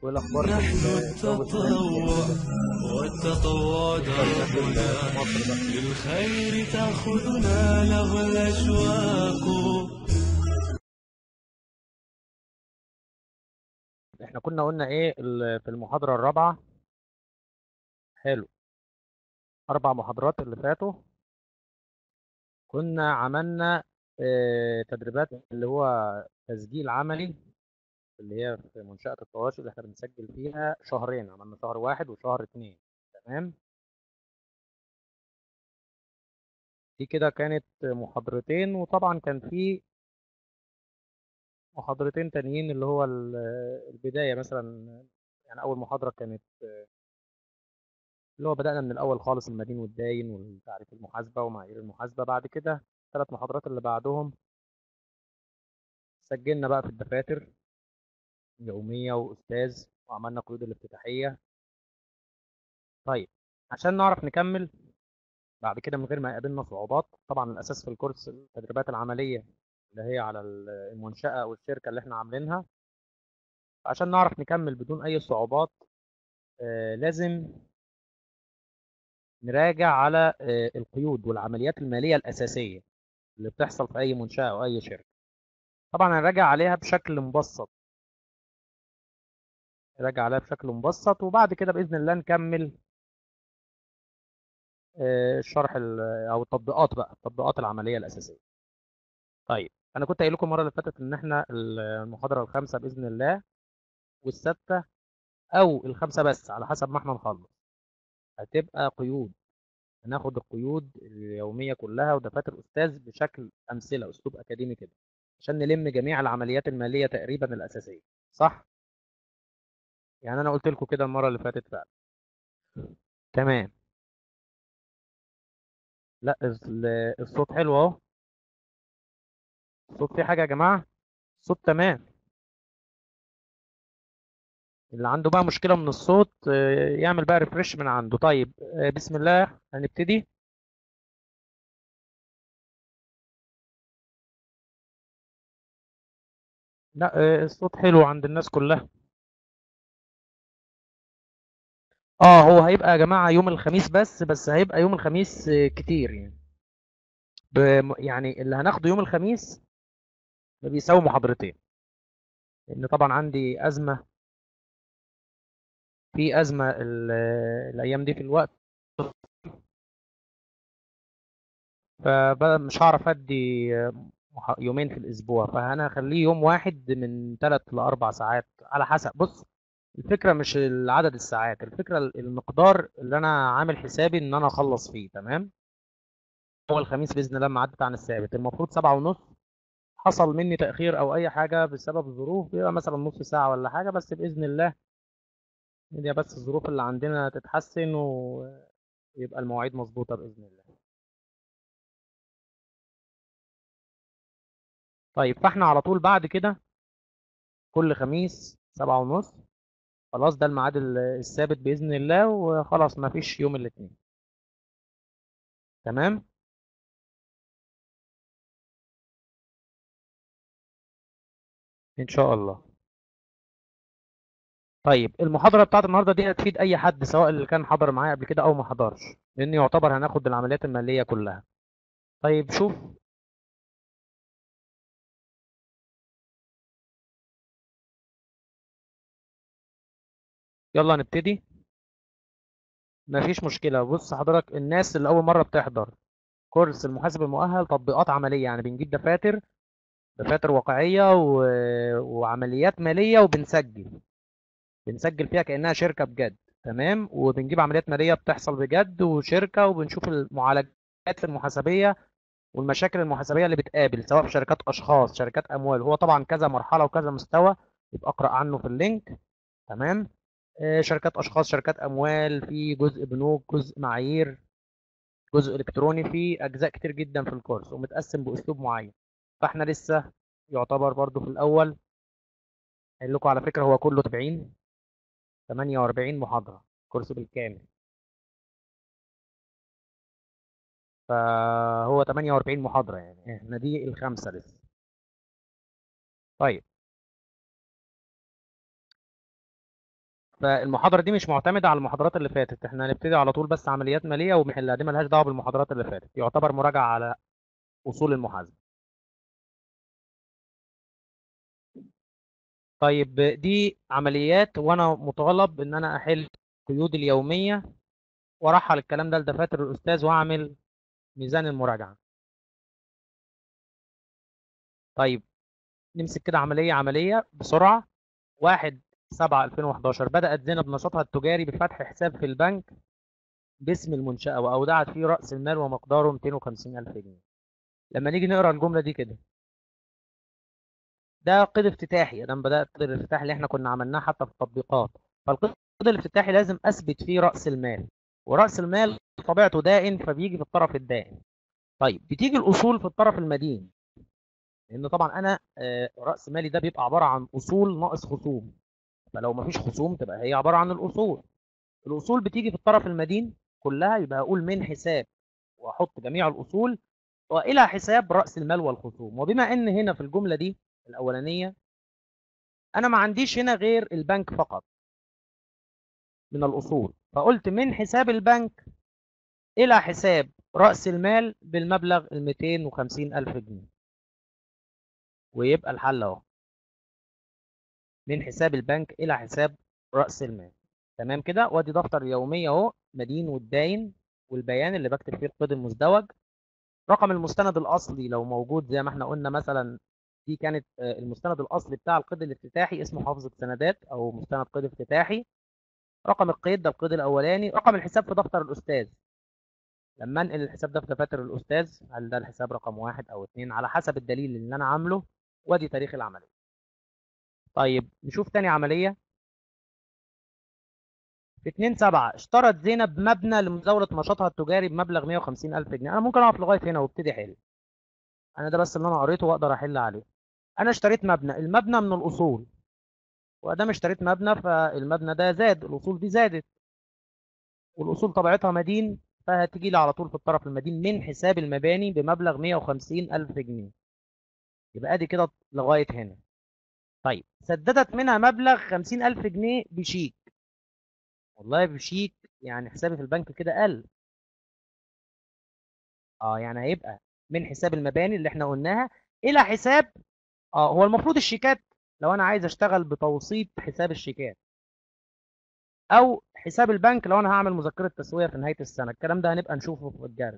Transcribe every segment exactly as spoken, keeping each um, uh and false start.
وايه الاخبار في نحن الجو الساخن التطوع والتطوع دربنا مصر ده؟ للخير تأخذنا له الأشواق. احنا كنا قلنا ايه ال- في المحاضرة الرابعة؟ حلو. اربع محاضرات اللي فاتوا كنا عملنا آه، تدريبات اللي هو تسجيل عملي، اللي هي في منشأة التواصل اللي احنا بنسجل فيها شهرين. عملنا شهر واحد وشهر اتنين. تمام. دي كده كانت محاضرتين، وطبعا كان في محاضرتين تانيين اللي هو ال- البداية مثلا. يعني أول محاضرة كانت اللي هو بدأنا من الأول خالص، المدين والداين والتعريف المحاسبة ومعايير المحاسبة. بعد كده ثلاث محاضرات اللي بعدهم سجلنا بقى في الدفاتر يومية وأستاذ، وعملنا قيود الافتتاحية. طيب، عشان نعرف نكمل بعد كده من غير ما يقابلنا صعوبات، طبعا الأساس في الكورس التدريبات العملية اللي هي على المنشأة أو الشركة اللي احنا عاملينها. عشان نعرف نكمل بدون أي صعوبات آه، لازم نراجع على آه، القيود والعمليات المالية الأساسية اللي بتحصل في أي منشأة أو أي شركة. طبعا هنراجع عليها بشكل مبسط، نراجع عليها بشكل مبسط وبعد كده بإذن الله نكمل آه، الشرح ال- أو التطبيقات بقى، التطبيقات العملية الأساسية. طيب، أنا كنت قايل لكم المرة اللي فاتت إن إحنا المحاضرة الخامسة بإذن الله والستة أو الخامسة بس على حسب ما إحنا نخلص هتبقى قيود. هناخد القيود اليومية كلها ودفاتر أستاذ بشكل أمثلة، أسلوب أكاديمي كده، عشان نلم جميع العمليات المالية تقريبا الأساسية. صح؟ يعني أنا قلت لكم كده المرة اللي فاتت فعلا. تمام. لا، ال- الصوت حلو أهو. الصوت فيه حاجة يا جماعة؟ الصوت تمام. اللي عنده بقى مشكلة من الصوت آه، يعمل بقى ريفرش من عنده. طيب، آه، بسم الله هنبتدي. لا، آه، الصوت حلو عند الناس كلها. اه، هو هيبقى يا جماعة يوم الخميس بس بس هيبقى يوم الخميس آه، كتير يعني. بم- يعني اللي هناخده يوم الخميس بيساوي محاضرتين، لان طبعا عندي ازمه في ازمه ال- الايام دي في الوقت، فمش هعرف ادي مح- يومين في الاسبوع، فانا هخليه يوم واحد من ثلاث لاربع ساعات على حسب. بص، الفكره مش عدد الساعات، الفكره المقدار اللي انا عامل حسابي ان انا اخلص فيه. تمام. هو الخميس باذن الله الميعاد بتاعنا الثابت المفروض سبعة ونص. حصل مني تاخير او اي حاجه بسبب ظروف بيبقى مثلا نص ساعه ولا حاجه، بس باذن الله هي بس الظروف اللي عندنا تتحسن ويبقى المواعيد مظبوطة بإذن الله. طيب، فاحنا على طول بعد كده كل خميس سبعة ونص. خلاص، ده الميعاد ال- الثابت بإذن الله، وخلاص ما فيش يوم الاثنين. تمام. إن شاء الله. طيب، المحاضرة بتاعت النهاردة دي هتفيد أي حد سواء اللي كان حضر معايا قبل كده أو ما حضرش، لأن يعتبر هناخد العمليات المالية كلها. طيب، شوف. يلا نبتدي. مفيش مشكلة. بص حضرتك، الناس اللي أول مرة بتحضر كورس المحاسب المؤهل تطبيقات عملية، يعني بنجيب دفاتر دفاتر واقعية و... وعمليات مالية، وبنسجل بنسجل فيها كأنها شركة بجد. تمام. وبنجيب عمليات مالية بتحصل بجد وشركة، وبنشوف المعالجات المحاسبية والمشاكل المحاسبية اللي بتقابل سواء في شركات أشخاص شركات أموال. هو طبعا كذا مرحلة وكذا مستوى، يبقى اقرأ عنه في اللينك. تمام. آه، شركات أشخاص شركات أموال، في جزء بنوك، جزء معايير، جزء إلكتروني، في أجزاء كتير جدا في الكورس ومتقسم بأسلوب معين. فاحنا لسه يعتبر برضو في الأول. قايل لكم على فكرة هو كله سبعين ثمانية وأربعين محاضرة كورس بالكامل، فهو ثمانية وأربعين محاضرة، يعني احنا دي الخامسة لسه. طيب، فالمحاضرة دي مش معتمدة على المحاضرات اللي فاتت، احنا هنبتدي على طول بس عمليات مالية ومحلها، دي ملهاش دعوة بالمحاضرات اللي فاتت، يعتبر مراجعة على أصول المحاسبة. طيب دي عمليات وأنا مطالب إن أنا أحل قيود اليومية وأرحل الكلام ده لدفاتر الأستاذ وأعمل ميزان المراجعة. طيب نمسك كده عملية عملية بسرعة. واحد سبعة ألفين وحداشر بدأت زينب نشاطها التجاري بفتح حساب في البنك باسم المنشأة وأودعت فيه رأس المال ومقداره مئتين وخمسين ألف جنيه. لما نيجي نقرأ الجملة دي كده، ده قيد افتتاحي، أنا بدأت القيد الافتتاحي اللي احنا كنا عملناه حتى في التطبيقات. فالقيد الافتتاحي لازم أثبت فيه رأس المال، ورأس المال طبيعته دائن فبيجي في الطرف الدائن. طيب بتيجي الأصول في الطرف المدين، لأن طبعا أنا آه، رأس مالي ده بيبقى عبارة عن أصول ناقص خصوم، فلو مفيش خصوم تبقى هي عبارة عن الأصول. الأصول بتيجي في الطرف المدين كلها، يبقى أقول من حساب وأحط جميع الأصول وإلى حساب رأس المال والخصوم. وبما إن هنا في الجملة دي الأولانية أنا ما عنديش هنا غير البنك فقط من الأصول، فقلت من حساب البنك إلى حساب رأس المال بالمبلغ ال مئتين وخمسين ألف جنيه، ويبقى الحل أهو من حساب البنك إلى حساب رأس المال. تمام كده. وادي دفتر يومية أهو، مدين والداين والبيان اللي بكتب فيه القيد المزدوج. رقم المستند الأصلي لو موجود زي ما احنا قلنا، مثلا دي كانت آه، المستند الأصلي بتاع القيد الافتتاحي اسمه حافظة سندات أو مستند قيد افتتاحي. رقم القيد ده القيد الأولاني. رقم الحساب في دفتر الأستاذ، لما انقل الحساب ده في دفاتر الأستاذ هل ده الحساب رقم واحد أو اتنين على حسب الدليل اللي أنا عامله. وادي تاريخ العملية. طيب نشوف تاني عملية. في اتنين سبعة اشترت زينب مبنى لمزاولة نشاطها التجاري بمبلغ مئة وخمسين ألف جنيه. أنا ممكن أقف لغاية هنا وابتدي أحل، أنا ده بس اللي أنا قريته وأقدر أحل عليه. أنا اشتريت مبنى، المبنى من الأصول، وأدام اشتريت مبنى فالمبنى ده زاد، الأصول دي زادت، والأصول طبيعتها مدين، فهتيجي لي على طول في الطرف المدين من حساب المباني بمبلغ مئة وخمسين ألف جنيه. يبقى أدي كده لغاية هنا. طيب سددت منها مبلغ خمسين ألف جنيه بشيك. والله بشيك يعني حسابي في البنك كده قل. اه يعني هيبقى من حساب المباني اللي احنا قلناها الى حساب، اه هو المفروض الشيكات لو انا عايز اشتغل بتوسيط حساب الشيكات، او حساب البنك لو انا هعمل مذكره تسويه في نهايه السنه. الكلام ده هنبقى نشوفه في الجارد.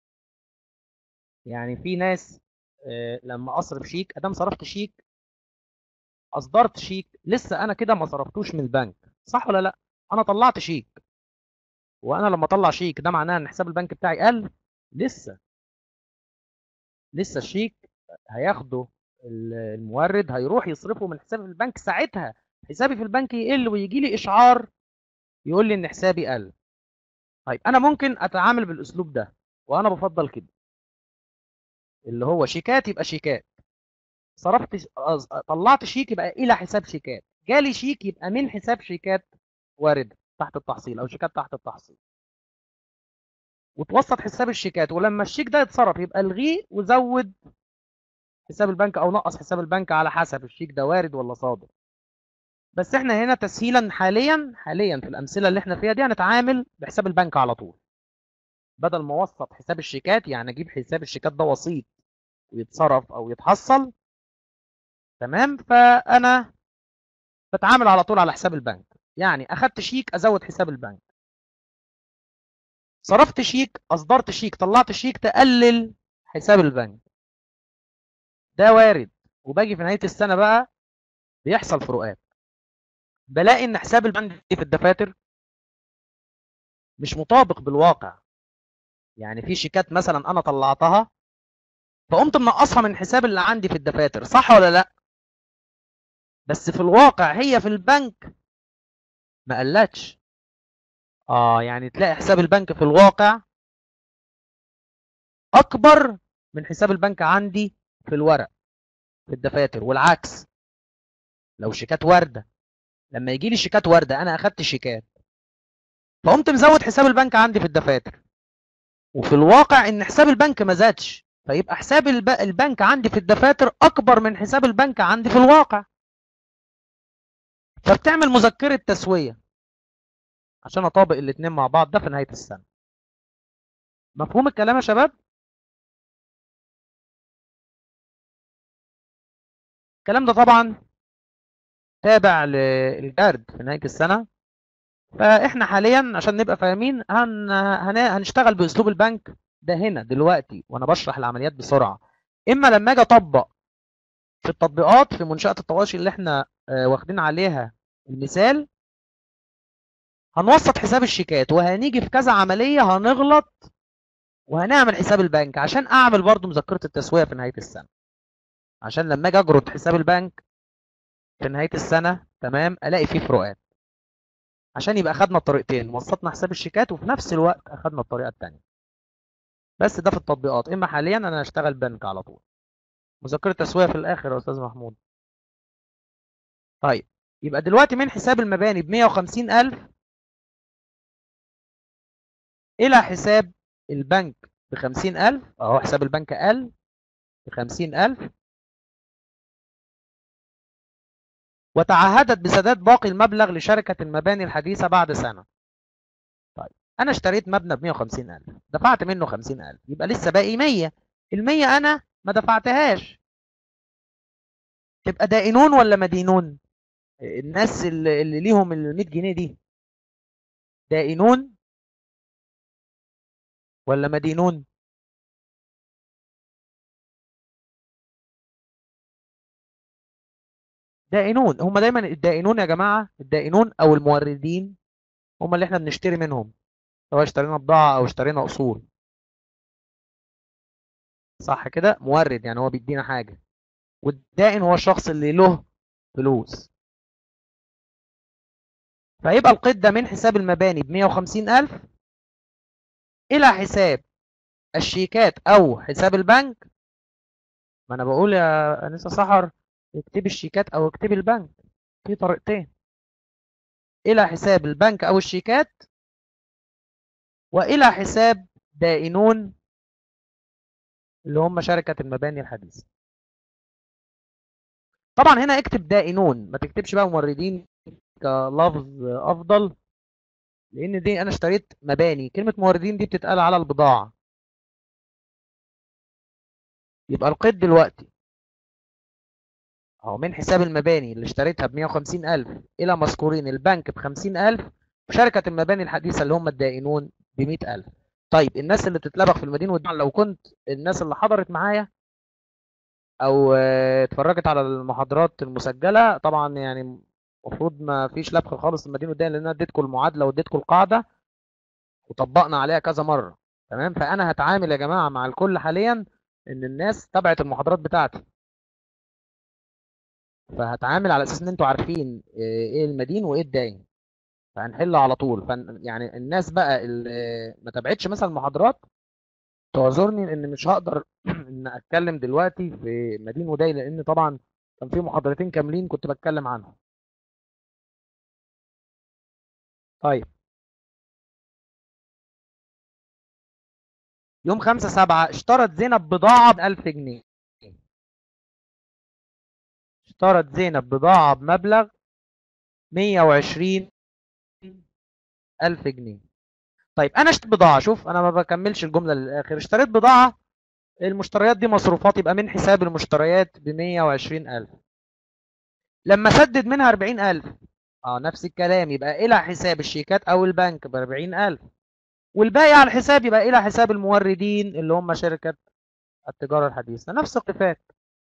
يعني في ناس آه لما اصرف شيك، ادام صرفت شيك اصدرت شيك، لسه انا كده ما صرفتوش من البنك، صح ولا لا؟ انا طلعت شيك، وانا لما اطلع شيك ده معناه ان حساب البنك بتاعي قل؟ لسه لسه الشيك هياخده المورد هيروح يصرفه من حسابي في البنك، ساعتها حسابي في البنك يقل ويجي لي اشعار يقول لي ان حسابي قل. طيب انا ممكن اتعامل بالاسلوب ده، وانا بفضل كده، اللي هو شيكات يبقى شيكات، صرفت ش- أز- طلعت شيك يبقى الى حساب شيكات، جالي شيك يبقى من حساب شيكات وارده تحت التحصيل او شيكات تحت التحصيل، وتوسط حساب الشيكات، ولما الشيك ده يتصرف يبقى الغيه وزود حساب البنك او نقص حساب البنك على حسب الشيك ده وارد ولا صادر. بس احنا هنا تسهيلا حاليا حاليا في الامثله اللي احنا فيها دي هنتعامل بحساب البنك على طول، بدل ما اوسط حساب الشيكات يعني اجيب حساب الشيكات ده وسيط ويتصرف او يتحصل. تمام. فانا بتعامل على طول على حساب البنك، يعني اخدت شيك ازود حساب البنك، صرفت شيك اصدرت شيك طلعت شيك تقلل حساب البنك. ده وارد. وباجي في نهايه السنه بقى بيحصل فروقات، بلاقي ان حساب البنك في الدفاتر مش مطابق بالواقع. يعني في شيكات مثلا انا طلعتها فقمت منقصها من حساب اللي عندي في الدفاتر، صح ولا لا؟ بس في الواقع هي في البنك ما قلتش. اه يعني تلاقي حساب البنك في الواقع اكبر من حساب البنك عندي في الورق في الدفاتر، والعكس لو شيكات وارده. لما يجي لي شيكات وارده انا اخدت شيكات فقمت مزود حساب البنك عندي في الدفاتر، وفي الواقع ان حساب البنك ما زادش، فيبقى حساب الب... البنك عندي في الدفاتر اكبر من حساب البنك عندي في الواقع. فبتعمل مذكره تسويه، عشان اطابق الاتنين مع بعض، ده في نهاية السنة. مفهوم الكلام يا شباب؟ الكلام ده طبعا تابع للجرد في نهاية السنة. فاحنا حاليا عشان نبقى فاهمين هن... هن... هنشتغل باسلوب البنك ده هنا دلوقتي وانا بشرح العمليات بسرعة. اما لما اجي اطبق في التطبيقات في منشأة التواشي اللي احنا آه، واخدين عليها المثال، هنوسط حساب الشيكات وهنيجي في كذا عملية هنغلط وهنعمل حساب البنك عشان اعمل برضو مذكرة التسوية في نهاية السنة، عشان لما اجي اجرد حساب البنك في نهاية السنة تمام الاقي فيه فروقات، عشان يبقى اخدنا الطريقتين، وسطنا حساب الشيكات وفي نفس الوقت اخدنا الطريقة التانية. بس ده في التطبيقات. اما حاليا انا هشتغل بنك على طول. مذكرة تسوية في الاخر يا استاذ محمود. طيب يبقى دلوقتي من حساب المباني ب مية وخمسين ألف الى حساب البنك ب خمسين ألف، اهو حساب البنك قل ب خمسين ألف، وتعهدت بسداد باقي المبلغ لشركة المباني الحديثة بعد سنة. طيب انا اشتريت مبنى ب مية وخمسين ألف، دفعت منه خمسين ألف، يبقى لسه باقي مية. ال مية انا ما دفعتهاش، تبقى دائنون ولا مدينون؟ الناس اللي اللي ليهم ال مية جنيه دي دائنون ولا مدينون؟ دائنون. هم دايما الدائنون يا جماعة، الدائنون او الموردين هم اللي احنا بنشتري منهم، سواء اشترينا بضاعة او اشترينا اصول. صح كده؟ مورد يعني هو بيدينا حاجة، والدائن هو الشخص اللي له فلوس. فيبقى القيد ده من حساب المباني ب مية وخمسين ألف إلى حساب الشيكات أو حساب البنك. ما أنا بقول يا أنسة سحر اكتبي الشيكات أو اكتبي البنك، في طريقتين، إلى حساب البنك أو الشيكات، وإلى حساب دائنون اللي هم شركة المباني الحديثة. طبعا هنا اكتب دائنون، ما تكتبش بقى موردين كلفظ أفضل، لأن دي أنا اشتريت مباني، كلمة موردين دي بتتقال على البضاعة. يبقى القيد دلوقتي اهو من حساب المباني اللي اشتريتها ب مية وخمسين ألف إلى مذكورين البنك ب خمسين ألف، وشركة المباني الحديثة اللي هم الدائنون ب مية ألف. طيب الناس اللي بتتلبخ في المدينة والدعم، لو كنت الناس اللي حضرت معايا أو آه، اتفرجت على المحاضرات المسجلة، طبعا يعني المفروض ما فيش لبخ خالص في المدينة والدائن، لأن أنا اديتكم المعادلة واديتكم القاعدة وطبقنا عليها كذا مرة. تمام. فأنا هتعامل يا جماعة مع الكل حاليا إن الناس تبعت المحاضرات بتاعتي، فهتعامل على اساس ان انتوا عارفين ايه المدين وايه الداين، فهنحل على طول. فن يعني الناس بقى اللي ما تابعتش مثلا المحاضرات تعذرني ان مش هقدر ان اتكلم دلوقتي في مدين وداين، لان طبعا كان في محاضرتين كاملين كنت بتكلم عنهم. طيب يوم خمسة سبعة اشترت زينب بضاعة ب ألف جنيه. اشترت زينب بضاعة بمبلغ مية وعشرين ألف جنيه. طيب انا اشتريت بضاعة، شوف انا ما بكملش الجملة للاخر، اشتريت بضاعة، المشتريات دي مصروفات، يبقى من حساب المشتريات ب مية وعشرين ألف. لما سدد منها أربعين ألف، اه نفس الكلام، يبقى الى حساب الشيكات او البنك ب أربعين ألف، والباقي على الحساب يبقى الى حساب الموردين اللي هم شركة التجارة الحديثة. نفس الصفات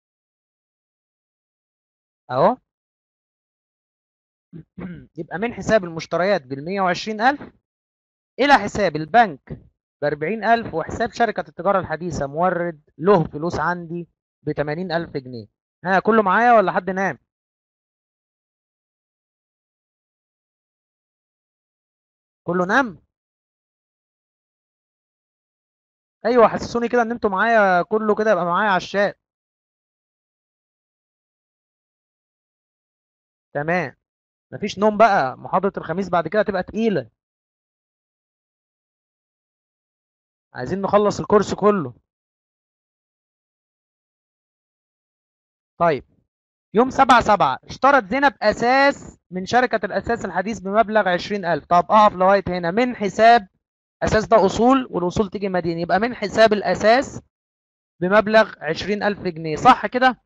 اهو. يبقى من حساب المشتريات بال مية وعشرين ألف الى حساب البنك ب أربعين ألف، وحساب شركة التجارة الحديثة مورد له فلوس عندي ب ثمانين ألف جنيه. ها كله معايا ولا حد نام؟ كله نام؟ ايوه حسسوني كده ان انتوا معايا، كله كده يبقى معايا على الشات. تمام. مفيش نوم بقى، محاضرة الخميس بعد كده تبقى تقيلة، عايزين نخلص الكورس كله. طيب يوم سبعة سبعة اشترت زينب أساس من شركة الأساس الحديث بمبلغ عشرين ألف. طب أقف لغاية هنا. من حساب أساس ده أصول، والأصول تيجي مدين، يبقى من حساب الأساس بمبلغ عشرين ألف جنيه، صح كده؟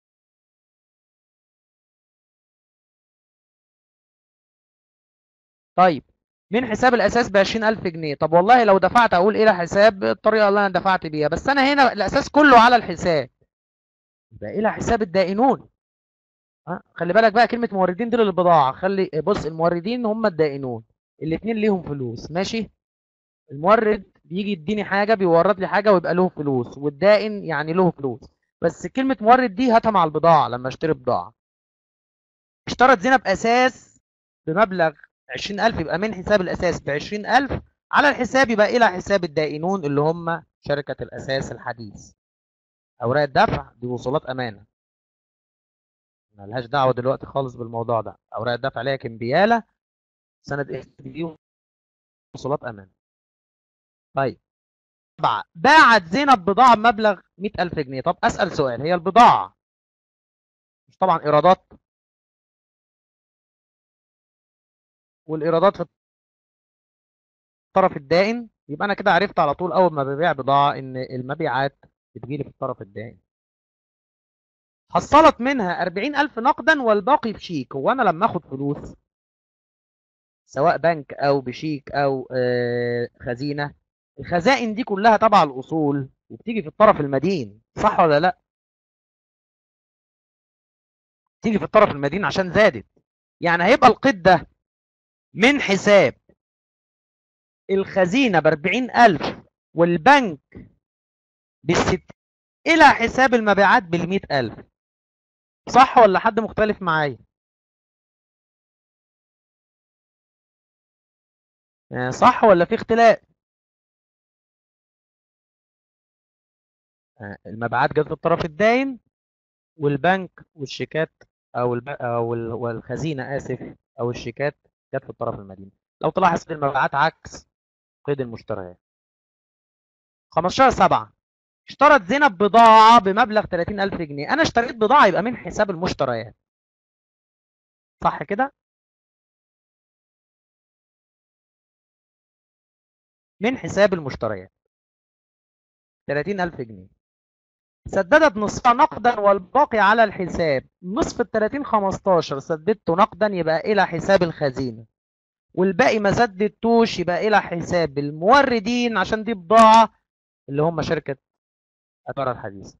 طيب من حساب الأساس بعشرين ألف جنيه. طب والله لو دفعت أقول إلى حساب الطريقة اللي أنا دفعت بيها، بس أنا هنا الأساس كله على الحساب، يبقى إلى حساب الدائنون. ها خلي بالك بقى، كلمة موردين دول البضاعة. خلي بص، الموردين هم الدائنون، الاتنين ليهم فلوس، ماشي؟ المورد بيجي يديني حاجة، بيورد لي حاجة ويبقى له فلوس، والدائن يعني له فلوس. بس كلمة مورد دي هاتها مع البضاعة لما اشتري بضاعة. اشترت زينب أساس بمبلغ عشرين ألف، يبقى من حساب الأساس بعشرين ألف على الحساب، يبقى إلى حساب الدائنون اللي هم شركة الأساس الحديث. أوراق الدفع دي وصولات أمانة، ملهاش دعوة دلوقتي خالص بالموضوع ده. أوراق الدفع عليها كمبيالة، سند إيه دي وصولات أمانة. طيب سبعة، باعت زينب بضاعة بمبلغ مئة ألف جنيه. طب أسأل سؤال، هي البضاعة مش طبعا إيرادات؟ والإيرادات في الطرف الدائن، يبقى أنا كده عرفت على طول أول ما ببيع بضاعة إن المبيعات بتجيلي في الطرف الدائن. حصلت منها أربعين ألف نقدا والباقي بشيك. هو أنا لما آخد فلوس سواء بنك أو بشيك أو آه، خزينة، الخزائن دي كلها تبع الأصول وبتيجي في الطرف المدين، صح ولا لأ؟ تيجي في الطرف المدين عشان زادت. يعني هيبقى القيد ده من حساب الخزينة بأربعين ألف والبنك بالست، إلى حساب المبيعات بالمئة ألف، صح ولا حد مختلف معايا؟ آه، صح ولا في اختلاف؟ آه، المبيعات جت في الطرف الداين، والبنك والشيكات أو الب... أو ال... والخزينة آسف، أو الشيكات جت في الطرف المدين. لو تلاحظ المبيعات عكس قيد المشتريات. خمستاشر سبعة اشترت زينب بضاعة بمبلغ ثلاثين ألف جنيه. أنا اشتريت بضاعة، يبقى من حساب المشتريات، صح كده؟ من حساب المشتريات ثلاثين ألف جنيه. سددت نصفها نقدا والباقي على الحساب. نصف ال ثلاثين خمستاشر سددته نقدا، يبقى إلى حساب الخزينة، والباقي ما سددتوش يبقى إلى حساب الموردين، عشان دي بضاعة اللي هم شركة التجارة الحديثة.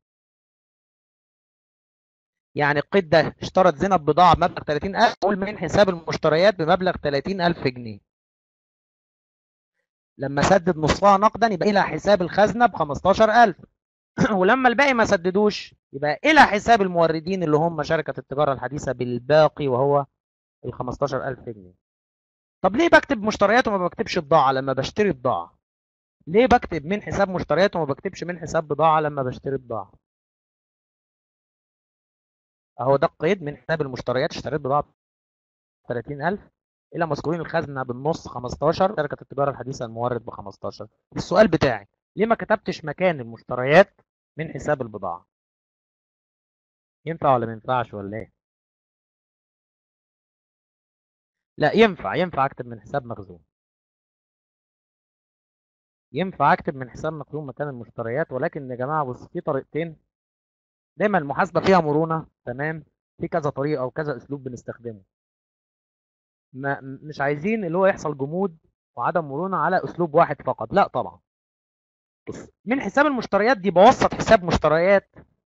يعني القيد ده اشترت زينب بضاعة بمبلغ ثلاثين ألف، قول من حساب المشتريات بمبلغ ثلاثين ألف جنيه. لما سدد نصفها نقدا يبقى إلى حساب الخزنة ب خمستاشر ألف. ولما الباقي ما سددوش يبقى إلى حساب الموردين اللي هم شركة التجارة الحديثة بالباقي، وهو ال خمستاشر ألف جنيه. طب ليه بكتب مشتريات وما بكتبش بضاعة لما بشتري بضاعة؟ ليه بكتب من حساب مشتريات وما بكتبش من حساب بضاعة لما بشتري بضاعة؟ اهو ده القيد، من حساب المشتريات اشتريت بضاعة ب ثلاثين ألف، الى مذكورين الخزنة بالنص خمستاشر، شركة التجارة الحديثة المورد ب خمستاشر. السؤال بتاعي، ليه ما كتبتش مكان المشتريات من حساب البضاعة؟ ينفع ولا ما ينفعش ولا ايه؟ لا ينفع، ينفع اكتب من حساب مخزون. ينفع اكتب من حساب مخزون مكان المشتريات، ولكن يا جماعة بص، في طريقتين. دايما المحاسبة فيها مرونة، تمام؟ في كذا طريقة وكذا اسلوب بنستخدمه. ما مش عايزين اللي هو يحصل جمود وعدم مرونة على اسلوب واحد فقط، لا طبعا. بص، من حساب المشتريات دي بوسط حساب مشتريات.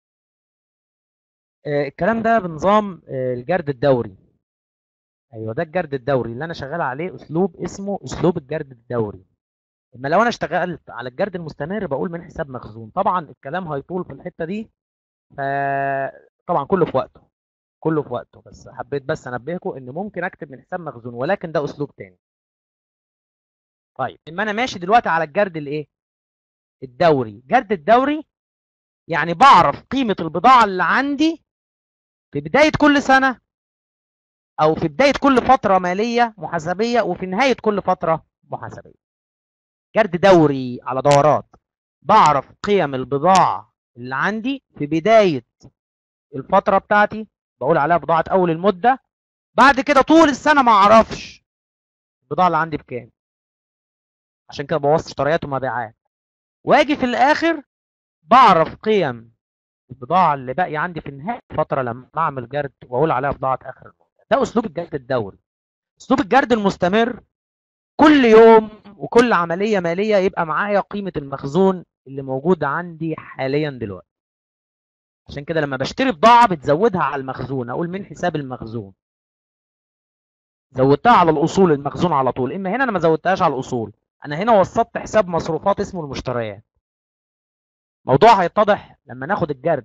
آه الكلام ده بنظام آه الجرد الدوري. ايوه ده الجرد الدوري اللي انا شغال عليه، اسلوب اسمه اسلوب الجرد الدوري. اما لو انا اشتغلت على الجرد المستمر بقول من حساب مخزون. طبعا الكلام هيطول في الحتة دي، ف طبعا كله في وقته، كله في وقته. بس حبيت بس انبهكم ان ممكن اكتب من حساب مخزون، ولكن ده اسلوب تاني. طيب اما انا ماشي دلوقتي على الجرد الايه، الدوري. جرد الدوري يعني بعرف قيمة البضاعة اللي عندي في بداية كل سنة، او في بداية كل فترة مالية محاسبية، وفي نهاية كل فترة محاسبية. جرد دوري على دورات، بعرف قيم البضاعة اللي عندي في بداية الفترة بتاعتي، بقول عليها بضاعه اول المده. بعد كده طول السنه ما اعرفش البضاعه اللي عندي بكام، عشان كده بوظت اشتريات ومبيعات. واجي في الاخر بعرف قيم البضاعه اللي باقيه عندي في نهايه الفتره لما اعمل جرد واقول عليها بضاعه اخر المده. ده اسلوب الجرد الدوري. اسلوب الجرد المستمر كل يوم وكل عمليه ماليه يبقى معايا قيمه المخزون اللي موجود عندي حاليا دلوقتي. عشان كده لما بشتري بضاعه بتزودها على المخزون، اقول من حساب المخزون. زودتها على الاصول المخزون على طول. اما هنا انا ما زودتهاش على الاصول، انا هنا وسطت حساب مصروفات اسمه المشتريات. موضوع هيتضح لما ناخد الجرد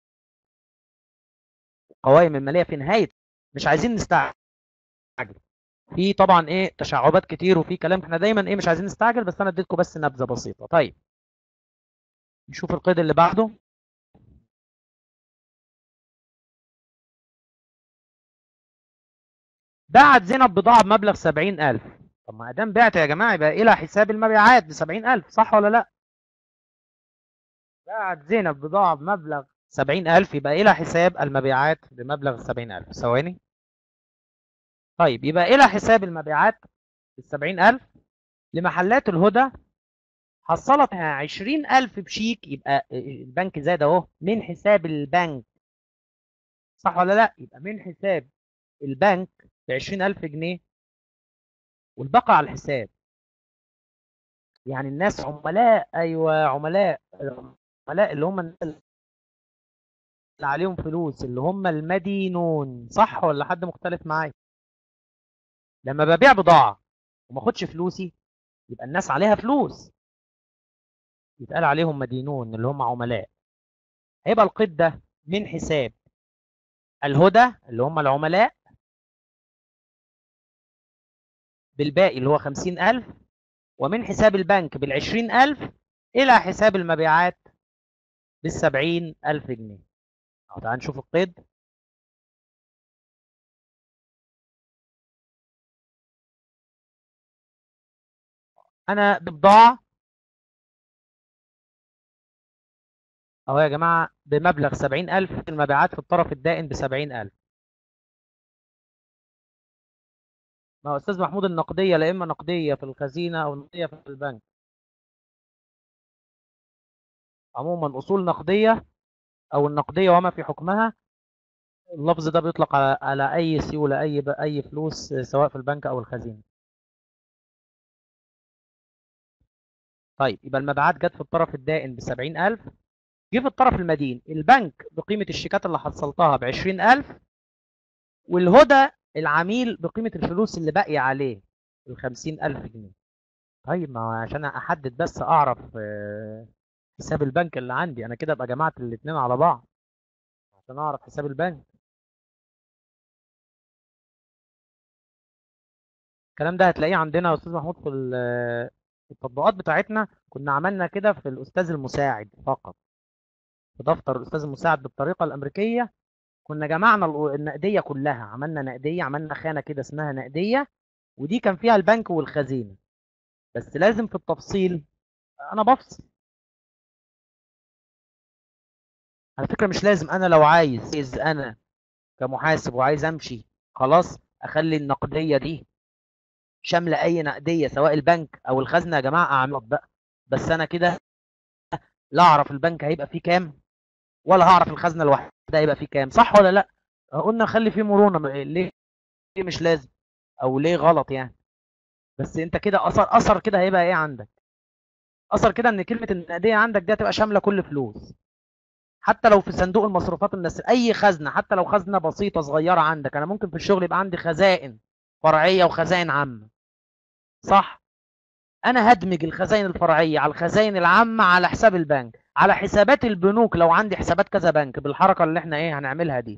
القوائم الماليه في نهايه. مش عايزين نستعجل، في طبعا ايه تشعبات كتير وفي كلام، احنا دايما ايه مش عايزين نستعجل، بس انا اديتكم بس نبذه بسيطه. طيب نشوف القيد اللي بعده. باعت زينب بضاعه بمبلغ سبعين ألف. طب ما ادام بعت يا جماعه يبقى الى حساب المبيعات ب سبعين ألف، صح ولا لا؟ باعت زينب بضاعه بمبلغ سبعين ألف يبقى الى حساب المبيعات بمبلغ سبعين ألف. ثواني. طيب يبقى الى حساب المبيعات ب سبعين ألف لمحلات الهدى حصلت عشرين ألف بشيك. يبقى البنك زاد اهو من حساب البنك، صح ولا لا؟ يبقى من حساب البنك ب عشرين ألف جنيه والبقى على الحساب. يعني الناس عملاء، ايوه عملاء. العملاء اللي هم الناس اللي عليهم فلوس، اللي هم المدينون، صح ولا حد مختلف معايا؟ لما ببيع بضاعه وما اخدش فلوسي يبقى الناس عليها فلوس، يتقال عليهم مدينون اللي هم عملاء. هيبقى القيد ده من حساب الهدى اللي هم العملاء بالباقي اللي هو خمسين ألف، ومن حساب البنك بالعشرين ألف إلى حساب المبيعات بالسبعين ألف جنيه. تعال نشوف القيد. أنا ببضاعة أهو يا جماعة بمبلغ سبعين ألف، المبيعات في الطرف الدائن بسبعين ألف. ما هو أستاذ محمود النقدية لا إما نقدية في الخزينة أو نقدية في البنك. عموما أصول نقدية أو النقدية وما في حكمها، اللفظ ده بيطلق على على أي سيولة، أي أي فلوس سواء في البنك أو الخزينة. طيب يبقى المبيعات جت في الطرف الدائن بسبعين ألف، جه في الطرف المدين البنك بقيمة الشيكات اللي حصلتها بعشرين ألف، والهدى العميل بقيمة الفلوس اللي باقية عليه الخمسين ألف جنيه. طيب ما هو عشان أحدد بس أعرف آه، حساب البنك اللي عندي، أنا كده أبقى جمعت الاتنين على بعض عشان أعرف حساب البنك. الكلام ده هتلاقيه عندنا يا أستاذ محمود في ال- في التطبيقات بتاعتنا. كنا عملنا كده في الأستاذ المساعد فقط، في دفتر الأستاذ المساعد بالطريقة الأمريكية. كنا جمعنا ال- النقدية كلها، عملنا نقدية، عملنا خانة كده اسمها نقدية، ودي كان فيها البنك والخزينة. بس لازم في التفصيل أنا بفصل. على فكرة مش لازم، أنا لو عايز عايز أنا كمحاسب وعايز أمشي خلاص أخلي النقدية دي شاملة أي نقدية سواء البنك أو الخزنة. يا جماعة أعمل بقى، بس أنا كده لا أعرف البنك هيبقى فيه كام ولا هعرف الخزنة الواحدة هيبقى فيه كام، صح ولا لأ؟ قلنا خلي فيه مرونة. م- ليه ليه مش لازم أو ليه غلط يعني؟ بس أنت كده أثر أثر كده هيبقى إيه عندك؟ أثر كده إن كلمة النقدية عندك دي هتبقى شاملة كل فلوس، حتى لو في صندوق المصروفات النسر اي خزنه، حتى لو خزنه بسيطه صغيره عندك. انا ممكن في الشغل يبقى عندي خزائن فرعيه وخزائن عامه، صح؟ انا هدمج الخزائن الفرعيه على الخزائن العامه على حساب البنك، على حسابات البنوك لو عندي حسابات كذا بنك، بالحركه اللي احنا ايه هنعملها دي.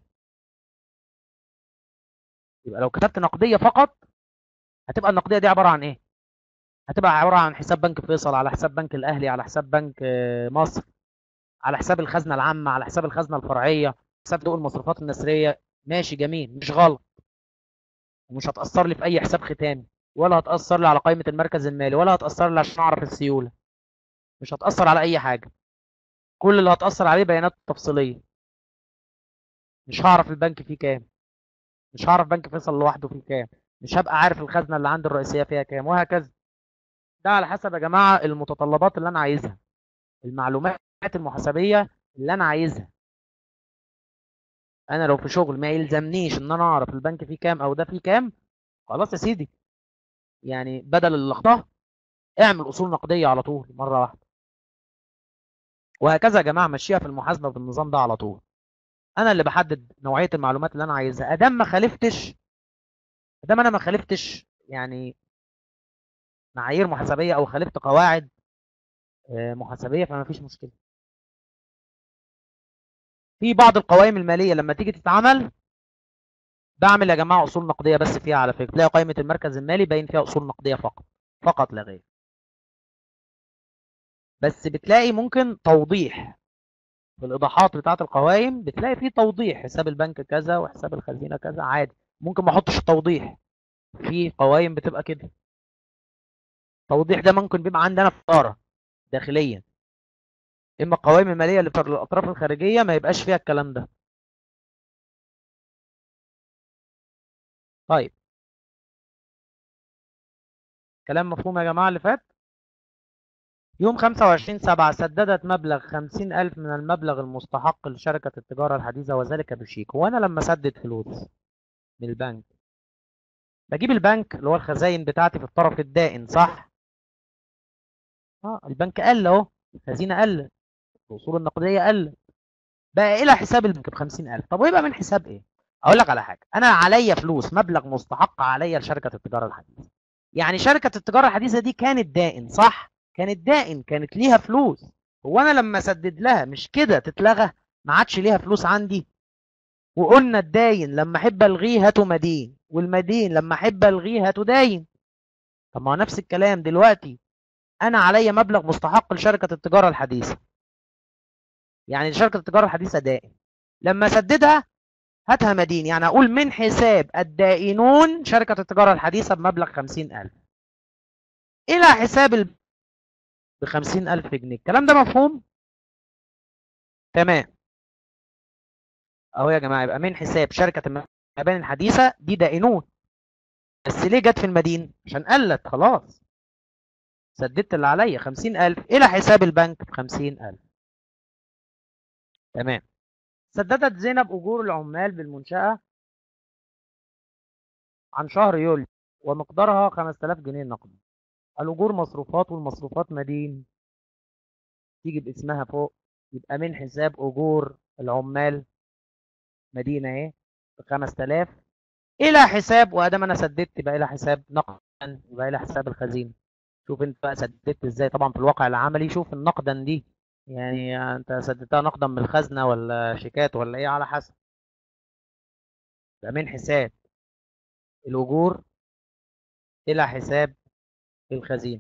يبقى لو كتبت نقديه فقط هتبقى النقديه دي عباره عن ايه؟ هتبقى عباره عن حساب بنك فيصل، على حساب بنك الاهلي، على حساب بنك آه، مصر، على حساب الخزنه العامه، على حساب الخزنه الفرعيه، حساب صندوق المصروفات النسريه. ماشي جميل، مش غلط، ومش هتأثر لي في أي حساب ختامي، ولا هتأثر لي على قائمة المركز المالي، ولا هتأثر لي عشان أعرف السيولة. مش هتأثر على أي حاجة، كل اللي هتأثر عليه بيانات تفصيلية. مش هعرف البنك فيه كام، مش هعرف بنك فيصل لوحده فيه كام، مش هبقى عارف الخزنه اللي عندي الرئيسيه فيها كام، وهكذا. ده على حسب يا جماعه المتطلبات اللي انا عايزها، المعلومات المحاسبيه اللي انا عايزها. انا لو في شغل ما يلزمنيش ان انا اعرف البنك فيه كام او ده فيه كام، خلاص يا سيدي، يعني بدل اللخبطه اعمل اصول نقديه على طول مره واحده. وهكذا يا جماعه، مشيها في المحاسبه بالنظام ده على طول. انا اللي بحدد نوعيه المعلومات اللي انا عايزها، ادام ما خالفتش، ادام انا ما خالفتش يعني معايير محاسبيه او خالفت قواعد آه، محاسبيه، فما فيش مشكله. في بعض القوائم الماليه لما تيجي تتعمل بعمل يا جماعه اصول نقديه بس فيها، على فكره تلاقي قائمه المركز المالي باين فيها اصول نقديه فقط، فقط لا غير. بس بتلاقي ممكن توضيح في الايضاحات بتاعه القوائم، بتلاقي فيه توضيح حساب البنك كذا وحساب الخزينه كذا، عادي ممكن ما احطش التوضيح. في قوائم بتبقى كده، التوضيح ده ممكن بيبقى عندنا في اداره داخليا، اما القوائم الماليه اللي في الاطراف الخارجيه ما يبقاش فيها الكلام ده. طيب، كلام مفهوم يا جماعه اللي فات؟ يوم خمسة وعشرين سبعة سددت مبلغ خمسين ألف من المبلغ المستحق لشركة التجارة الحديثة وذلك بشيك. وأنا لما أسدد فلوس من البنك بجيب البنك اللي هو الخزاين بتاعتي في الطرف الدائن، صح؟ اه البنك قل أهو، الخزينة قل، الأصول النقدية قل، بقى إلى حساب البنك ب خمسين ألف. طب ويبقى من حساب إيه؟ أقول لك على حاجة، أنا عليا فلوس، مبلغ مستحق عليا لشركة التجارة الحديثة. يعني شركة التجارة الحديثة دي كانت دائن، صح؟ كانت دائن، كانت ليها فلوس. هو أنا لما أسدد لها مش كده تتلغى؟ ما عادش ليها فلوس عندي؟ وقلنا الداين لما أحب ألغيه هاته مدين، والمدين لما أحب ألغيه هاته داين. طب ما هو نفس الكلام دلوقتي، أنا عليا مبلغ مستحق لشركة التجارة الحديثة، يعني شركة التجارة الحديثة دائن، لما أسددها هاتها مدين، يعني أقول من حساب الدائنون شركة التجارة الحديثة بمبلغ خمسين ألف إلى حساب ب خمسين ألف جنيه. الكلام ده مفهوم؟ تمام. اهو يا جماعه، يبقى من حساب شركه المباني الحديثه دي دائنون، بس ليه جت في المدين؟ عشان قلت خلاص، سددت اللي عليا خمسين ألف الى حساب البنك ب خمسين ألف. تمام. سددت زينب اجور العمال بالمنشاه عن شهر يوليو ومقدارها خمسة آلاف جنيه نقدا. الاجور مصروفات، والمصروفات مدين، تيجي باسمها فوق، يبقى من حساب اجور العمال مدينه اهي ب خمسة آلاف الى حساب، وادام انا سددت يبقى الى حساب نقدا، يبقى الى حساب الخزينه. شوف انت بقى سددت ازاي، طبعا في الواقع العملي شوف النقدا دي، يعني انت سددتها نقدا من الخزنه ولا شيكات ولا ايه، على حسب. يبقى من حساب الاجور الى حساب الخزينه.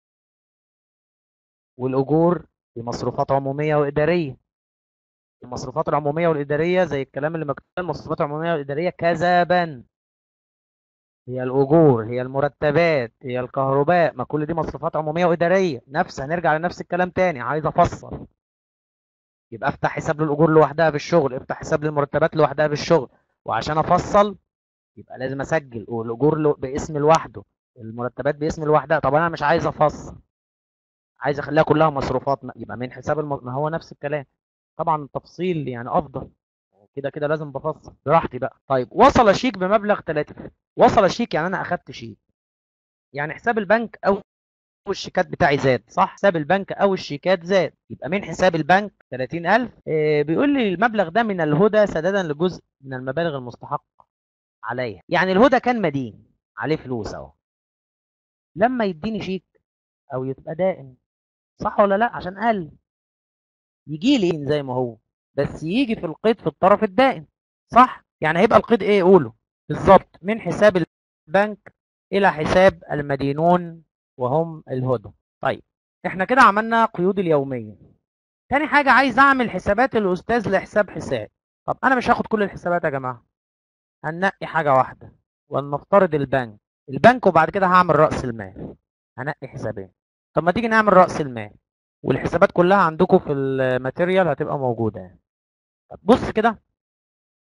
والاجور دي مصروفات عموميه واداريه، المصروفات العموميه والاداريه زي الكلام اللي مكتوب، المصروفات العموميه والاداريه كذبا، هي الاجور، هي المرتبات، هي الكهرباء، ما كل دي مصروفات عموميه واداريه، نفس هنرجع لنفس الكلام تاني. عايز افصل، يبقى افتح حساب للاجور لوحدها في الشغل، افتح حساب للمرتبات لوحدها في الشغل. وعشان افصل يبقى لازم اسجل، والاجور لو- باسم لوحده، المرتبات باسم لوحدها. طب انا مش عايز افصل، عايز اخليها كلها مصروفات، يبقى من حساب الم... ما هو نفس الكلام. طبعا التفصيل يعني افضل، كده كده لازم بفصل براحتي بقى. طيب، وصل شيك بمبلغ ثلاثة، وصل شيك يعني انا اخدت شيك، يعني حساب البنك او الشيكات بتاعي زاد، صح؟ حساب البنك او الشيكات زاد، يبقى من حساب البنك ثلاثين ألف. إيه بيقول لي المبلغ ده من الهدى سدادا لجزء من المبالغ المستحق عليها. يعني الهدى كان مدين عليه فلوس اهو، لما يديني شيك او يبقى دائن، صح ولا لا؟ عشان قال يجي لي زي ما هو، بس يجي في القيد في الطرف الدائن، صح؟ يعني هيبقى القيد ايه؟ قوله بالظبط، من حساب البنك الى حساب المدينون وهم الهدى. طيب، احنا كده عملنا قيود اليوميه. تاني حاجه عايز اعمل حسابات الاستاذ لحساب حساب. طب انا مش هاخد كل الحسابات يا جماعه، هننقي حاجه واحده، ولنفترض البنك، البنك وبعد كده هعمل رأس المال، هنقي حسابين. طب ما تيجي نعمل رأس المال، والحسابات كلها عندكم في الماتيريال هتبقى موجودة يعني. طب بص كده،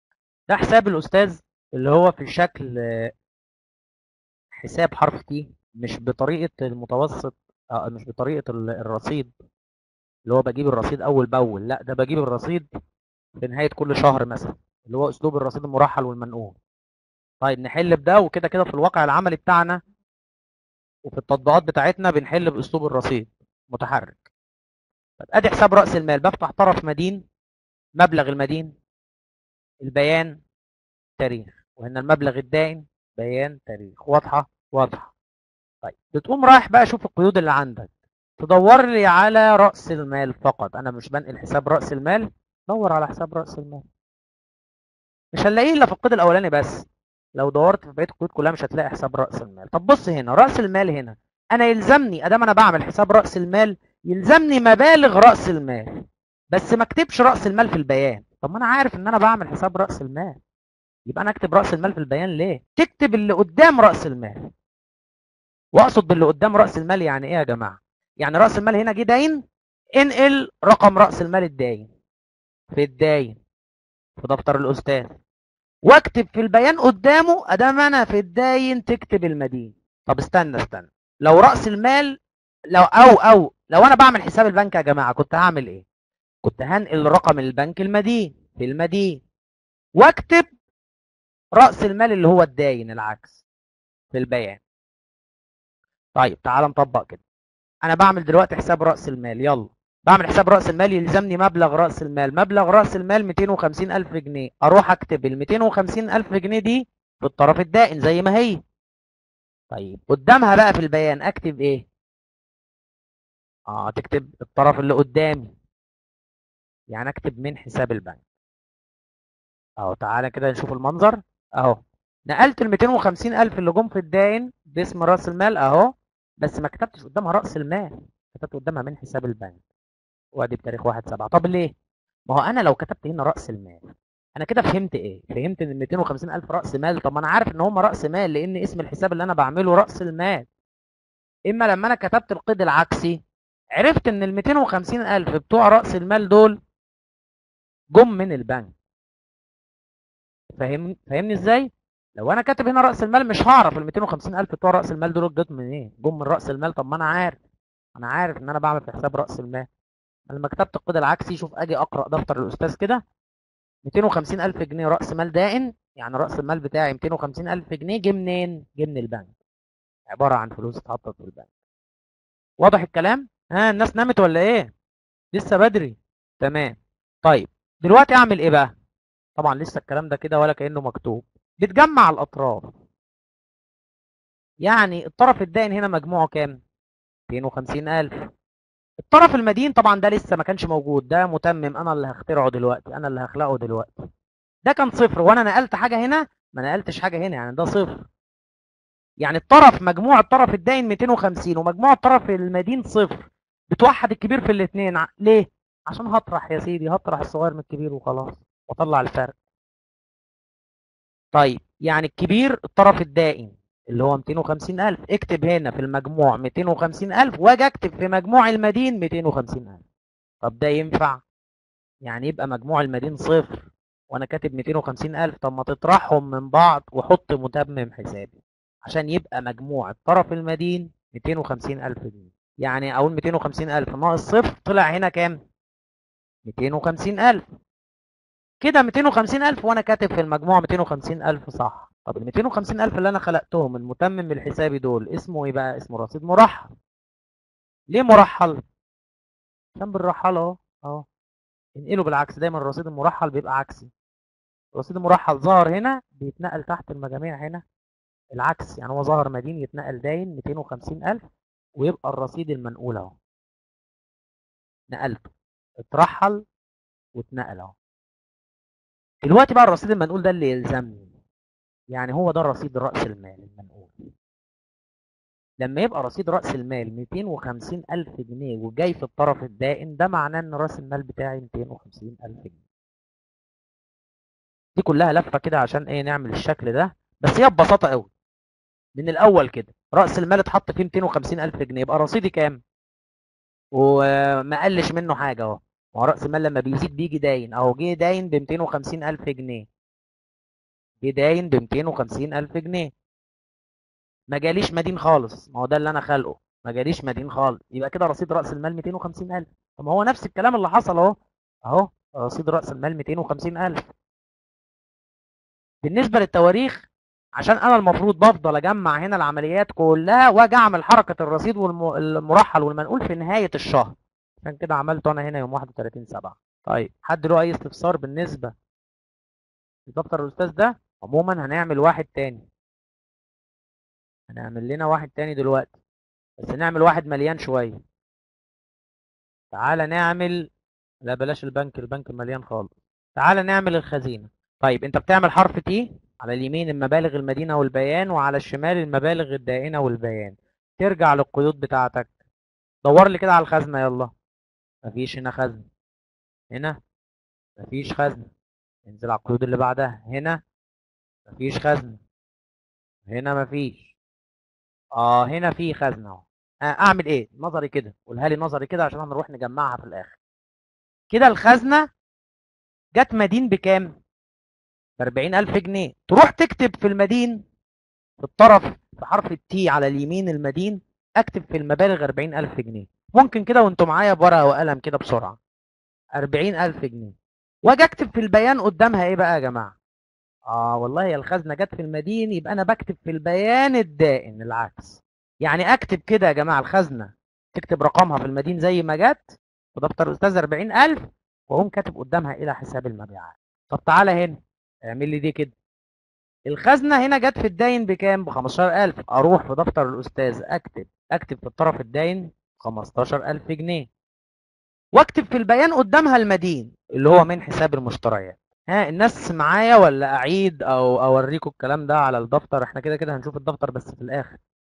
ده حساب الأستاذ اللي هو في شكل آه، حساب حرف تي، مش بطريقة المتوسط، آه، مش بطريقة ال- الرصيد اللي هو بجيب الرصيد أول بأول، لا ده بجيب الرصيد في نهاية كل شهر مثلا، اللي هو أسلوب الرصيد المرحل والمنقول. طيب نحل بده، وكده كده في الواقع العملي بتاعنا وفي التطبيقات بتاعتنا بنحل بأسلوب الرصيد متحرك. طيب ادي حساب رأس المال، بفتح طرف مدين، مبلغ المدين، البيان، تاريخ، وهنا المبلغ الدائن، بيان، تاريخ. واضحة؟ واضحة. طيب بتقوم رايح بقى شوف القيود اللي عندك، تدور لي على رأس المال فقط. انا مش بنقل حساب رأس المال، دور على حساب رأس المال. مش هنلاقيه الا في القيد الاولاني بس، لو دورت في بقيه القيود كلها مش هتلاقي حساب رأس المال. طب بص هنا، رأس المال هنا انا يلزمني ادام انا بعمل حساب رأس المال يلزمني مبالغ رأس المال، بس ما اكتبش رأس المال في البيان. طب ما انا عارف ان انا بعمل حساب رأس المال، يبقى انا اكتب رأس المال في البيان ليه؟ تكتب اللي قدام رأس المال. واقصد باللي قدام رأس المال يعني ايه يا جماعه؟ يعني رأس المال هنا جه داين، انقل رقم رأس المال الداين في الداين في دفتر الاستاذ، واكتب في البيان قدامه ادام انا في الداين تكتب المدين. طب استنى استنى، لو رأس المال، لو او او لو انا بعمل حساب البنك يا جماعه كنت هعمل ايه؟ كنت هنقل رقم البنك المدين في المدين، واكتب رأس المال اللي هو الداين العكس في البيان. طيب تعال نطبق كده. انا بعمل دلوقتي حساب رأس المال، يلا بعمل حساب رأس المال يلزمني مبلغ رأس المال، مبلغ رأس المال مئتين وخمسين ألف جنيه، اروح اكتب ال مئتين وخمسين ألف جنيه دي في الطرف الدائن زي ما هي. طيب قدامها بقى في البيان اكتب ايه؟ اه تكتب الطرف اللي قدامي، يعني اكتب من حساب البنك. اهو تعالى كده نشوف المنظر. اهو نقلت ال مئتين وخمسين ألف اللي جم في الدائن باسم راس المال اهو، بس ما كتبتش قدامها راس المال، كتبت قدامها من حساب البنك، وادي بتاريخ واحد سبعة. طب ليه؟ ما هو انا لو كتبت هنا راس المال انا كده فهمت ايه؟ فهمت ان مئتين وخمسين ألف راس مال. طب ما انا عارف ان هم راس مال لان اسم الحساب اللي انا بعمله راس المال. اما لما انا كتبت القيد العكسي عرفت ان ال مئتين وخمسين ألف بتوع راس المال دول جم من البنك. فاهم فاهمني ازاي؟ لو انا كاتب هنا راس المال مش هعرف ال مئتين وخمسين ألف بتوع راس المال دول جت من ايه؟ جم من راس المال. طب ما انا عارف، انا عارف ان انا بعمل في حساب راس المال. لما كتبت القيد العكسي شوف، اجي اقرا دفتر الاستاذ كده، مئتين وخمسين ألف جنيه راس مال دائن، يعني راس المال بتاعي مئتين وخمسين ألف جنيه جه منين؟ جه من البنك، عباره عن فلوس اتحطت في البنك. واضح الكلام؟ ها الناس نامت ولا ايه؟ لسه بدري. تمام. طيب دلوقتي اعمل ايه بقى؟ طبعا لسه الكلام ده كده ولا كانه مكتوب. بتجمع الاطراف، يعني الطرف الدائن هنا مجموعه كام؟ مئتين وخمسين ألف. الطرف المدين طبعا ده لسه ما كانش موجود، ده متمم انا اللي هخترعه دلوقتي، انا اللي هخلقه دلوقتي. ده كان صفر وانا نقلت حاجه هنا، ما نقلتش حاجه هنا، يعني ده صفر. يعني الطرف مجموع الطرف الدائن مئتين وخمسين ومجموع الطرف المدين صفر. بتوحد الكبير في الاثنين. ليه؟ عشان هطرح يا سيدي، هطرح الصغير من الكبير وخلاص واطلع الفرق. طيب يعني الكبير الطرف الدائن اللي هو مئتين وخمسين ألف، اكتب هنا في المجموع مئتين وخمسين ألف واجي اكتب في مجموع المدين مئتين وخمسين ألف. طب ده ينفع؟ يعني يبقى مجموع المدين صفر وانا كاتب مئتين وخمسين ألف. طب ما تطرحهم من بعض وحط متمم حسابي عشان يبقى مجموع الطرف المدين مئتين وخمسين ألف جنيه. يعني اقول مئتين وخمسين ألف ناقص صفر طلع هنا كام؟ مئتين وخمسين ألف. كده مئتين وخمسين ألف وانا كاتب في المجموع مئتين وخمسين ألف صح. طب ال مئتين وخمسين ألف اللي انا خلقتهم المتمم الحسابي دول اسمه ايه بقى؟ اسمه رصيد مرحل. ليه مرحل؟ عشان بنرحله اهو اهو. انقله بالعكس، دايما الرصيد المرحل بيبقى عكسي. الرصيد المرحل ظهر هنا بيتنقل تحت المجاميع هنا العكس، يعني هو ظهر مدين يتنقل داين مئتين وخمسين ألف ويبقى الرصيد المنقول اهو. نقلته، اترحل واتنقل اهو. دلوقتي بقى الرصيد المنقول ده اللي يلزمني، يعني هو ده رصيد رأس المال المنقول. لما يبقى رصيد رأس المال مئتين وخمسين ألف جنيه وجاي في الطرف الدائن ده معناه ان رأس المال بتاعي مئتين وخمسين ألف جنيه. دي كلها لفة كده عشان ايه؟ نعمل الشكل ده، بس هي ببساطة قوي. من الاول كده رأس المال اتحط فيه مئتين وخمسين ألف جنيه، يبقى رصيدي كام؟ وما قلش منه حاجة اهو. ما هو رأس المال لما بيزيد بيجي داين اهو، جه داين ب مئتين وخمسين ألف جنيه. في داين ب ميتين وخمسين ألف جنيه، ما جاليش مدين خالص، ما هو ده اللي انا خالقه، ما جاليش مدين خالص، يبقى كده رصيد راس المال ميتين وخمسين ألف. طب ما هو نفس الكلام اللي حصل اهو، اهو رصيد راس المال ميتين وخمسين ألف. بالنسبه للتواريخ، عشان انا المفروض بفضل اجمع هنا العمليات كلها واجي اعمل حركه الرصيد والمرحل والمنقول في نهايه الشهر، عشان كده عملته انا هنا يوم واحد وتلاتين سبعة. طيب حد له اي استفسار بالنسبه لدفتر الاستاذ ده؟ عموما هنعمل واحد تاني، هنعمل لنا واحد تاني دلوقتي، بس نعمل واحد مليان شويه. تعالى نعمل، لا بلاش البنك، البنك مليان خالص. تعالى نعمل الخزينة. طيب انت بتعمل حرف تي، على اليمين المبالغ المدينة والبيان، وعلى الشمال المبالغ الدائنة والبيان. ترجع للقيود بتاعتك، دور لي كده على الخزنة يلا. مفيش هنا خزنة، هنا مفيش خزنة. انزل على القيود اللي بعدها، هنا مفيش خزنة، هنا مفيش. اه هنا في خزنة اهو. آه اعمل ايه نظري كده؟ قولها لي نظري كده عشان هنروح نجمعها في الاخر. كده الخزنة جت مدين بكام؟ بأربعين ألف جنيه. تروح تكتب في المدين في الطرف في حرف التي على اليمين المدين، اكتب في المبالغ أربعين ألف جنيه. ممكن كده وانتوا معايا بورقة وقلم كده بسرعة، أربعين ألف جنيه. واجي اكتب في البيان قدامها ايه بقى يا جماعة؟ اه والله يا الخزنة جت في المدين، يبقى انا بكتب في البيان الدائن العكس. يعني اكتب كده يا جماعة، الخزنة تكتب رقمها في المدين زي ما جت في دفتر الاستاذ أربعين ألف، واقوم كاتب قدامها الى حساب المبيعات. طب تعالى هنا اعمل لي دي كده. الخزنة هنا جت في الداين بكام؟ ب خمستاشر ألف. اروح في دفتر الاستاذ اكتب اكتب في الطرف الداين خمستاشر ألف جنيه، واكتب في البيان قدامها المدين اللي هو من حساب المشتريات. ها الناس معايا ولا اعيد او اوريكم الكلام ده على الدفتر؟ احنا كده كده هنشوف الدفتر بس في الاخر،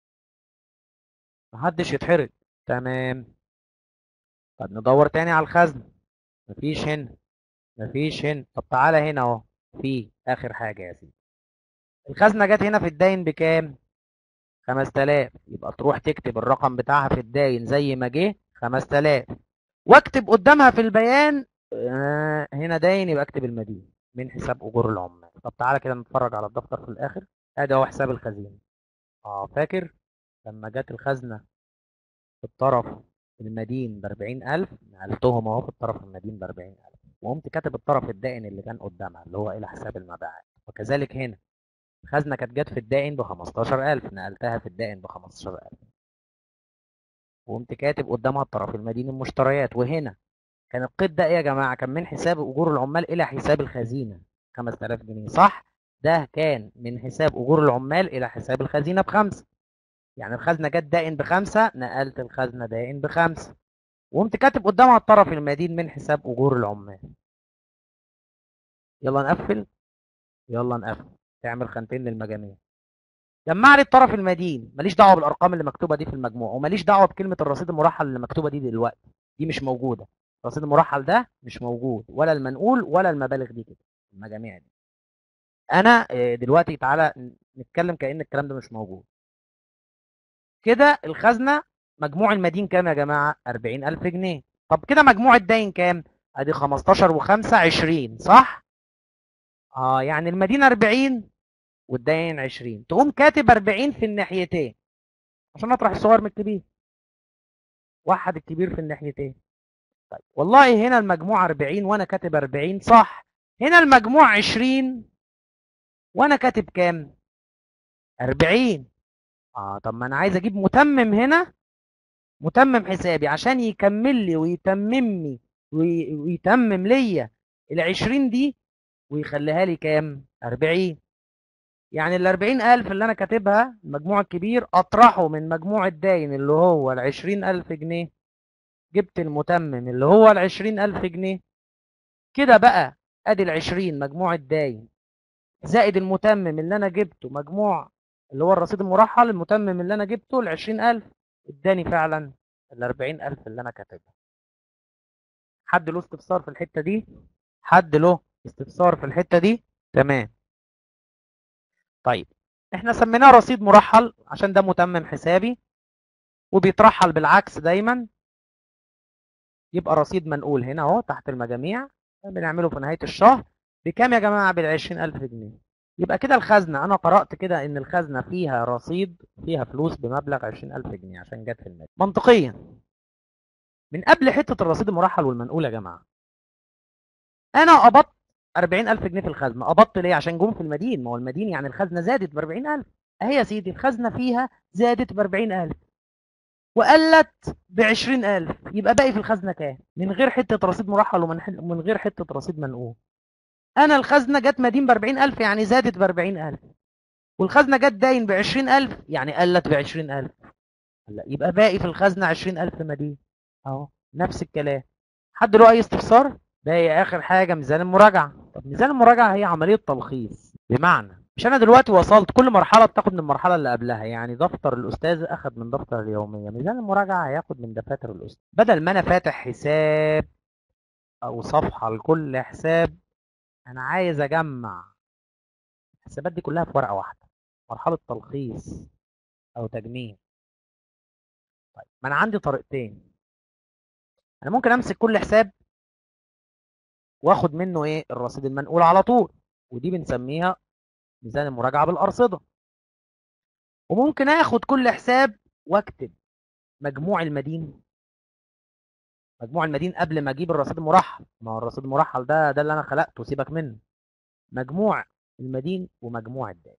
محدش يتحرج. تمام. طب ندور تاني على الخزنة، مفيش هنا، مفيش هنا. طب تعالى هنا اهو، في اخر حاجة يا سيدي. الخزنة جت هنا في الداين بكام؟ خمس تلاف. يبقى تروح تكتب الرقم بتاعها في الداين زي ما جه خمس تلاف، واكتب قدامها في البيان آه هنا داين، يبقى اكتب المدين من حساب اجور العمال. طب تعالى كده نتفرج على الدفتر في الاخر. ادي اهو حساب الخزينه. اه فاكر لما جت الخزنه في الطرف المدين ب أربعين ألف، نقلتهم اهو في الطرف المدين ب أربعين ألف، وقمت كاتب الطرف الدائن اللي كان قدامها اللي هو الى حساب المبيعات. وكذلك هنا الخزنه كانت جت في الدائن ب خمستاشر ألف، نقلتها في الدائن ب خمستاشر ألف، وقمت كاتب قدامها الطرف المدين المشتريات. وهنا كان القيد ده ايه يا جماعه؟ كان من حساب اجور العمال الى حساب الخزينه خمس تلاف جنيه، صح؟ ده كان من حساب اجور العمال الى حساب الخزينه بخمسه. يعني الخزنه جت دائن بخمسه، نقلت الخزنه دائن بخمسه، وقمت كاتب قدامها الطرف المدين من حساب اجور العمال. يلا نقفل، يلا نقفل. تعمل خانتين للمجاميع. جمع لي الطرف المدين، ماليش دعوه بالارقام اللي مكتوبه دي في المجموع، وماليش دعوه بكلمه الرصيد المرحل اللي مكتوبه دي دلوقتي، دي مش موجوده. الرصيد المرحل ده مش موجود، ولا المنقول ولا المبالغ دي كده، المجاميع دي. انا آه، دلوقتي تعالى نتكلم كأن الكلام ده مش موجود. كده الخزنه مجموع المدين كام يا جماعه؟ أربعين ألف جنيه. طب كده مجموع الدين كام؟ ادي خمستاشر و5 عشرين، صح؟ اه يعني المدين أربعين والدين عشرين، تقوم كاتب أربعين في الناحيتين عشان اطرح الصغير من الكبير، وحد الكبير في الناحيتين. طيب والله هنا المجموع أربعين وانا كاتب أربعين، صح؟ هنا المجموع عشرين وانا كاتب كام؟ أربعين. اه طب ما انا عايز اجيب متمم هنا، متمم حسابي عشان يكمل لي ويتمم لي وي- ويتمم ليا ال عشرين دي ويخليها لي كام؟ أربعين. يعني ال أربعين ألف اللي انا كاتبها المجموع الكبير اطرحه من مجموع الداين اللي هو ال عشرين ألف جنيه، جبت المتمم اللي هو ال عشرين ألف جنيه. كده بقى ادي ال عشرين مجموع الداين زائد المتمم اللي انا جبته مجموع اللي هو الرصيد المرحل، المتمم اللي انا جبته ال عشرين ألف، اداني فعلا ال أربعين ألف اللي انا كاتبها. حد له استفسار في الحتة دي؟ حد له استفسار في الحتة دي؟ تمام. طيب احنا سميناه رصيد مرحل عشان ده متمم حسابي وبيترحل بالعكس دايما، يبقى رصيد منقول هنا اهو تحت المجاميع، بنعمله في نهاية الشهر بكام يا جماعة؟ بال عشرين ألف جنيه. يبقى كده الخزنة، أنا قرأت كده إن الخزنة فيها رصيد، فيها فلوس بمبلغ عشرين ألف جنيه عشان جت في المال. منطقيا من قبل حتة الرصيد المرحل والمنقول يا جماعة، أنا قبضت أربعين ألف جنيه في الخزنة. قبضت ليه؟ عشان جم في المدين. ما هو المدين يعني الخزنة زادت ب أربعين ألف. أهي يا سيدي الخزنة فيها زادت ب أربعين ألف وقلت ب عشرين ألف، يبقى باقي في الخزنة كام؟ من غير حتة رصيد مرحل ومن غير حتة رصيد منقول. أنا الخزنة جت مدين ب أربعين ألف يعني زادت ب أربعين ألف، والخزنة جت داين ب عشرين ألف يعني قلت ب عشرين ألف. لا، يبقى باقي في الخزنة عشرين ألف مدين. اهو نفس الكلام. حد له اي استفسار؟ باقي اخر حاجة ميزان المراجعة. طب ميزان المراجعة هي عملية تلخيص، بمعنى مش انا دلوقتي وصلت كل مرحلة بتاخد من المرحلة اللي قبلها، يعني دفتر الاستاذ اخد من دفتر اليومية، ميزان المراجعة هياخد من دفاتر الاستاذ. بدل ما انا فاتح حساب او صفحة لكل حساب، انا عايز اجمع الحسابات دي كلها في ورقة واحدة، مرحلة تلخيص او تجميع. طيب ما انا عندي طريقتين. انا ممكن امسك كل حساب واخد منه ايه الرصيد المنقول على طول، ودي بنسميها ميزان المراجعه بالارصده. وممكن اخد كل حساب واكتب مجموع المدين، مجموع المدين قبل ما اجيب الرصيد المرحل. ما هو الرصيد المرحل ده ده اللي انا خلقته، سيبك منه. مجموع المدين ومجموع الدائن،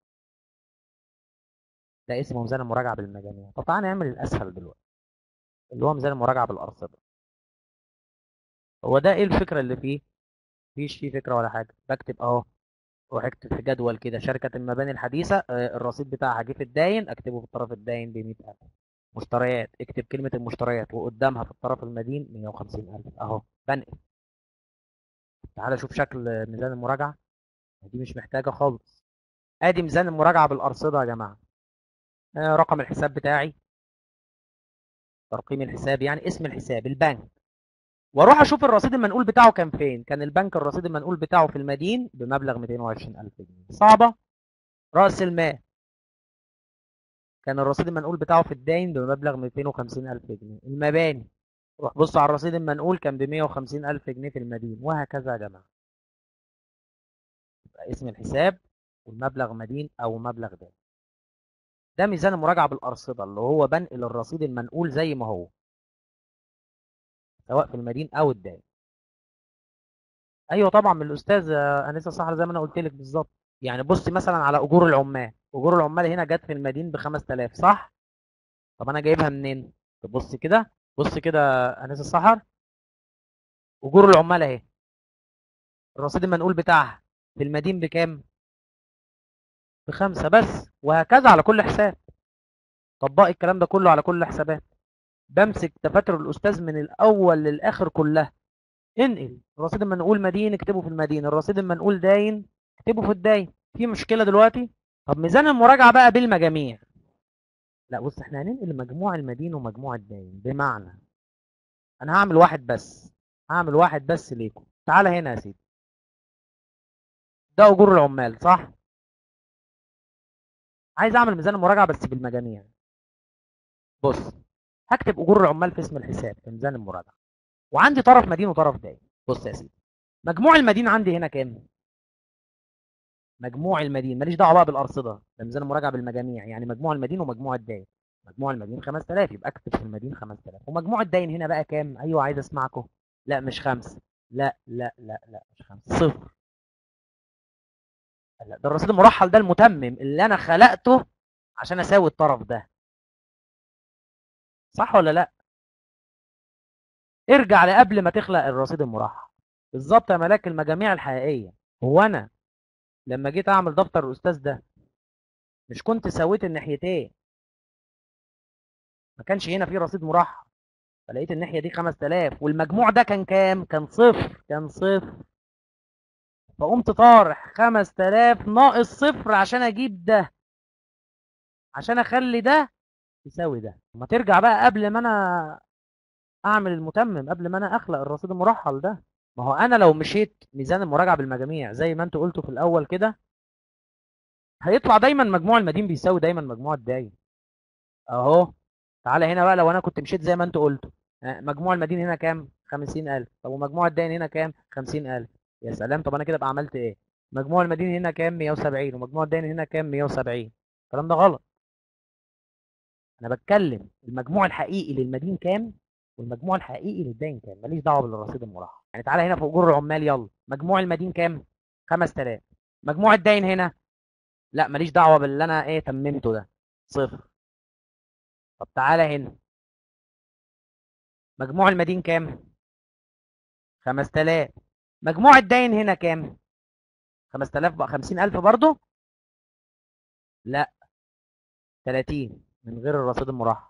ده اسمه ميزان المراجعه بالمجاميع. طب تعالى نعمل الاسهل دلوقتي اللي هو ميزان المراجعه بالارصده. هو ده ايه الفكره اللي فيه؟ مفيش فيه فكره ولا حاجه. بكتب اهو، روح اكتب في جدول كده شركة المباني الحديثة، آه، الرصيد بتاعها جه في الداين، اكتبه في الطرف الداين ب مئة ألف. مشتريات، اكتب كلمة المشتريات وقدامها في الطرف المدين مئة وخمسين ألف. اهو بنقل. تعالى شوف شكل ميزان المراجعة، دي مش محتاجة خالص. ادي ميزان المراجعة بالأرصدة يا جماعة. آه، رقم الحساب بتاعي، ترقيم الحساب يعني اسم الحساب البنك، واروح اشوف الرصيد المنقول بتاعه كان فين. كان البنك الرصيد المنقول بتاعه في المدين بمبلغ مئتين وعشرين ألف جنيه. صعبة. رأس المال كان الرصيد المنقول بتاعه في الداين بمبلغ مئتين وخمسين ألف جنيه. المباني، روح بص على الرصيد المنقول كان ب مئة وخمسين ألف جنيه في المدين، وهكذا يا جماعة. يبقى اسم الحساب والمبلغ مدين أو مبلغ داين. ده ميزان المراجعة بالأرصدة، اللي هو بنقل الرصيد المنقول زي ما هو سواء في المدين أو الداين. أيوه طبعا من الأستاذ أنسة صح، زي ما أنا قلت لك بالظبط. يعني بص مثلا على أجور العمال، أجور العمال هنا جت في المدين ب خمسة آلاف صح؟ طب أنا جايبها منين؟ تبص كده، بص كده أنسة السحر، أجور العمال أهي، الرصيد المنقول بتاعها في المدين بكام؟ بخمسة بس، وهكذا على كل حساب. طبق الكلام ده كله على كل حسابات. بمسك دفاتر الأستاذ من الأول للآخر كلها، انقل الرصيد المنقول مدين اكتبه في المدين، الرصيد المنقول داين اكتبه في الداين. في مشكلة دلوقتي؟ طب ميزان المراجعة بقى بالمجاميع. لا بص، احنا هننقل مجموع المدين ومجموع الداين، بمعنى انا هعمل واحد بس، هعمل واحد بس ليكم. تعالى هنا يا سيدي، ده أجور العمال صح؟ عايز اعمل ميزان المراجعة بس بالمجاميع. بص، هكتب اجور العمال في اسم الحساب في ميزان المراجعه، وعندي طرف مدين وطرف داين. بص يا سيدي، مجموع المدين عندي هنا كام؟ مجموع المدين ماليش دعوه بقى بالارصده، ده ميزان المراجعه بالمجاميع، يعني مجموع المدين ومجموع الداين. مجموع المدين خمسة آلاف، يبقى اكتب في المدين خمسة آلاف. ومجموع الداين هنا بقى كام؟ ايوه عايز اسمعكم. لا مش خمسة، لا لا لا لا مش خمسة، صفر. لا، ده الرصيد المرحل ده المتمم اللي انا خلقته عشان اساوي الطرف ده، صح ولا لا؟ ارجع لقبل ما تخلق الرصيد المرحل بالظبط يا ملاك المجاميع الحقيقيه. هو انا لما جيت اعمل دفتر الاستاذ ده مش كنت سويت الناحيتين؟ ما كانش هنا في رصيد مرحل، فلقيت الناحيه دي خمسة آلاف والمجموع ده كان كام؟ كان صفر، كان صفر. فقمت طارح خمسة آلاف ناقص صفر عشان اجيب ده، عشان اخلي ده يساوي ده. ما ترجع بقى قبل ما انا اعمل المتمم، قبل ما انا اخلق الرصيد المرحل ده. ما هو انا لو مشيت ميزان المراجعه بالمجاميع زي ما انتوا قلتوا في الاول كده، هيطلع دايما مجموع المدين بيساوي دايما مجموع الداين. اهو تعالى هنا بقى، لو انا كنت مشيت زي ما انتوا قلتوا، آه، مجموع المدين هنا كام؟ خمسين ألف. طب ومجموع الدين هنا كام؟ خمسين ألف. يا سلام، طب انا كده بقى عملت ايه؟ مجموع المدين هنا كام؟ مية وسبعين. ومجموع الدين هنا كام؟ مية وسبعين. الكلام ده غلط. انا بتكلم المجموع الحقيقي للمدين كام والمجموع الحقيقي للدين كام، ماليش دعوه بالرصيد المرحل. يعني تعالى هنا في اجور العمال، يلا مجموع المدين كام؟ خمسة آلاف. مجموع الدين هنا، لا ماليش دعوه باللي انا ايه تممته ده، صفر. طب تعالى هنا، مجموع المدين كام؟ خمسة آلاف. مجموع الدين هنا كام؟ خمسة آلاف بقى خمسين ألف برضه؟ لا، تلاتين من غير الرصيد المرحل.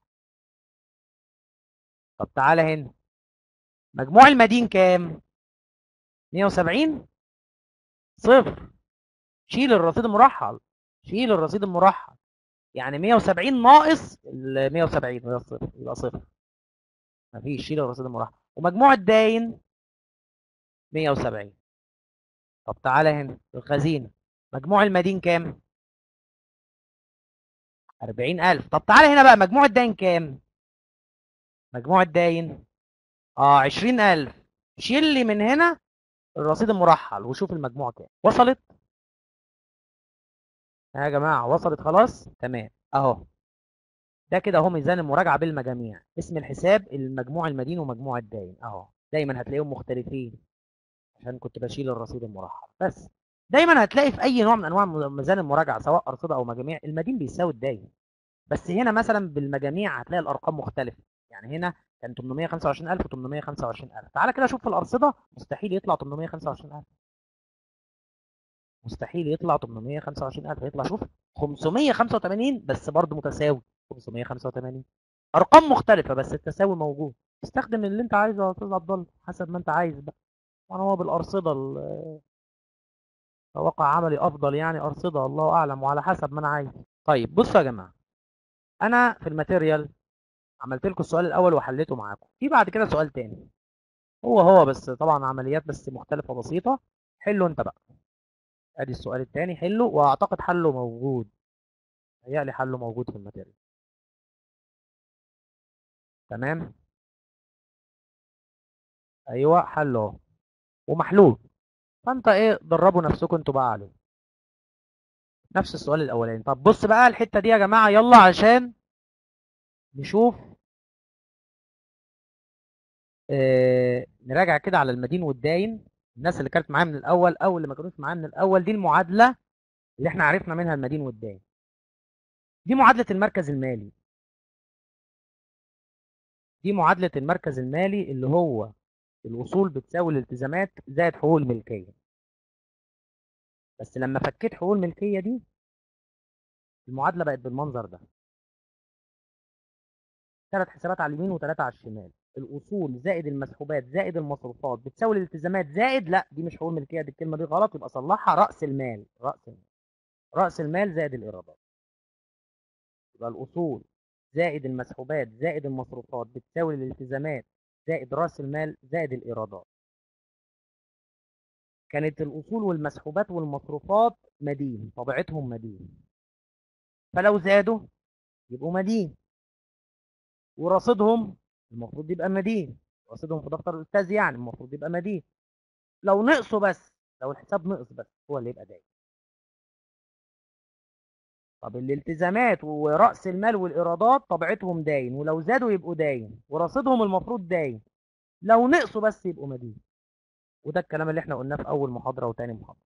طب تعالى هنا، مجموع المدين كام؟ مية وسبعين. صفر. شيل الرصيد المرحل، شيل الرصيد المرحل. يعني مية وسبعين ناقص ال مية وسبعين يبقى صفر، يبقى صفر. مفيش، شيل الرصيد المرحل. ومجموع الداين مية وسبعين. طب تعالى هنا الخزينة، مجموع المدين كام؟ أربعين ألف. طب تعالى هنا بقى، مجموع الداين كام؟ مجموع الداين اه عشرين ألف. شيل لي من هنا الرصيد المرحل وشوف المجموع كام. وصلت؟ يا جماعة وصلت خلاص؟ تمام اهو. ده كده اهو ميزان المراجعة بالمجاميع. اسم الحساب المجموع المدين ومجموع الداين اهو. دايما هتلاقيهم مختلفين عشان كنت بشيل الرصيد المرحل بس. دايما هتلاقي في اي نوع من انواع ميزان المراجعة سواء ارصدة او مجاميع المدين بيساوي الداين. بس هنا مثلا بالمجاميع هتلاقي الارقام مختلفة. يعني هنا كان تمنمية وخمسة وعشرين ألف و825 ألف. تعالى كده شوف في الارصدة، مستحيل يطلع تمنمية وخمسة وعشرين ألف. مستحيل يطلع تمنمية وخمسة وعشرين ألف. يطلع شوف خمسمية وخمسة وتمانين بس برضه متساوي. خمسمية وخمسة وتمانين. ارقام مختلفة بس التساوي موجود. استخدم اللي انت عايزه يا استاذ عبد الله حسب ما انت عايز بقى. وانا هو بالارصدة ال- واقع عملي افضل، يعني ارصدة الله اعلم وعلى حسب ما انا عايز. طيب بصوا يا جماعة، انا في الماتيريال عملت لكم السؤال الاول وحليته معاكم. في بعد كده سؤال تاني هو هو بس طبعا عمليات بس مختلفة بسيطة. حله انت بقى. ادي السؤال التاني حله، واعتقد حله موجود. هيقلي حله موجود في الماتيريال. تمام. ايوه حله اهو ومحلول. فانت ايه دربوا نفسكم انتوا بقى عليه. نفس السؤال الاولاني. طب بص بقى الحتة دي يا جماعة يلا عشان نشوف. اه نراجع كده على المدين والداين. الناس اللي كانت معايا من الاول او اللي ما كانوش معايا من الاول، دي المعادلة اللي احنا عرفنا منها المدين والداين. دي معادلة المركز المالي. دي معادلة المركز المالي اللي هو الأصول بتساوي الالتزامات زائد حقوق الملكية. بس لما فكيت حقوق الملكية دي المعادلة بقت بالمنظر ده. ثلاث حسابات على اليمين وثلاثة على الشمال. الأصول زائد المسحوبات زائد المصروفات بتساوي الالتزامات زائد، لا دي مش حقوق الملكية، دي الكلمة دي غلط يبقى صلحها. رأس المال. رأس المال. رأس المال زائد الإيرادات. يبقى الأصول زائد المسحوبات زائد المصروفات بتساوي الالتزامات زائد رأس المال زائد الإيرادات. كانت الأصول والمسحوبات والمصروفات مدين، طبيعتهم مدين، فلو زادوا يبقوا مدين. ورصيدهم المفروض يبقى مدين. رصيدهم في دفتر الأستاذ يعني المفروض يبقى مدين. لو نقصوا بس، لو الحساب نقص بس هو اللي يبقى داين. طب الالتزامات ورأس المال والإيرادات طبيعتهم داين، ولو زادوا يبقوا داين، ورصيدهم المفروض داين. لو نقصوا بس يبقوا مدين. وده الكلام اللي احنا قلناه في أول محاضرة وتاني محاضرة.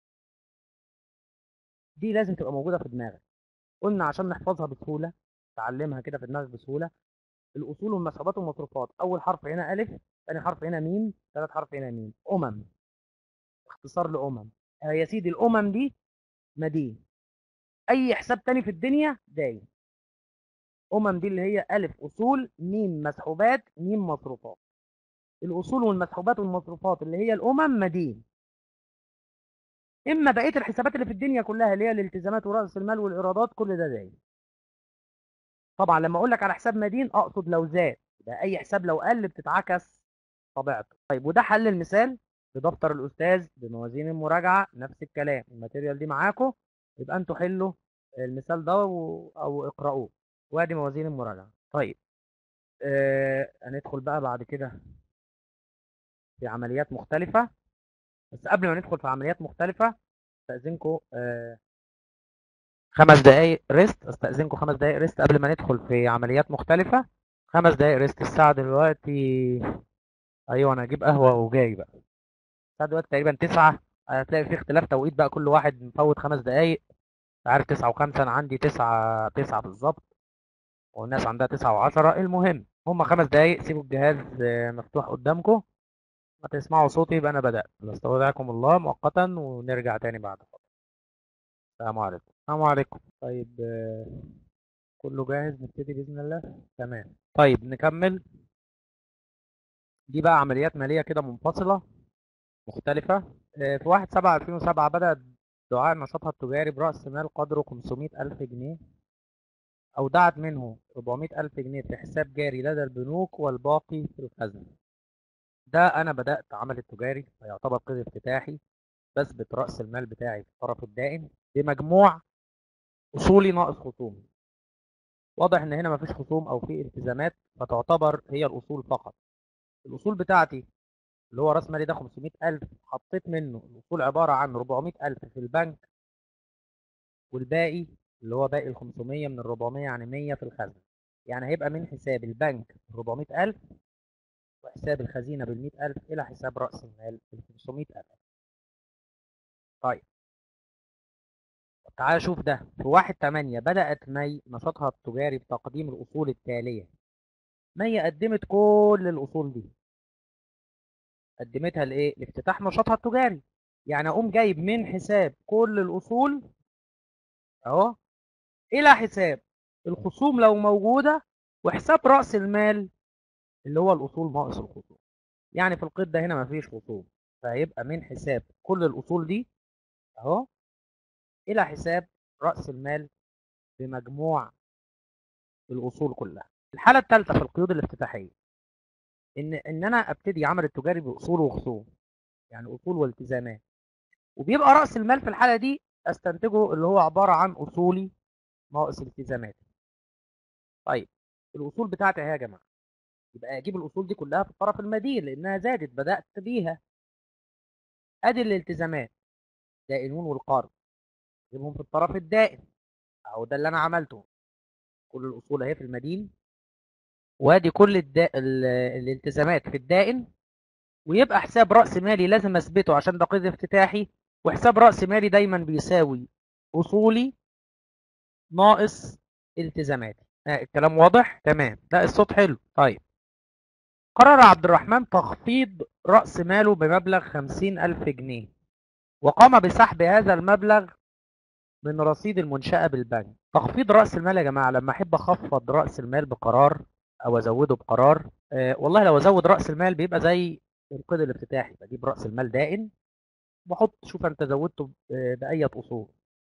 دي لازم تبقى موجودة في دماغك. قلنا عشان نحفظها بسهولة، تعلمها كده في دماغك بسهولة. الأصول والمسحوبات والمصروفات، أول حرف هنا ألف، ثاني حرف هنا ميم، ثالث حرف هنا ميم. أمم. اختصار لأمم. آه يا سيدي الأمم دي مدين. أي حساب تاني في الدنيا داين. أمم دي اللي هي ألف أصول ميم مسحوبات ميم مصروفات. الأصول والمسحوبات والمصروفات اللي هي الأمم مدين. إما بقية الحسابات اللي في الدنيا كلها اللي هي الالتزامات ورأس المال والإيرادات كل ده داين. طبعا لما أقول لك على حساب مدين أقصد لو زاد. ده أي حساب لو قل بتتعكس طبيعته. طيب وده حل المثال بدفتر الأستاذ بموازين المراجعة. نفس الكلام الماتيريال دي معاكم. يبقى أنتوا حلوا المثال ده و... أو اقرأوه. وادي موازين المراجعة. طيب آه هندخل بقى بعد كده في عمليات مختلفة. بس قبل ما ندخل في عمليات مختلفة استأذنكم آه خمس دقايق ريست استأذنكم خمس دقايق ريست قبل ما ندخل في عمليات مختلفة. خمس دقايق ريست. الساعة دلوقتي، ايوه انا هجيب قهوة وجاي بقى. الساعة دلوقتي تقريبا تسعة. هتلاقي في اختلاف توقيت بقى، كل واحد مفوت خمس دقايق. عارف تسعة وخمسة، انا عندي تسعة تسعة بالظبط، والناس عندها تسعة وعشرة. المهم هما خمس دقايق. سيبوا الجهاز آه، مفتوح قدامكم. ما تسمعوا صوتي يبقى انا بدأت. نستودعكم الله مؤقتا ونرجع تاني بعد فترة. السلام عليكم. السلام عليكم. طيب آه، كله جاهز نبتدي بإذن الله. تمام. طيب نكمل. دي بقى عمليات مالية كده منفصلة مختلفة. آه، في واحد سبعة ألفين وسبعة بدأت دعاء نشاطها التجاري برأس مال قدره خمسمائة ألف جنيه، أودعت منه أربعمائة ألف جنيه في حساب جاري لدى البنوك والباقي في الخزنة. ده أنا بدأت عمل التجاري، فيعتبر قيد افتتاحي. بثبت رأس المال بتاعي في الطرف الدائم بمجموع أصولي ناقص خصومي. واضح إن هنا مفيش خصوم أو في التزامات، فتعتبر هي الأصول فقط. الأصول بتاعتي اللي هو راس مالي ده خمسمائة ألف، حطيت منه الأصول عبارة عن أربعمائة ألف في البنك، والباقي اللي هو باقي ال خمسمائة من ال أربعمائة يعني مية في الخزنة. يعني هيبقى من حساب البنك أربعمائة ألف، وحساب الخزينة بال مائة ألف، إلى حساب رأس المال ال خمسمائة ألف. طيب تعال شوف ده. في واحد تمانية بدأت مي نشاطها التجاري بتقديم الأصول التالية. مي قدمت كل الأصول دي، قدمتها لإيه؟ لافتتاح نشاطها التجاري. يعني أقوم جايب من حساب كل الأصول أهو، إلى حساب الخصوم لو موجودة، وحساب رأس المال اللي هو الأصول ناقص الخصوم. يعني في القيد ده هنا مفيش خصوم، فهيبقى من حساب كل الأصول دي أهو، إلى حساب رأس المال بمجموع الأصول كلها. الحالة الثالثة في القيود الافتتاحية إن إن أنا أبتدي عمل التجاري بأصول وخصوم، يعني أصول والتزامات، وبيبقى رأس المال في الحالة دي أستنتجه اللي هو عبارة عن أصولي ناقص التزاماتي. طيب الأصول بتاعتي أهي يا جماعة، يبقى أجيب الأصول دي كلها في الطرف المدين لأنها زادت، بدأت بيها. أدي الالتزامات، دائنون والقرض، أجيبهم في الطرف الدائن أهو. ده اللي أنا عملته. كل الأصول أهي في المدين، وادي كل الدا... ال... الالتزامات في الدائن. ويبقى حساب رأس مالي لازم اثبته عشان ده قيد افتتاحي، وحساب رأس مالي دايما بيساوي أصولي ناقص التزاماتي. آه الكلام واضح؟ تمام. لا الصوت حلو. طيب قرر عبد الرحمن تخفيض رأس ماله بمبلغ خمسين ألف جنيه، وقام بسحب هذا المبلغ من رصيد المنشأة بالبنك. تخفيض رأس المال يا جماعة، لما أحب أخفض رأس المال بقرار أو أزوده بقرار، آه والله لو أزود رأس المال بيبقى زي القيد الافتتاحي. بجيب رأس المال دائن بحط، شوف أنت زودته بأية أصول.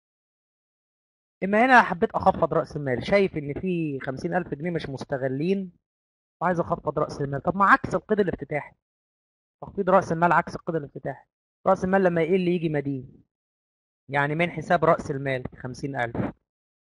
إما هنا حبيت أخفض رأس المال، شايف إن في خمسين ألف جنيه مش مستغلين وعايز أخفض رأس المال. طب ما عكس القيد الافتتاحي، تخفيض رأس المال عكس القيد الافتتاحي. رأس المال لما يقل يجي مدين، يعني من حساب رأس المال خمسين ألف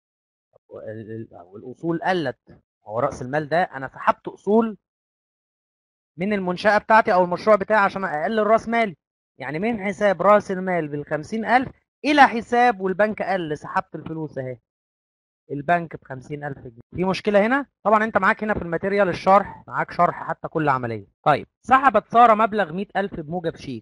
والأصول قلت. هو رأس المال ده أنا سحبت أصول من المنشأة بتاعتي أو المشروع بتاعي عشان أقلل رأس مالي. يعني من حساب رأس المال بالخمسين ألف إلى حساب، والبنك قل، سحبت الفلوس أهي. البنك بخمسين ألف جنيه. في مشكلة هنا؟ طبعا أنت معاك هنا في الماتيريال الشرح، معاك شرح حتى كل عملية. طيب سحبت سارة مبلغ مئة ألف بموجب شيك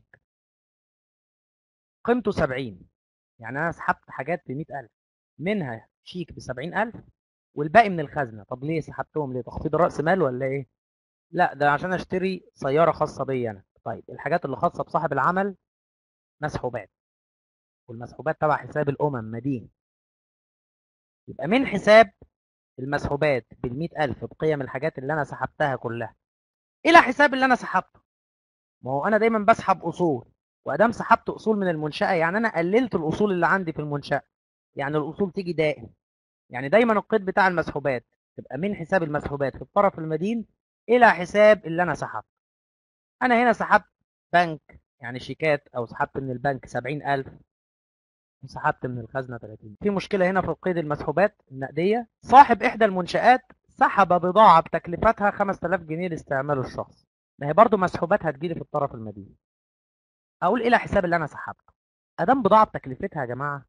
قيمته سبعين. يعني أنا سحبت حاجات ب مئة ألف، منها شيك ب سبعين ألف والباقي من الخزنة. طب ليه سحبتهم؟ ليه؟ تخفيض رأس مال ولا إيه؟ لا ده عشان أشتري سيارة خاصة بي أنا. طيب الحاجات اللي خاصة بصاحب العمل مسحوبات، والمسحوبات تبع حساب الأمم مدين. يبقى من حساب المسحوبات بالمئة ألف بقيم الحاجات اللي أنا سحبتها كلها، إلى حساب اللي أنا سحبته. ما هو أنا دايما بسحب أصول، وأدام سحبت أصول من المنشأة يعني أنا قللت الأصول اللي عندي في المنشأة. يعني الأصول تيجي دائم. يعني دايما القيد بتاع المسحوبات تبقى من حساب المسحوبات في الطرف المدين إلى حساب اللي أنا سحبته. أنا هنا سحبت بنك يعني شيكات، أو سحبت من البنك سبعين ألف وسحبت من الخزنة ثلاثين. في مشكلة هنا في القيد المسحوبات النقدية. صاحب إحدى المنشآت سحب بضاعة بتكلفتها خمسة آلاف جنيه لاستعماله الشخصي. ما هي برضو مسحوبات هتجيلي في الطرف المدين. أقول إلى حساب اللي أنا سحبته. ادام بضاعه بتكلفتها يا جماعه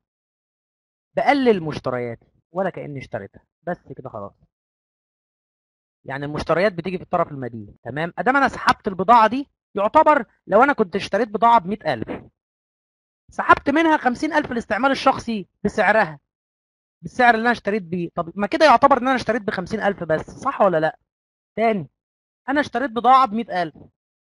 بقلل مشترياتي ولا كاني اشتريتها، بس كده خلاص. يعني المشتريات بتيجي في الطرف المدين، تمام. ادام انا سحبت البضاعه دي، يعتبر لو انا كنت اشتريت بضاعه ب مئة ألف، سحبت منها خمسين ألف الاستعمال الشخصي بسعرها، بالسعر اللي انا اشتريت بيه. طب ما كده يعتبر ان انا اشتريت ب خمسين ألف بس، صح ولا لا؟ تاني، انا اشتريت بضاعه ب مئة ألف،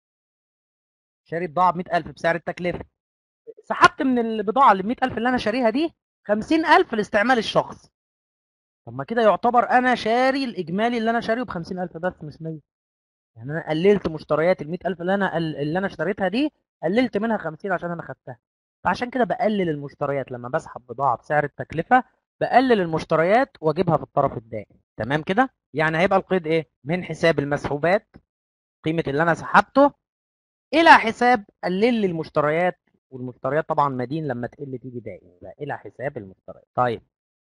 شاري بضاعه ب مئة ألف بسعر التكلفه، سحبت من البضاعه اللي ب مئة ألف اللي انا شاريها دي خمسين ألف الاستعمال الشخصي. طب ما كده يعتبر انا شاري الاجمالي اللي انا شاريه ب خمسين ألف بس مش مية. يعني انا قللت مشتريات ال مئة ألف اللي انا اللي انا اشتريتها دي، قللت منها خمسين عشان انا خدتها. فعشان كده بقلل المشتريات لما بسحب بضاعه بسعر التكلفه، بقلل المشتريات واجيبها في الطرف الدائم. تمام كده؟ يعني هيبقى القيد ايه؟ من حساب المسحوبات، قيمه اللي انا سحبته، الى حساب قلل لي المشتريات. والمشتريات طبعا مدين لما تقل تيجي دائم، يبقى الى حساب المشتريات. طيب،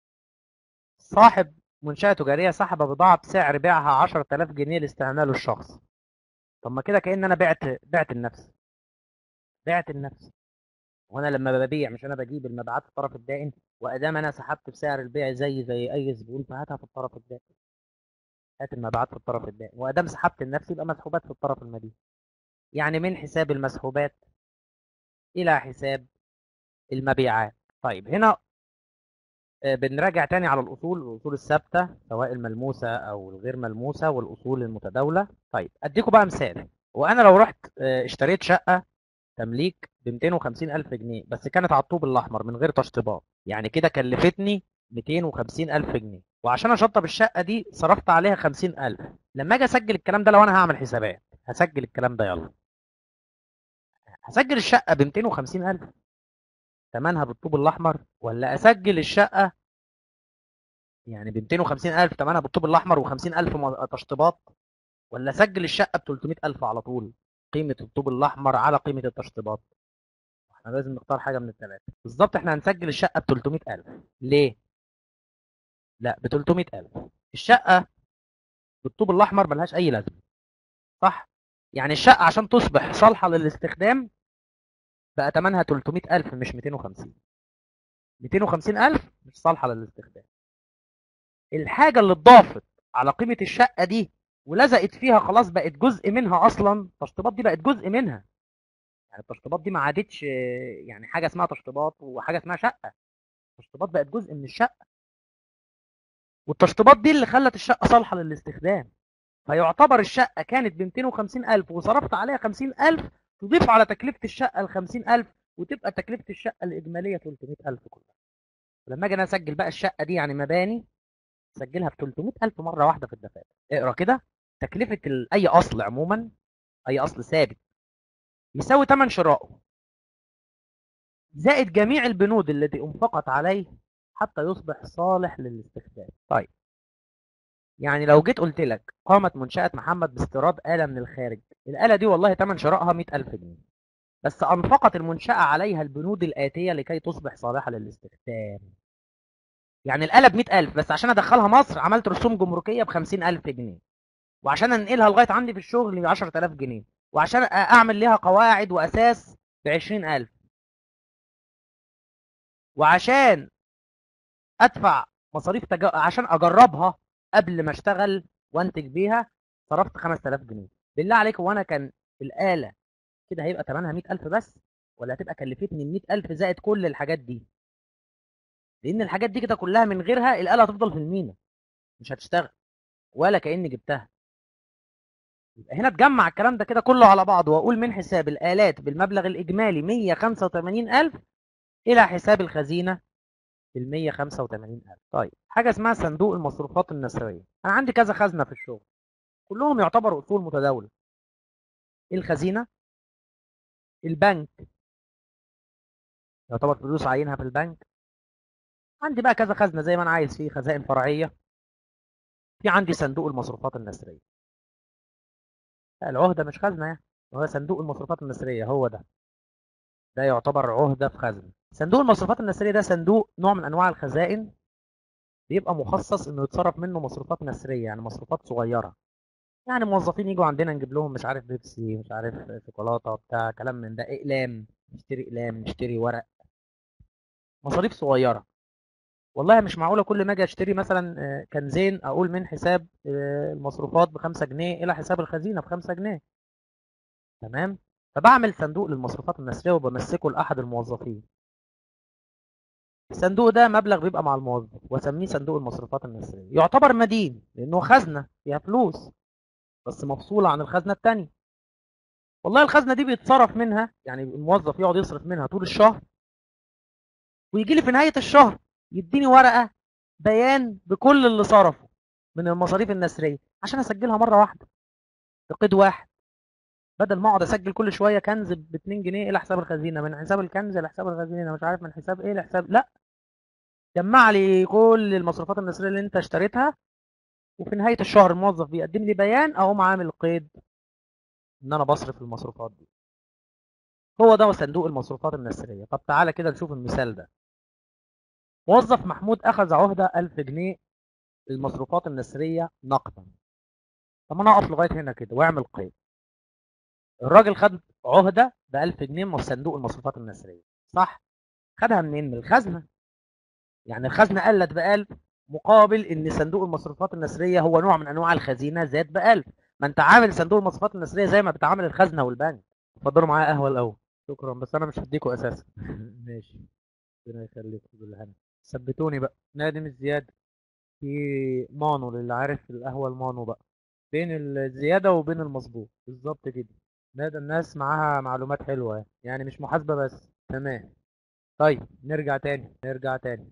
صاحب منشأة تجارية سحب بضاعة بسعر بيعها عشرة آلاف جنيه لاستعماله الشخصي. طب ما كده كأن انا بعت بعت النفس، بعت النفس. وانا لما ببيع مش انا بجيب المبيعات في الطرف الدائن؟ وادام انا سحبت بسعر البيع زي زي اي زبون، فهاتها في الطرف الدائن، هات المبيعات في الطرف الدائن. وادام سحبت النفس يبقى مسحوبات في الطرف المدين. يعني من حساب المسحوبات الى حساب المبيعات. طيب هنا آه، بنراجع تاني على الأصول، الأصول الثابتة سواء الملموسة أو الغير ملموسة، والأصول المتداولة. طيب أديكم بقى مثال. وأنا لو رحت آه، اشتريت شقة تمليك ب مئتين وخمسين ألف جنيه، بس كانت على الطوب الأحمر من غير تشطيبات، يعني كده كلفتني مئتين وخمسين ألف جنيه، وعشان أشطب الشقة دي صرفت عليها خمسين ألف. لما أجي أسجل الكلام ده، لو أنا هعمل حسابات هسجل الكلام ده، يلا هسجل الشقة ب مئتين وخمسين ألف ثمنها بالطوب الأحمر، ولا أسجل الشقة يعني ب مئتين وخمسين ألف ثمنها بالطوب الاحمر و50 ألف م- تشطيبات، ولا اسجل الشقه ب ثلاثمئة ألف على طول، قيمه الطوب الاحمر على قيمه التشطيبات؟ احنا لازم نختار حاجه من الثلاثه بالظبط. احنا هنسجل الشقه ب ثلاثمئة ألف. ليه؟ لا، ب ثلاثمئة ألف. الشقه بالطوب الاحمر ملهاش اي لازمه، صح؟ يعني الشقه عشان تصبح صالحه للاستخدام بقى ثمنها ثلاثمئة ألف مش مئتين وخمسين. مئتين وخمسين ألف مش صالحه للاستخدام. الحاجه اللي اتضافت على قيمه الشقه دي ولزقت فيها خلاص بقت جزء منها اصلا، التشطيبات دي بقت جزء منها. يعني التشطيبات دي ما عادتش يعني حاجه اسمها تشطيبات وحاجه اسمها شقه، التشطيبات بقت جزء من الشقه، والتشطيبات دي اللي خلت الشقه صالحه للاستخدام. فيعتبر الشقه كانت ب مئتين وخمسين ألف وصرفت عليها خمسين ألف، تضيف على تكلفه الشقه ال خمسين ألف، وتبقى تكلفه الشقه الاجماليه ثلاثمئة ألف كلها. ولما اجي انا اسجل بقى الشقه دي يعني مباني، سجلها ب ثلاثمئة ألف مره واحده في الدفاتر. اقرا كده، تكلفه ال- اي اصل عموما، اي اصل ثابت يساوي ثمن شرائه زائد جميع البنود التي انفقت عليه حتى يصبح صالح للاستخدام. طيب، يعني لو جيت قلت لك قامت منشأة محمد باستيراد آلة من الخارج، الآلة دي والله ثمن شرائها مئة ألف جنيه، بس أنفقت المنشأة عليها البنود الآتية لكي تصبح صالحة للاستخدام. يعني الآلة ب مئة ألف، بس عشان أدخلها مصر عملت رسوم جمركية ب خمسين ألف جنيه، وعشان أنقلها لغاية عندي في الشغل ب عشرة آلاف جنيه، وعشان أعمل لها قواعد وأساس ب عشرين ألف، وعشان ادفع مصاريف تج... عشان اجربها قبل ما اشتغل وانتج بيها صرفت خمسة آلاف جنيه. بالله عليك، هو انا كان الاله كده هيبقى ثمنها مئة ألف بس، ولا هتبقى كلفتني مئة ألف زائد كل الحاجات دي؟ لان الحاجات دي كده كلها من غيرها الاله هتفضل في المينا مش هتشتغل ولا كاني جبتها. يبقى هنا تجمع الكلام ده كده كله على بعضه، واقول من حساب الالات بالمبلغ الاجمالي مئة وخمسة وثمانين ألف الى حساب الخزينه ال مئة وخمسة وثمانين ألف. طيب، حاجه اسمها صندوق المصروفات النسريه. انا عندي كذا خزنه في الشغل، كلهم يعتبروا اصول متداوله. الخزينه، البنك يعتبر فلوس عينها في البنك، عندي بقى كذا خزنه زي ما انا عايز، فيه خزائن فرعيه، في عندي صندوق المصروفات النسريه. لا، العهده مش خزنه يعني، هو صندوق المصروفات النسريه هو ده، ده يعتبر عهده في خزنه. صندوق المصروفات النسريه ده صندوق نوع من انواع الخزائن، بيبقى مخصص انه يتصرف منه مصروفات نسريه، يعني مصروفات صغيره. يعني موظفين يجوا عندنا نجيب لهم مش عارف بيبسي، مش عارف شوكولاته بتاع كلام من ده، اقلام، نشتري اقلام، نشتري ورق، مصاريف صغيره. والله مش معقوله كل ما اجي اشتري مثلا آه، كنزين اقول من حساب آه، المصروفات بخمسة جنيه الى حساب الخزينه بخمسة جنيه. تمام. فبعمل صندوق للمصروفات النسريه وبمسكه لاحد الموظفين. الصندوق ده مبلغ بيبقى مع الموظف واسميه صندوق المصروفات النسريه، يعتبر مدين لانه خزنه فيها فلوس بس مفصوله عن الخزنه التانية. والله الخزنه دي بيتصرف منها، يعني الموظف يقعد يصرف منها طول الشهر، ويجي لي في نهايه الشهر يديني ورقه بيان بكل اللي صرفه من المصاريف النسريه عشان اسجلها مره واحده بقيد واحد، بدل ما اقعد اسجل كل شويه كنز ب اتنين جنيه الى حساب الخزينه، من حساب الكنز لحساب الخزينه، مش عارف من حساب ايه لحساب، لا. جمع لي كل المصروفات النسريه اللي انت اشتريتها، وفي نهايه الشهر الموظف بيقدم لي بيان اقوم عامل قيد ان انا بصرف المصروفات دي. هو ده صندوق المصروفات النسريه. طب تعالى كده نشوف المثال ده. موظف محمود اخذ عهده ألف جنيه المصروفات النسريه نقدا. طب انا اقف لغايه هنا كده واعمل قيد. الراجل خد عهده ب ألف جنيه من صندوق المصروفات النسريه، صح؟ خدها منين؟ من الخزنه. يعني الخزنه قلت ب ألف مقابل ان صندوق المصروفات النسريه هو نوع من انواع الخزينه زاد ب ألف. ما انت عامل صندوق المصروفات النسريه زي ما بتعامل الخزنه والبنك. اتفضلوا معايا قهوه الاول. شكرا، بس انا مش هديكوا اساسا. ماشي. ربنا يخليكم بالهنا. ثبتوني بقى. نادي مش زياده. في مانو للي عارف القهوه المانو بقى، بين الزياده وبين المظبوط بالظبط كده. نادي الناس معاها معلومات حلوه يعني يعني مش محاسبه بس. تمام. طيب نرجع تاني نرجع تاني.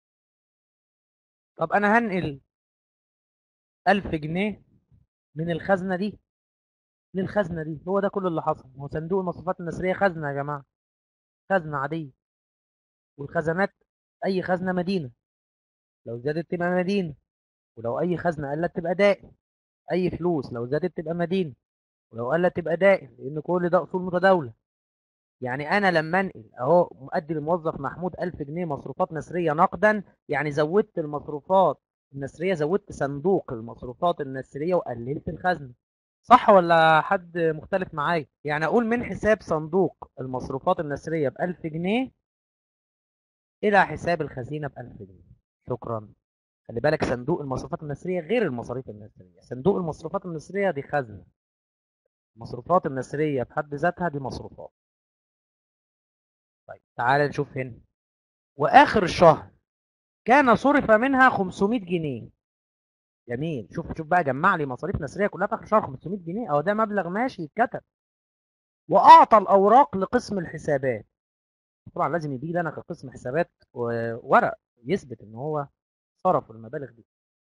طب انا هنقل ألف جنيه من الخزنه دي للخزنه دي، هو ده كل اللي حصل. هو صندوق المصروفات النسريه خزنه يا جماعه، خزنه عاديه. والخزانات اي خزنه مدينه، لو زادت تبقى مدينه، ولو اي خزنه قلت تبقى دائن. اي فلوس لو زادت تبقى مدينه، ولو قلت تبقى دائن، لان كل ده اصول متداوله. يعني انا لما انقل اهو مؤدي الموظف محمود ألف جنيه مصروفات نسريه نقدا، يعني زودت المصروفات النسريه، زودت صندوق المصروفات النسريه وقللت الخزنه. صح ولا حد مختلف معايا؟ يعني اقول من حساب صندوق المصروفات النسريه ب ألف جنيه الى حساب الخزينه ب ألف جنيه. شكرا. خلي بالك صندوق المصروفات النسريه غير المصاريف النسريه. صندوق المصروفات النسريه دي خزنه، المصروفات النسريه بحد ذاتها دي مصروفات. طيب تعال نشوف هنا. واخر الشهر كان صرف منها خمسمائة جنيه. جميل. شوف شوف بقى، جمع لي مصاريف نسريه كلها في اخر الشهر خمسمائة جنيه، اهو ده مبلغ ماشي يتكتب. واعطى الاوراق لقسم الحسابات. طبعا لازم يجي لي انا كقسم حسابات وورق يثبت ان هو صرف المبالغ دي.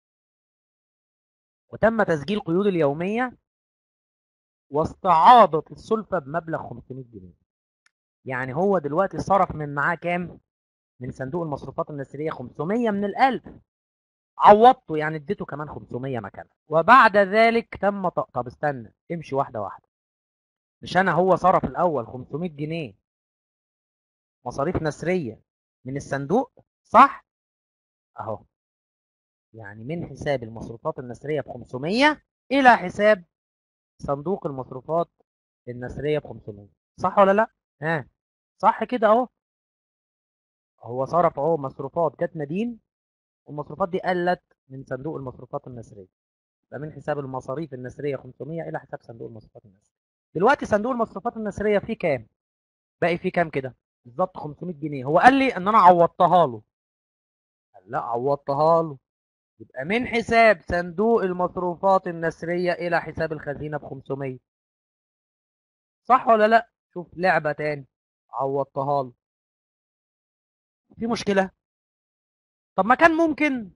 وتم تسجيل قيود اليوميه واستعاضت السلفه بمبلغ خمسمائة جنيه. يعني هو دلوقتي صرف من معاه كام؟ من صندوق المصروفات النسريه خمسمائة من الألف، عوضته يعني اديته كمان خمسمائة مكانها. وبعد ذلك تم ط... طب استنى، امشي واحده واحده. مش انا هو صرف الاول خمسمائة جنيه مصاريف نسريه من الصندوق، صح؟ اهو. يعني من حساب المصروفات النسريه ب خمسمائة الى حساب صندوق المصروفات النسريه ب خمسمائة، صح ولا لا؟ ها، صح كده اهو. هو صرف اهو مصروفات جت مدين، والمصروفات دي قلت من صندوق المصروفات النسريه. يبقى من حساب المصاريف النسريه خمسمائة الى حساب صندوق المصروفات النسريه. دلوقتي صندوق المصروفات النسريه فيه كام؟ باقي فيه كام كده؟ بالظبط خمسمائة جنيه. هو قال لي ان انا عوضتها له. قال لا، عوضتها له. يبقى من حساب صندوق المصروفات النسريه الى حساب الخزينه ب خمسمائة، صح ولا لا؟ شوف لعبه تاني، عوضتها له. في مشكله؟ طب ما كان ممكن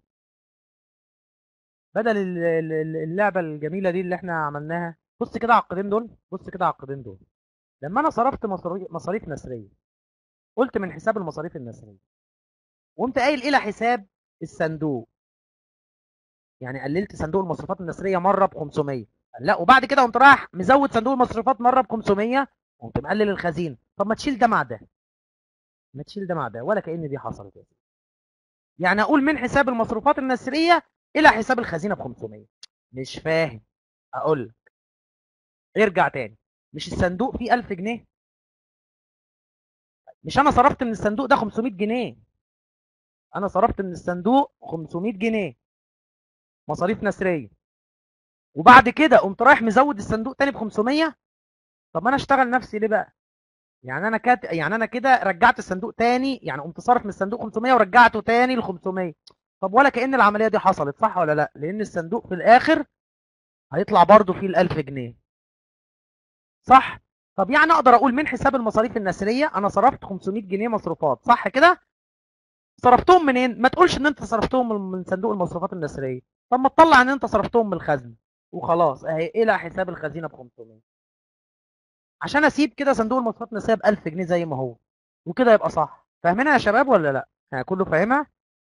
بدل ال- ال- ال- اللعبه الجميله دي اللي احنا عملناها. بص كده على العقدين دول، بص كده على العقدين دول. لما انا صرفت مصاريف مصاريف نسريه، قلت من حساب المصاريف النسريه، وقمت قايل الى حساب الصندوق، يعني قللت صندوق المصروفات النسريه مره ب خمسمائة. لا، وبعد كده قمت رايح مزود صندوق المصروفات مره ب خمسمائة، قمت مقلل الخزينه. طب ما تشيل ده مع ده، ما تشيل ده مع ده، ولا كأن دي حصلت يا سيدي. يعني اقول من حساب المصروفات النسريه الى حساب الخزينه ب خمسمائة. مش فاهم. اقول لك، ارجع تاني. مش الصندوق فيه ألف جنيه؟ مش انا صرفت من الصندوق ده خمسمائة جنيه؟ انا صرفت من الصندوق خمسمية جنيه مصاريف نسريه، وبعد كده قمت رايح مزود الصندوق تاني ب خمسمية. طب ما انا اشتغل نفسي ليه بقى؟ يعني انا كات يعني انا كده رجعت الصندوق تاني، يعني قمت صارف من الصندوق خمسمية ورجعته تاني ل خمسمية. طب ولا كأن العمليه دي حصلت، صح ولا لا؟ لان الصندوق في الاخر هيطلع برضه فيه ال ألف جنيه، صح؟ طب يعني اقدر اقول من حساب المصاريف النسريه انا صرفت خمسمية جنيه مصروفات، صح كده؟ صرفتهم منين؟ ما تقولش ان انت صرفتهم من من صندوق المصروفات النسريه. طب ما تطلع ان انت صرفتهم من الخزنه وخلاص، اهي الى حساب الخزينه ب خمسمية، عشان اسيب كده صندوق المصروفات النسريه ب ألف جنيه زي ما هو، وكده يبقى صح. فاهمينها يا شباب ولا لا؟ ها، كله فاهمها؟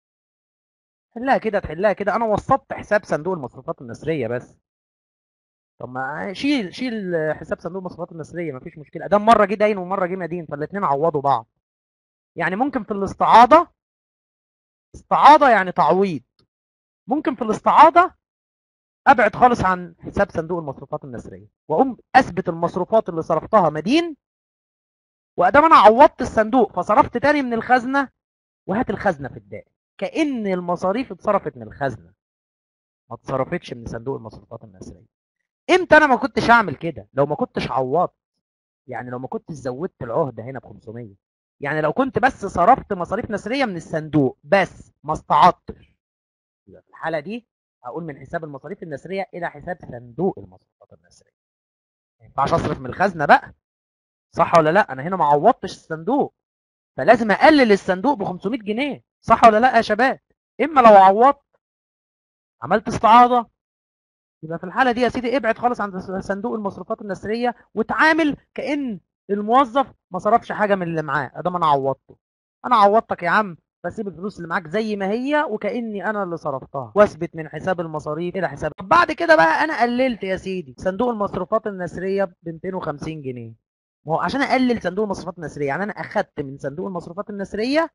حلها كده، تحلها كده. انا وصفت حساب صندوق المصروفات النسريه بس. طب ما شيل شيل حساب صندوق المصروفات النسريه، مفيش مشكله، ده مره جه داين ومره جه مدين، فالاثنين عوضوا بعض. يعني ممكن في الاستعاضه، استعاضه يعني تعويض، ممكن في الاستعاضه ابعد خالص عن حساب صندوق المصروفات النسريه، واقوم اثبت المصروفات اللي صرفتها مدين، وادام انا عوضت الصندوق فصرفت تاني من الخزنه، وهات الخزنه في الدائم، كأن المصاريف اتصرفت من الخزنه، ما اتصرفتش من صندوق المصروفات النسريه. امتى انا ما كنتش اعمل كده؟ لو ما كنتش عوضت، يعني لو ما كنتش زودت العهده هنا ب خمسمية، يعني لو كنت بس صرفت مصاريف نسريه من الصندوق بس ما استعضتش، يبقى في الحاله دي هقول من حساب المصاريف النسريه الى حساب صندوق المصروفات النسريه. ما ينفعش اصرف من الخزنه بقى، صح ولا لا؟ انا هنا ما عوضتش الصندوق، فلازم اقلل الصندوق ب خمسمية جنيه، صح ولا لا يا شباب؟ اما لو عوضت عملت استعاضه، يبقى في الحاله دي يا سيدي ابعد خالص عن صندوق المصروفات النسريه، وتعامل كأن الموظف ما صرفش حاجه من اللي معاه، ادام انا عوضته. انا عوضتك يا عم، بسيب الفلوس اللي معاك زي ما هي وكأني انا اللي صرفتها، واثبت من حساب المصاريف الى حساب. طب بعد كده بقى انا قللت يا سيدي صندوق المصروفات النسريه ب مئتين وخمسين جنيه. ما هو عشان اقلل صندوق المصروفات النسريه، يعني انا اخدت من صندوق المصروفات النسريه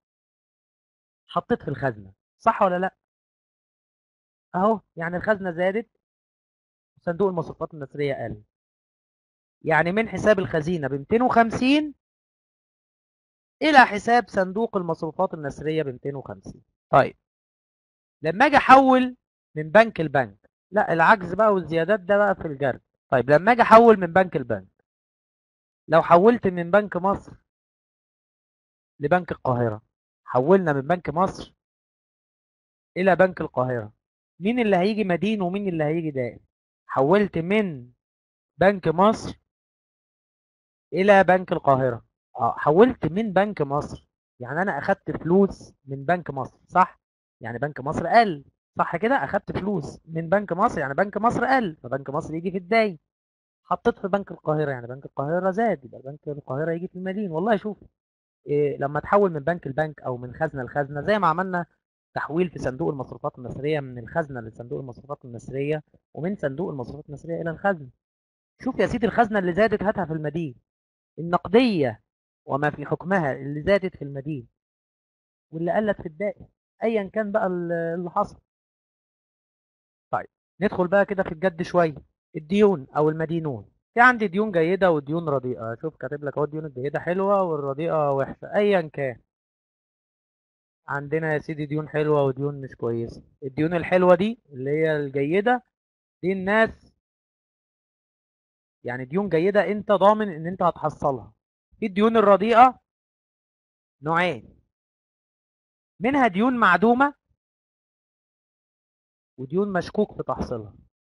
حطيت في الخزنه، صح ولا لا؟ اهو يعني الخزنه زادت وصندوق المصروفات النسريه قل، يعني من حساب الخزينه ب مئتين وخمسين الى حساب صندوق المصروفات النسريه ب مئتين وخمسين. طيب لما اجي احول من بنك لبنك، لا العجز بقى والزيادات ده بقى في الجرد. طيب لما اجي احول من بنك لبنك، لو حولت من بنك مصر لبنك القاهره، حولنا من بنك مصر الى بنك القاهره، مين اللي هيجي مدين ومين اللي هيجي دائم؟ حولت من بنك مصر الى بنك القاهره. اه حولت من بنك مصر، يعني انا اخدت فلوس من بنك مصر، صح؟ يعني بنك مصر قل، صح كده؟ اخدت فلوس من بنك مصر يعني بنك مصر قل، فبنك مصر يجي في الداين. حطيت في بنك القاهره يعني بنك القاهره زاد، يبقى بنك القاهره يجي في المدين. والله شوف، إيه لما تحول من بنك لبنك او من خزنه لخزنه، زي ما عملنا تحويل في صندوق المصروفات النسريه من الخزنه لصندوق المصروفات النسريه، ومن صندوق المصروفات النسريه الى الخزنه. شوف يا سيدي، الخزنه اللي زادت هاتها في المدين، النقديه وما في حكمها اللي زادت في المدين، واللي قلت في الدائم، ايا كان بقى اللي حصل. طيب ندخل بقى كده في الجد شويه، الديون او المدينون. في عندي ديون جيده وديون رديئه. شوف كاتب لك اهو، الديون الجيده حلوه والرديئه وحشه، ايا كان. عندنا يا سيدي ديون حلوه وديون مش كويسه. الديون الحلوه دي اللي هي الجيده، دي الناس يعني ديون جيده انت ضامن ان انت هتحصلها. في الديون الرديئه نوعين، منها ديون معدومه وديون مشكوك في تحصيلها.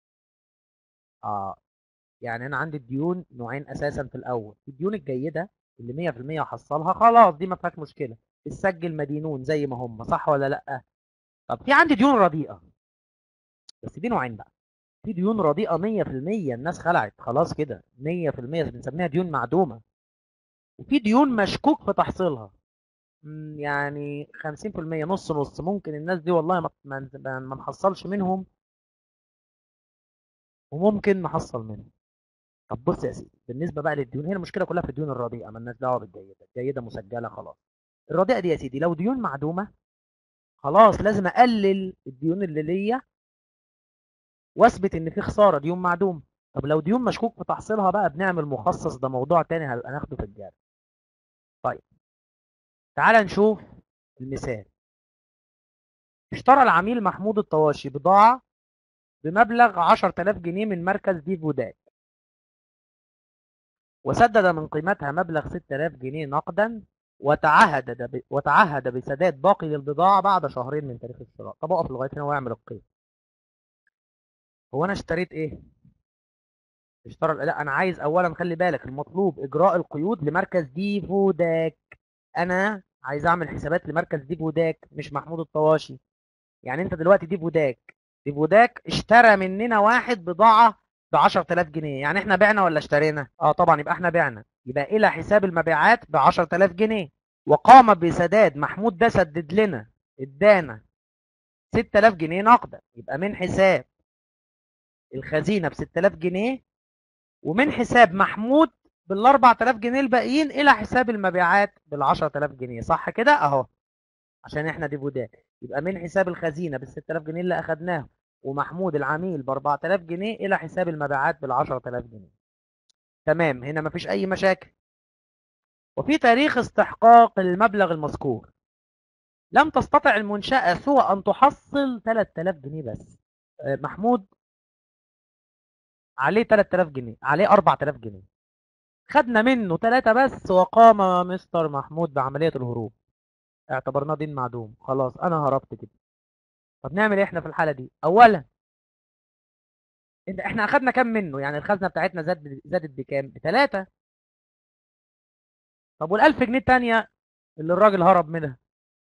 اه يعني انا عندي الديون نوعين اساسا. في الاول الديون الجيده اللي مية في المية هحصلها، خلاص دي ما فيهاش مشكله، السجل مدينون زي ما هم، صح ولا لا؟ طب في عندي ديون رديئه، بس دي نوعين بقى. في ديون رديئه مية في المية الناس خلعت خلاص كده مية في المية، بنسميها ديون معدومه. وفي ديون مشكوك في تحصيلها، مم، يعني خمسين في المية، نص نص. ممكن الناس دي والله ما ما ما نحصلش منهم، وممكن نحصل منهم. طب بص يا سيدي، بالنسبه بقى للديون، هي المشكله كلها في الديون الرديئه، مالناش دعوه بالجيده، الجيده مسجله خلاص. الرديئه دي يا سيدي لو ديون معدومه، خلاص لازم اقلل الديون اللي ليا واثبت ان في خساره، ديون معدومه. طب لو ديون مشكوك في تحصيلها بقى، بنعمل مخصص، ده موضوع تاني هنبقى ناخده في الجاري. طيب تعال نشوف المثال. اشترى العميل محمود الطواشي بضاعة بمبلغ عشرة آلاف جنيه من مركز دي فوداك، وسدد من قيمتها مبلغ ستة آلاف جنيه نقدا، وتعهد ب... وتعهد بسداد باقي البضاعة بعد شهرين من تاريخ الشراء. طب اقف لغاية هنا واعمل القيد. هو انا اشتريت ايه؟ اشترى لا انا عايز اولا، خلي بالك، المطلوب اجراء القيود لمركز دي فوداك. انا عايز اعمل حسابات لمركز دي فوداك مش محمود الطواشي. يعني انت دلوقتي دي فوداك دي فوداك اشترى مننا واحد بضاعة ب عشرة آلاف جنيه، يعني احنا بعنا ولا اشترينا؟ اه طبعا، يبقى احنا بعنا، يبقى الى حساب المبيعات ب عشرة آلاف جنيه، وقام بسداد محمود ده، سدد لنا، ادانا ستة آلاف جنيه نقدا، يبقى من حساب الخزينة ب ستة آلاف جنيه، ومن حساب محمود بال أربعة آلاف جنيه الباقيين الى حساب المبيعات بال عشرة آلاف جنيه. صح كده اهو، عشان احنا دي فوداك. يبقى من حساب الخزينة بال ستة آلاف جنيه اللي اخدناه، ومحمود العميل ب أربعة آلاف جنيه الى حساب المبيعات بال عشرة آلاف جنيه. تمام، هنا مفيش اي مشاكل. وفي تاريخ استحقاق المبلغ المذكور لم تستطع المنشأة سوى ان تحصل ثلاثة آلاف جنيه بس. آه، محمود عليه ثلاثة آلاف جنيه، عليه أربعة آلاف جنيه، خدنا منه ثلاثة بس، وقام مستر محمود بعملية الهروب، اعتبرناه دين معدوم، خلاص انا هربت كده. طب نعمل ايه احنا في الحالة دي؟ اولا، انت احنا اخدنا كام منه؟ يعني الخزنه بتاعتنا زاد زادت بكام؟ بتلاتة. طب والألف جنيه التانية اللي الراجل هرب منها؟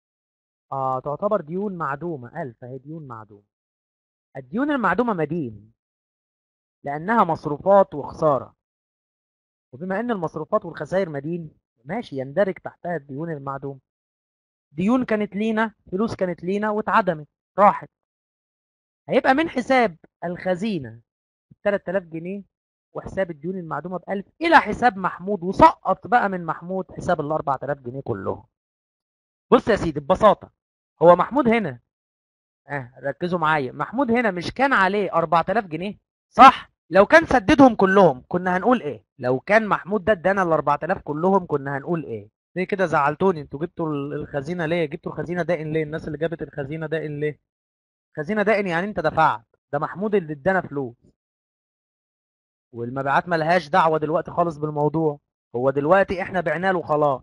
اه تعتبر ديون معدومه. ألف اهي ديون معدومه. الديون المعدومه مدين، لانها مصروفات وخساره، وبما ان المصروفات والخسائر مدين، ماشي، يندرج تحتها الديون المعدومه. ديون كانت لينا، فلوس كانت لينا واتعدمت، راحت، هيبقى من حساب الخزينه ثلاثة آلاف جنيه، وحساب الديون المعدومه ب ألف الى حساب محمود، وسقط بقى من محمود حساب ال أربعة آلاف جنيه كلهم. بص يا سيدي ببساطه، هو محمود هنا، اه ركزوا معايا، محمود هنا مش كان عليه أربعة آلاف جنيه؟ صح؟ لو كان سددهم كلهم كنا هنقول ايه؟ لو كان محمود ده ادانا ال أربعة آلاف كلهم كنا هنقول ايه؟ ليه كده زعلتوني؟ انتوا جبتوا ال- الخزينه ليه؟ جبتوا الخزينه دائن ليه؟ الناس اللي جابت الخزينه دائن ليه؟ خزينه دائن يعني انت دفعت، ده محمود اللي ادانا فلوس، والمبيعات ملهاش دعوه دلوقتي خالص بالموضوع. هو دلوقتي احنا بعنا له خلاص،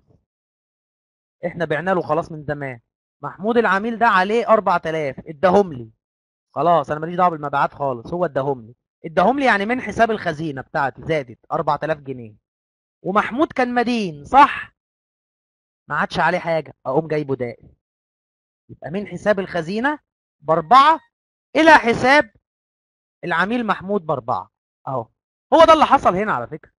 احنا بعنا له خلاص من زمان. محمود العميل ده عليه أربعة آلاف، اداهم لي، خلاص انا ماليش دعوه بالمبيعات خالص، هو اداهم لي، اداهم لي يعني من حساب الخزينه بتاعتي زادت أربعة آلاف جنيه. ومحمود كان مدين، صح؟ ما عادش عليه حاجه، اقوم جايبه دائم، يبقى من حساب الخزينه باربعه الى حساب العميل محمود باربعه، اهو. هو ده اللي حصل هنا على فكره،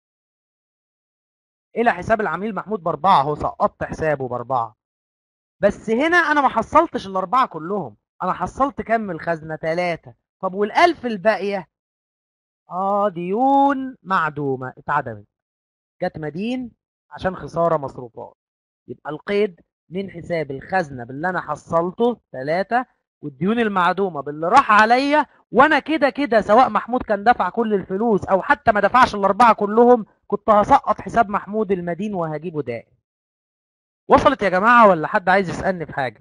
الى حساب العميل محمود باربعه، اهو سقطت حسابه باربعه. بس هنا انا ما حصلتش الاربعه كلهم، انا حصلت كام من الخزنه؟ ثلاثة. طب والالف الباقيه؟ اه ديون معدومه اتعدمت، جت مدين عشان خساره مصروفات. يبقى القيد من حساب الخزنه باللي انا حصلته ثلاثة، والديون المعدومه باللي راح عليا، وانا كده كده سواء محمود كان دفع كل الفلوس او حتى ما دفعش الاربعه كلهم، كنت هسقط حساب محمود المدين وهجيبه دائم. وصلت يا جماعه ولا حد عايز يسالني في حاجه؟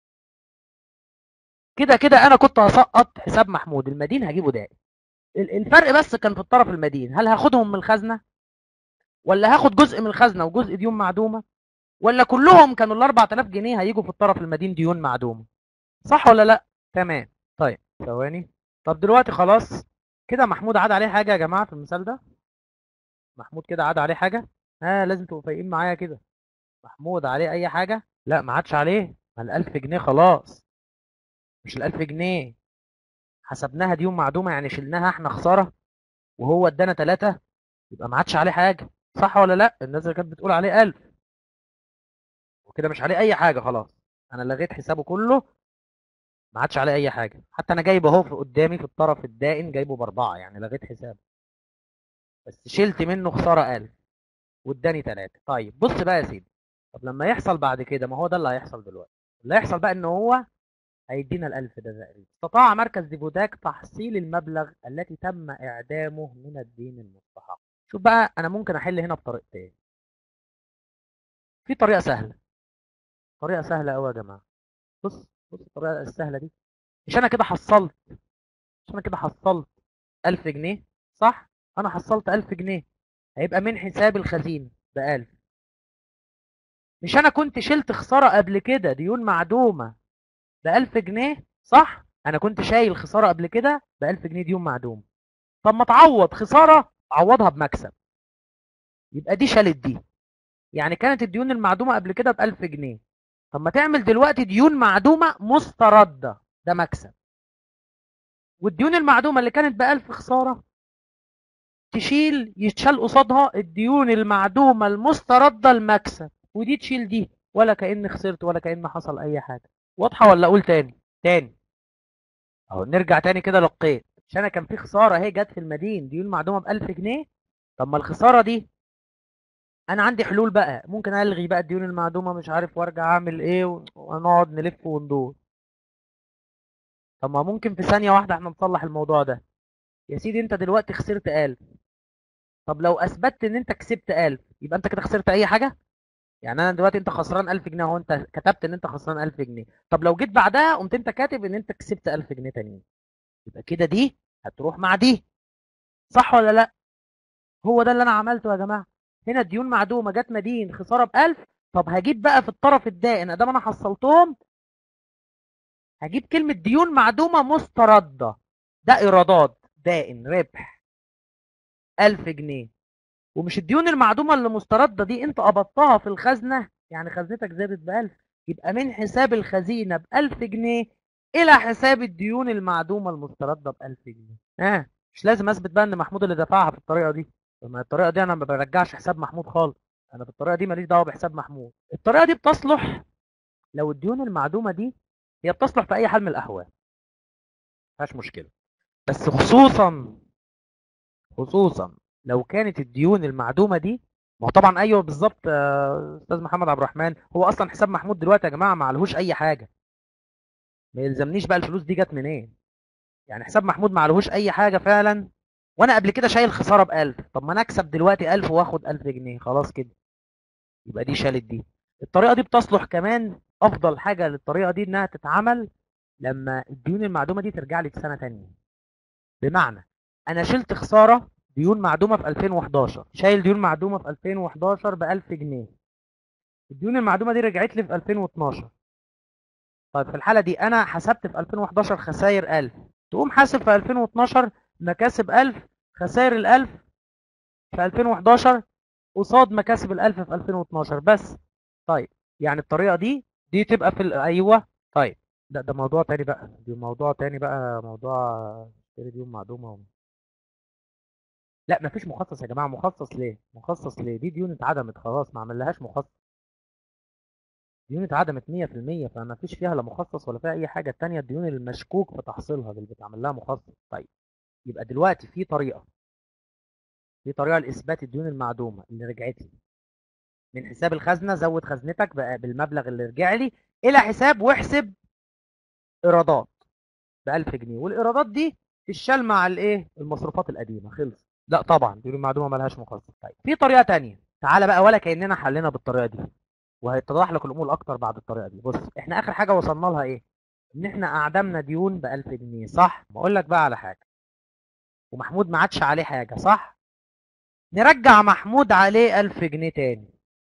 كده كده انا كنت هسقط حساب محمود المدين هجيبه دائم. ال- الفرق بس كان في الطرف المدين، هل هاخدهم من الخزنه، ولا هاخد جزء من الخزنه وجزء ديون معدومه، ولا كلهم كانوا ال أربعة آلاف جنيه هيجوا في الطرف المدين ديون معدومه؟ صح ولا لا؟ تمام. طيب ثواني. طب دلوقتي خلاص كده محمود عاد عليه حاجه يا جماعه في المثال ده؟ محمود كده عاد عليه حاجه؟ ها لازم تبقوا فايقين معايا كده. محمود عليه اي حاجه؟ لا ما عادش عليه، ما ال ألف جنيه خلاص. مش ال ألف جنيه حسبناها ديون معدومه، يعني شلناها احنا خساره، وهو ادانا ثلاثة، يبقى ما عادش عليه حاجه. صح ولا لا؟ الناس اللي كانت بتقول عليه ألف، وكده مش عليه اي حاجه خلاص، انا لغيت حسابه كله، ما عادش عليه اي حاجه. حتى انا جايبه اهو في قدامي في الطرف الدائن، جايبه باربعه، يعني لغيت حسابه، بس شلت منه خساره ألف واداني ثلاثة. طيب بص بقى يا سيدي، طب لما يحصل بعد كده، ما هو ده اللي هيحصل دلوقتي، اللي هيحصل بقى ان هو هيدينا الألف ده تقريبا. استطاع مركز ديفوداك تحصيل المبلغ التي تم إعدامه من الدين المستحق. شوف بقى، أنا ممكن أحل هنا بطريقتين. في طريقة سهلة، طريقة سهلة أوي يا جماعة. بص، بص الطريقة السهلة دي، مش أنا كده حصلت مش أنا كده حصلت ألف جنيه صح؟ أنا حصلت ألف جنيه، هيبقى من حساب الخزينة بألف. مش أنا كنت شلت خسارة قبل كده ديون معدومة بألف جنيه صح؟ أنا كنت شايل خسارة قبل كده بألف جنيه ديون معدومة. طب ما تعوض خسارة عوضها بمكسب، يبقى دي شالت دي. يعني كانت الديون المعدومة قبل كده بألف جنيه، طب ما تعمل دلوقتي ديون معدومة مستردة، ده مكسب. والديون المعدومة اللي كانت بألف خسارة تشيل يتشال قصادها الديون المعدومة المستردة المكسب، ودي تشيل دي، ولا كأن خسرت ولا كأن حصل أي حاجة. واضحة ولا أقول تاني؟ تاني أهو، نرجع تاني كده للقيد. مش أنا كان في خسارة اهي جت في المدين ديون معدومة بألف جنيه؟ طب ما الخسارة دي أنا عندي حلول بقى، ممكن ألغي بقى الديون المعدومة مش عارف وأرجع أعمل إيه و- ونقعد نلف وندور. طب ما ممكن في ثانية واحدة احنا نصلح الموضوع ده. يا سيدي انت دلوقتي خسرت ألف، طب لو اثبتت ان انت كسبت ألف يبقى انت كده خسرت اي حاجة؟ يعني انا دلوقتي انت خسران ألف جنيه اهو، انت كتبت ان انت خسران ألف جنيه، طب لو جيت بعدها قمت انت كاتب ان انت كسبت ألف جنيه تانيين، يبقى كده دي هتروح مع دي، صح ولا لا؟ هو ده اللي انا عملته يا جماعة. هنا الديون معدومة جت مدين خسارة ب ألف، طب هجيب بقى في الطرف الدائن ادام انا حصلتهم، هجيب كلمة ديون معدومة مستردة، ده ايرادات دائن ربح ألف جنيه. ومش الديون المعدومة اللي مستردة دي انت قبضتها في الخزنة، يعني خزنتك زادت بألف، يبقى من حساب الخزينة بألف جنيه إلى حساب الديون المعدومة المستردة بألف جنيه. اه مش لازم أثبت بقى إن محمود اللي دفعها في الطريقة دي، ما الطريقة دي أنا ما برجعش حساب محمود خالص، أنا في الطريقة دي ماليش دعوة بحساب محمود. الطريقة دي بتصلح لو الديون المعدومة دي هي بتصلح في أي حال من الأحوال، مفيهاش مشكلة، بس خصوصا خصوصا لو كانت الديون المعدومه دي، ما هو طبعا ايوه بالظبط آه، استاذ محمد عبد الرحمن، هو اصلا حساب محمود دلوقتي يا جماعه ما عليهوش اي حاجه، ما يلزمنيش بقى الفلوس دي جت منين. يعني حساب محمود ما عليهوش اي حاجه فعلا، وانا قبل كده شايل خساره ب ألف، طب ما انا اكسب دلوقتي ألف واخد ألف جنيه خلاص كده، يبقى دي شالت دي. الطريقه دي بتصلح كمان، افضل حاجه للطريقه دي انها تتعمل لما الديون المعدومه دي ترجع لي في سنه تانية. بمعنى انا شلت خساره ديون معدومه في ألفين وحداشر، شايل ديون معدومه في ألفين وحداشر ب ألف جنيه، الديون المعدومه دي رجعت لي في ألفين واتناشر. طيب في الحاله دي انا حسبت في ألفين وحداشر خسائر ألف، تقوم حاسب في ألفين واتناشر مكاسب ألف، خسائر ال1000 في ألفين وحداشر قصاد مكاسب ال1000 في ألفين واتناشر بس. طيب يعني الطريقه دي دي تبقى في ال- ايوه. طيب ده ده موضوع تاني بقى، دي موضوع تاني بقى، موضوع اشتري ديون معدومه. لا مفيش مخصص يا جماعه، مخصص ليه مخصص ليه دي ديون اتعدمت خلاص، ما عملهاش مخصص، ديون اتعدمت مية في المية، فما فيش فيها لا مخصص ولا فيها اي حاجه. التانية الديون المشكوك في تحصيلها اللي بتعمل لها مخصص. طيب يبقى دلوقتي في طريقه في طريقه لاثبات الديون المعدومه اللي رجعت لي من حساب الخزنه، زود خزنتك بقى بالمبلغ اللي رجع لي الى حساب واحسب ايرادات ب ألف جنيه، والايرادات دي تشال مع الايه المصروفات القديمه خلص. لا طبعا دي المعدومه مالهاش مخصص. طيب في طريقه تانية، تعالى بقى ولا كاننا حلينا بالطريقه دي، وهيتضح لك الامور اكتر بعد الطريقه دي. بص احنا اخر حاجه وصلنا لها ايه؟ ان احنا اعدمنا ديون ب ألف جنيه صح؟ بقول لك بقى على حاجه، ومحمود ما عادش عليه حاجه صح؟ نرجع محمود عليه ألف جنيه تاني،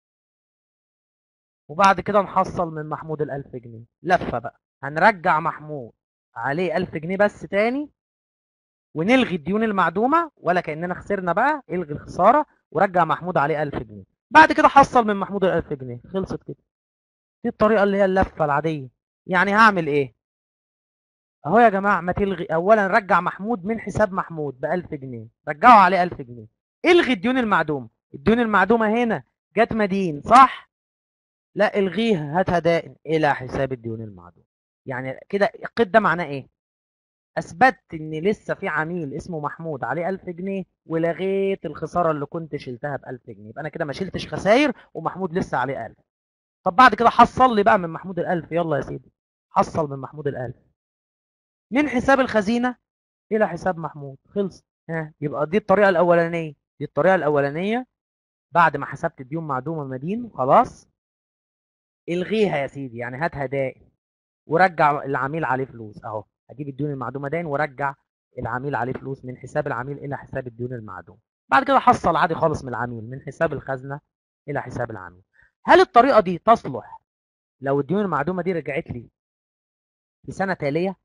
وبعد كده نحصل من محمود ال ألف جنيه لفه بقى، هنرجع محمود عليه ألف جنيه بس تاني، ونلغي الديون المعدومه ولا كاننا خسرنا بقى، الغي الخساره ورجع محمود عليه ألف جنيه، بعد كده حصل من محمود ال ألف جنيه، خلصت كده. دي الطريقه اللي هي اللفه العاديه. يعني هعمل ايه؟ اهو يا جماعه، ما تلغي اولا، رجع محمود من حساب محمود ب ألف جنيه، رجعه عليه ألف جنيه، الغي الديون المعدومه، الديون المعدومه هنا جت مدين صح؟ لا الغيها، هاتها دائن الى حساب الديون المعدومه. يعني كده القيد ده معناه ايه؟ اثبتت ان لسه في عميل اسمه محمود عليه ألف جنيه، ولغيت الخساره اللي كنت شلتها ب ألف جنيه، يبقى انا كده ما شلتش خسائر ومحمود لسه عليه ألف. طب بعد كده حصل لي بقى من محمود ال1000، يلا يا سيدي حصل من محمود ال1000 من حساب الخزينه الى حساب محمود، خلص. ها يبقى دي الطريقه الاولانيه، دي الطريقه الاولانيه بعد ما حسبت الديون معدومه مدين خلاص، الغيها يا سيدي، يعني هاتها دائم، ورجع العميل عليه فلوس اهو. هجيب الديون المعدومه دين ورجع العميل عليه فلوس من حساب العميل الى حساب الديون المعدومه. بعد كده حصل عادي خالص من العميل من حساب الخزنه الى حساب العميل. هل الطريقه دي تصلح لو الديون المعدومه دي رجعت لي في سنه تاليه؟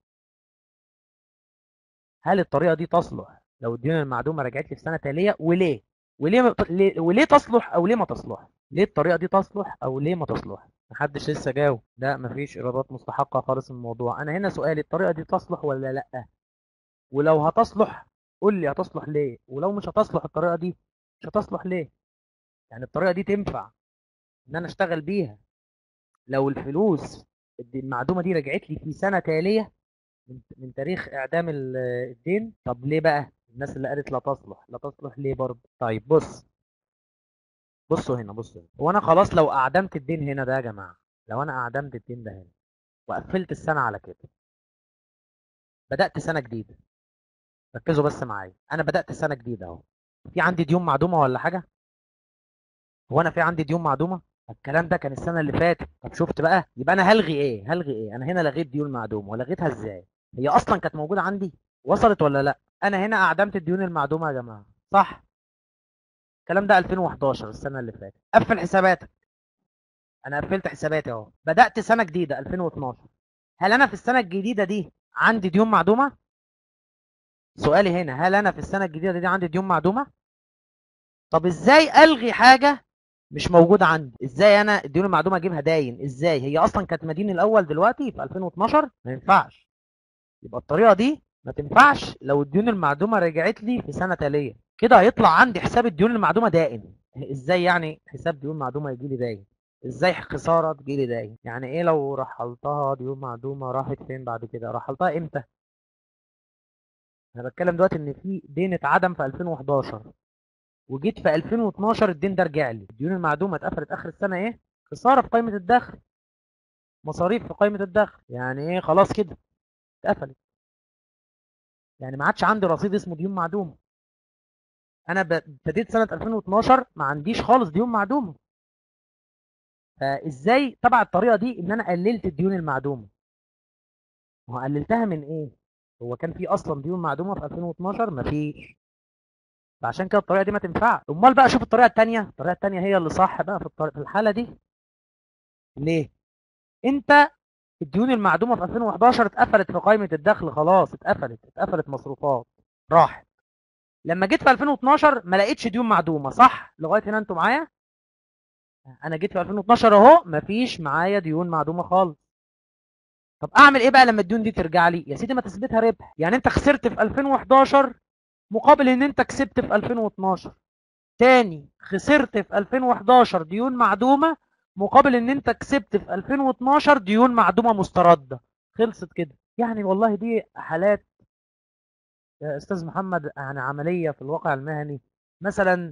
هل الطريقه دي تصلح لو الديون المعدومه رجعت لي في سنه تاليه؟ وليه؟ وليه ليه- وليه تصلح او ليه ما تصلح؟ ليه الطريقه دي تصلح او ليه ما تصلح؟ محدش لسه جاوب. لا مفيش ايرادات مستحقه خالص من الموضوع. انا هنا سؤالي الطريقه دي تصلح ولا لا؟ ولو هتصلح قول لي هتصلح ليه، ولو مش هتصلح الطريقه دي مش هتصلح ليه؟ يعني الطريقه دي تنفع ان انا اشتغل بيها لو الفلوس المعدومه دي رجعت لي في سنه تاليه من من تاريخ اعدام ال- الدين؟ طب ليه بقى الناس اللي قالت لا تصلح لا تصلح ليه برضه؟ طيب بص بصوا هنا بصوا هنا. هو انا خلاص لو اعدمت الدين هنا ده يا جماعه، لو انا اعدمت الدين ده هنا وقفلت السنه على كده، بدات سنه جديده. ركزوا بس معايا، انا بدات سنه جديده اهو. في عندي ديون معدومه ولا حاجه؟ هو انا في عندي ديون معدومه؟ الكلام ده كان السنه اللي فاتت. طب شفت بقى؟ يبقى انا هلغي ايه هلغي ايه انا هنا لغيت ديون معدومه. ولغيتها ازاي؟ هي اصلا كانت موجوده عندي. وصلت ولا لا؟ انا هنا اعدمت الديون المعدومه يا جماعه، صح؟ الكلام ده ألفين وحداشر السنه اللي فاتت. قفل حساباتك. انا قفلت حساباتي اهو، بدات سنه جديده ألفين واتناشر. هل انا في السنه الجديده دي عندي ديون معدومه؟ سؤالي هنا، هل انا في السنه الجديده دي عندي ديون معدومه؟ طب ازاي الغي حاجه مش موجوده عندي؟ ازاي انا الديون المعدومه اجيبها داين؟ ازاي هي اصلا كانت مدين الاول دلوقتي في ألفين واتناشر؟ ما ينفعش. يبقى الطريقه دي ما تنفعش لو الديون المعدومه رجعت لي في سنه تاليه. كده هيطلع عندي حساب الديون المعدومه دائن. ازاي يعني حساب ديون معدومه يجي لي داين؟ ازاي خساره تجي لي داين؟ يعني ايه لو رحلتها ديون معدومه راحت فين بعد كده؟ رحلتها امتى؟ انا بتكلم دلوقتي ان في دين اتعدم في ألفين وحداشر وجيت في ألفين واتناشر الدين ده رجع لي. الديون المعدومه اتقفلت اخر السنه ايه؟ خساره في قائمه الدخل، مصاريف في قائمه الدخل. يعني ايه؟ خلاص كده اتقفلت. يعني ما عادش عندي رصيد اسمه ديون معدومه. انا ب- ابتديت سنه ألفين واتناشر ما عنديش خالص ديون معدومه. فازاي تبع الطريقه دي ان انا قللت الديون المعدومه؟ ما هو قللتها من ايه؟ هو كان في اصلا ديون معدومه في ألفين واتناشر؟ ما فيش. فعشان كده الطريقه دي ما تنفعش. امال بقى شوف الطريقه الثانيه. الطريقه الثانيه هي اللي صح بقى في الطريقة في الحاله دي. ليه؟ انت الديون المعدومه في ألفين وحداشر اتقفلت في قائمه الدخل، خلاص اتقفلت اتقفلت مصروفات راحت. لما جيت في ألفين واتناشر ما لقيتش ديون معدومه، صح؟ لغايه هنا انتوا معايا؟ انا جيت في ألفين واتناشر اهو مفيش معايا ديون معدومه خالص. طب اعمل ايه بقى لما الديون دي ترجع لي؟ يا سيدي ما تثبتها ربح. يعني انت خسرت في ألفين وحداشر مقابل ان انت كسبت في ألفين واتناشر. تاني خسرت في ألفين وحداشر ديون معدومه مقابل ان انت كسبت في ألفين واتناشر ديون معدومه مسترده. خلصت كده. يعني والله دي حالات يا استاذ محمد، يعني عمليه في الواقع المهني. مثلا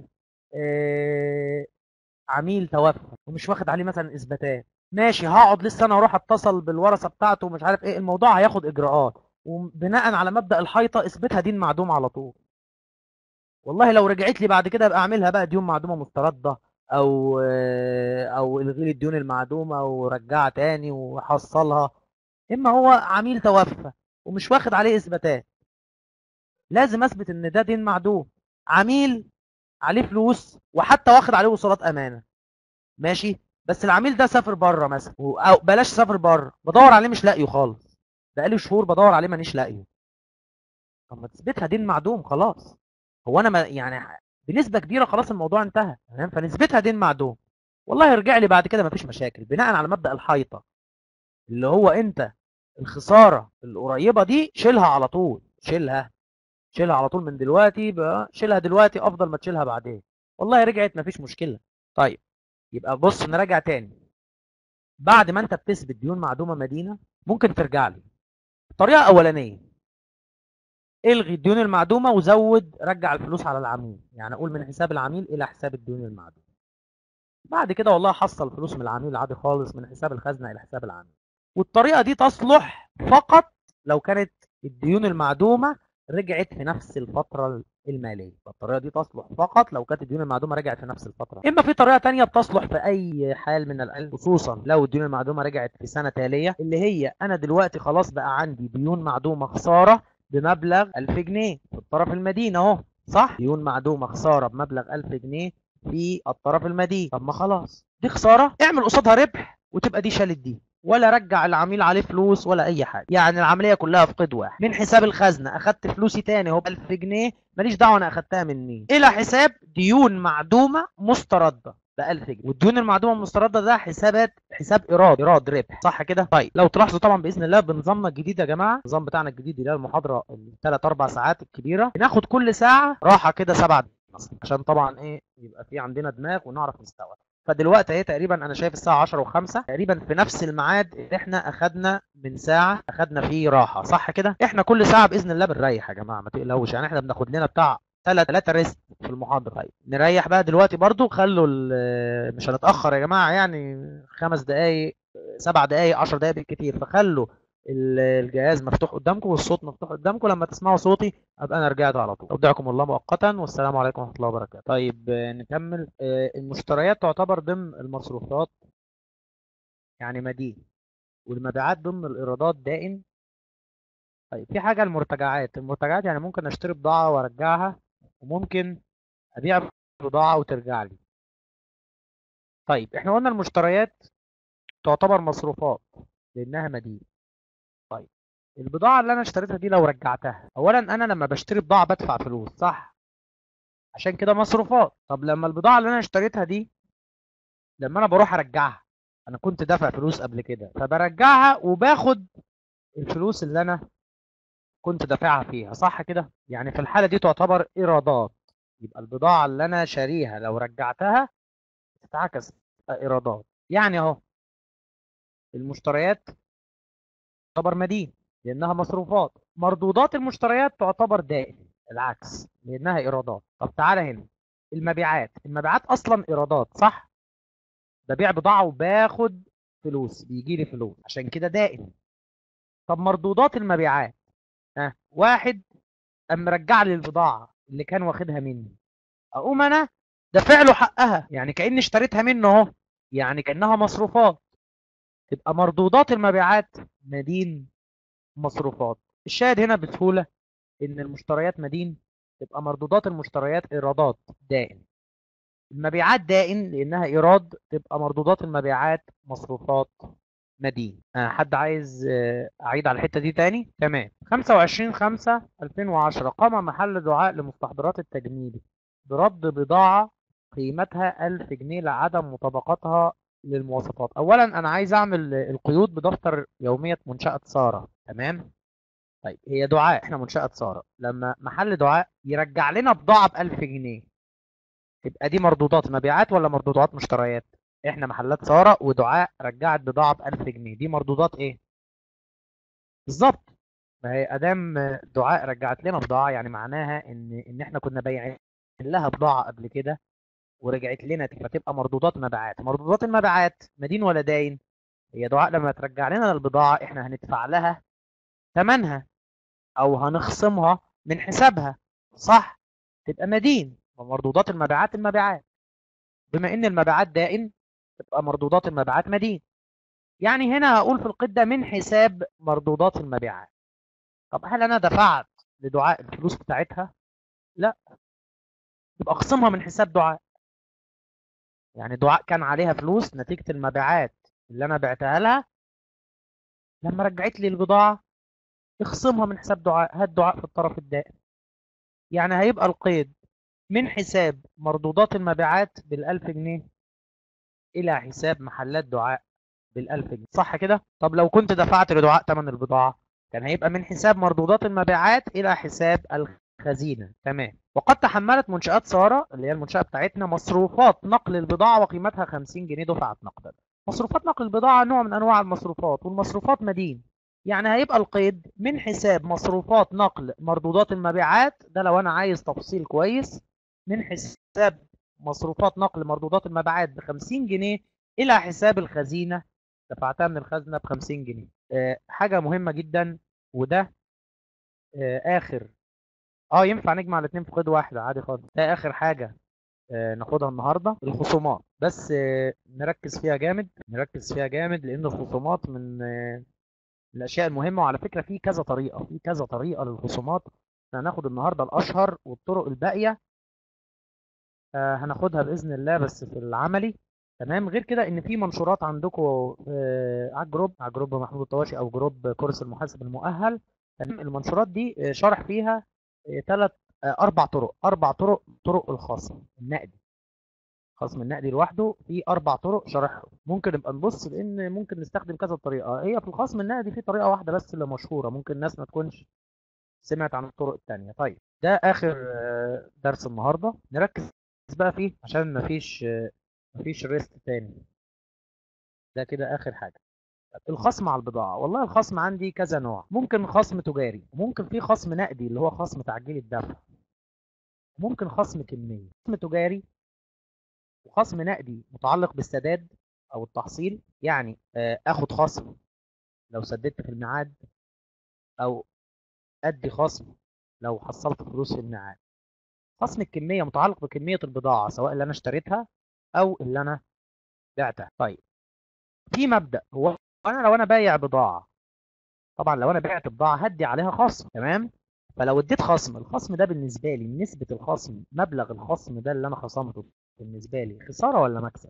آه، عميل توفى ومش واخد عليه مثلا اثباتات، ماشي هقعد لسه انا اروح اتصل بالورثه بتاعته ومش عارف ايه، الموضوع هياخد اجراءات وبناء على مبدأ الحيطه اثبتها دين معدوم على طول. والله لو رجعت لي بعد كده ابقى اعملها بقى ديون معدومه مسترده، او او الغي لي الديون المعدومه ورجعها تاني وحصلها. اما هو عميل توفى ومش واخد عليه اثباتات، لازم اثبت ان ده دين معدوم. عميل عليه فلوس وحتى واخد عليه وصولات امانه، ماشي، بس العميل ده سافر بره مثلا و- او بلاش سافر بره، بدور عليه مش لاقيه خالص، بقالي شهور بدور عليه مانيش لاقيه. طب ما تثبتها دين معدوم خلاص. هو انا ما يعني بنسبه كبيره خلاص الموضوع انتهى، تمام؟ فنثبتها دين معدوم. والله يرجع لي بعد كده مفيش مشاكل بناء على مبدأ الحيطه، اللي هو انت الخساره القريبه دي شيلها على طول. شيلها شيلها على طول من دلوقتي بقى، شيلها دلوقتي افضل ما تشيلها بعدين. والله رجعت مفيش مشكله. طيب يبقى بص نراجع تاني. بعد ما انت بتثبت ديون معدومه مدينه ممكن ترجع لي. الطريقه الاولانيه الغي الديون المعدومه وزود رجع الفلوس على العميل، يعني اقول من حساب العميل الى حساب الديون المعدومه. بعد كده والله حصل فلوس من العميل عادي خالص من حساب الخزنه الى حساب العميل. والطريقه دي تصلح فقط لو كانت الديون المعدومه رجعت في نفس الفتره الماليه. فالطريقه دي تصلح فقط لو كانت الديون المعدومه رجعت في نفس الفتره. اما في طريقه تانية بتصلح في اي حال من الحال، خصوصا لو الديون المعدومه رجعت في سنه تاليه، اللي هي انا دلوقتي خلاص بقى عندي ديون معدومه خساره بمبلغ ألف جنيه في الطرف المدين اهو، صح؟ ديون معدومه خساره بمبلغ ألف جنيه في الطرف المدين. طب ما خلاص دي خساره، اعمل قصادها ربح وتبقى دي شالت دي، ولا رجع العميل عليه فلوس ولا اي حاجه. يعني العمليه كلها في قيد واحد. من حساب الخزنه اخدت فلوسي تاني اهو ب ألف جنيه، ماليش دعوه انا اخدتها من مين، الى حساب ديون معدومه مسترده ب ألف جنيه. والديون المعدومه المسترده ده حسابات حساب ايراد ايراد ربح، صح كده؟ طيب لو تلاحظوا طبعا باذن الله بنظامنا الجديد يا جماعه، النظام بتاعنا الجديد اللي هي المحاضره الثلاث اربع ساعات الكبيره، بناخد كل ساعه راحه كده سبع دقايق مثلا، عشان طبعا ايه يبقى في عندنا دماغ ونعرف نستوعب. فدلوقتي اهي تقريبا انا شايف الساعه عشرة وخمسة تقريبا، في نفس الميعاد اللي احنا اخدنا من ساعه اخدنا فيه راحه، صح كده؟ احنا كل ساعه باذن الله بنريح يا جماعه، ما تقلقوش. يعني احنا بناخد لنا بتاع ثلاثة ثلاثة ريست في المحاضره. طيب نريح بقى دلوقتي برضو، خلوا مش هنتاخر يا جماعه، يعني خمس دقائق سبع دقائق عشر دقائق بالكتير، فخلوا الجهاز مفتوح قدامكم والصوت مفتوح قدامكم، لما تسمعوا صوتي ابقى انا رجعت على طول. اودعكم الله مؤقتا، والسلام عليكم ورحمه الله وبركاته. طيب نكمل. المشتريات تعتبر ضمن المصروفات يعني مدين، والمبيعات ضمن الايرادات دائن. طيب في حاجه المرتجعات. المرتجعات يعني ممكن اشتري بضاعه وارجعها، وممكن ابيع بضاعه وترجع لي. طيب احنا قلنا المشتريات تعتبر مصروفات لانها مدين. طيب البضاعه اللي انا اشتريتها دي لو رجعتها، اولا انا لما بشتري بضاعه بدفع فلوس، صح؟ عشان كده مصروفات. طب لما البضاعه اللي انا اشتريتها دي لما انا بروح ارجعها، انا كنت دافع فلوس قبل كده فبرجعها وباخد الفلوس اللي انا كنت دافعها فيها، صح كده؟ يعني في الحاله دي تعتبر ايرادات. يبقى البضاعه اللي انا شاريها لو رجعتها تتعكس ايرادات. يعني اهو المشتريات تعتبر مدين لانها مصروفات، مردودات المشتريات تعتبر دائن العكس لانها ايرادات. طب تعالى هنا المبيعات. المبيعات اصلا ايرادات، صح؟ ببيع بضاعه وباخد فلوس، بيجي لي فلوس، عشان كده دائن. طب مردودات المبيعات، ها واحد قام مرجع لي البضاعه اللي كان واخدها مني، اقوم انا دافع له حقها، يعني كاني اشتريتها منه اهو، يعني كانها مصروفات. تبقى مردودات المبيعات مدين مصروفات. الشاهد هنا بسهوله ان المشتريات مدين، تبقى مردودات المشتريات ايرادات دائن. المبيعات دائن لانها ايراد، تبقى مردودات المبيعات مصروفات مدين. آه حد عايز آه اعيد على الحته دي تاني؟ تمام. خمسة وعشرين خمسة ألفين وعشرة قام محل دعاء لمستحضرات التجميل برد بضاعه قيمتها ألف جنيه لعدم مطابقتها للمواصفات. اولا انا عايز اعمل القيود بدفتر يوميه منشاه ساره، تمام؟ طيب هي دعاء، احنا منشاه ساره، لما محل دعاء يرجع لنا بضاعه ب ألف جنيه، تبقى دي مردودات مبيعات ولا مردودات مشتريات؟ احنا محلات ساره ودعاء رجعت بضاعه ب ألف جنيه، دي مردودات ايه بالظبط؟ ما هي ادام دعاء رجعت لنا بضاعه، يعني معناها ان ان احنا كنا بايعين لها بضاعه قبل كده ورجعت لنا، فتبقى مردودات مبيعات. مردودات المبيعات مدين ولا داين؟ هي دعاء لما ترجع لنا البضاعه احنا هندفع لها ثمنها او هنخصمها من حسابها، صح؟ تبقى مدين. ومردودات المبيعات المبيعات، بما ان المبيعات دائن تبقى مردودات المبيعات مدين. يعني هنا هقول في القيد ده من حساب مردودات المبيعات. طب هل انا دفعت لدعاء الفلوس بتاعتها؟ لا، يبقى اخصمها من حساب دعاء. يعني دعاء كان عليها فلوس نتيجة المبيعات اللي انا بعتها لها، لما رجعت لي البضاعة اخصمها من حساب دعاء، هات دعاء في الطرف الدائن. يعني هيبقى القيد من حساب مردودات المبيعات بالألف جنيه إلى حساب محلات دعاء بالألف جنيه، صح كده؟ طب لو كنت دفعت لدعاء ثمن البضاعة كان هيبقى من حساب مردودات المبيعات إلى حساب الخزينة، تمام؟ وقد تحملت منشآت سارة اللي هي المنشأة بتاعتنا مصروفات نقل البضاعة وقيمتها خمسين جنيه دفعت نقدا. مصروفات نقل البضاعة نوع من أنواع المصروفات، والمصروفات مدين. يعني هيبقى القيد من حساب مصروفات نقل مردودات المبيعات، ده لو أنا عايز تفصيل كويس، من حساب مصروفات نقل مردودات المبيعات ب خمسين جنيه إلى حساب الخزينة، دفعتها من الخزنة ب خمسين جنيه. أه حاجة مهمة جدا، وده أه آخر اه ينفع نجمع الاتنين في قيد واحد عادي خالص. ده اخر حاجه آه، ناخدها النهارده، الخصومات. بس آه، نركز فيها جامد، نركز فيها جامد، لان الخصومات من آه، الاشياء المهمه. وعلى فكره في كذا طريقه، في كذا طريقه للخصومات. احنا هناخد النهارده الاشهر، والطرق الباقيه آه، هناخدها باذن الله بس في العملي. تمام. غير كده ان في منشورات عندكم آه، على الجروب، على جروب محمود الطواشي او جروب كورس المحاسب المؤهل. تمام. المنشورات دي آه، شرح فيها ثلاث اربع طرق، اربع طرق طرق الخصم النقدي. خصم النقدي لوحده في اربع طرق شرحهم. ممكن نبقى نبص، لان ممكن نستخدم كذا طريقه. هي في الخصم النقدي في طريقه واحده بس اللي مشهوره، ممكن الناس ما تكونش سمعت عن الطرق التانية. طيب ده اخر آه، درس النهارده، نركز بقى فيه عشان مفيش آه، مفيش ريست تاني. ده كده اخر حاجه. طب الخصم على البضاعه، والله الخصم عندي كذا نوع. ممكن خصم تجاري، ممكن في خصم نقدي اللي هو خصم تعجيل الدفع، ممكن خصم كميه. خصم تجاري وخصم نقدي متعلق بالسداد او التحصيل، يعني آه، اخد خصم لو سددت في الميعاد، او ادي خصم لو حصلت فلوس في الميعاد. خصم الكميه متعلق بكميه البضاعه، سواء اللي انا اشتريتها او اللي انا بعتها. طيب في مبدا، هو انا لو انا بايع بضاعه، طبعا لو انا بعت بضاعه هدي عليها خصم. تمام. فلو اديت خصم، الخصم ده بالنسبه لي نسبه الخصم، مبلغ الخصم ده اللي انا خصمته بالنسبه لي خساره ولا مكسب؟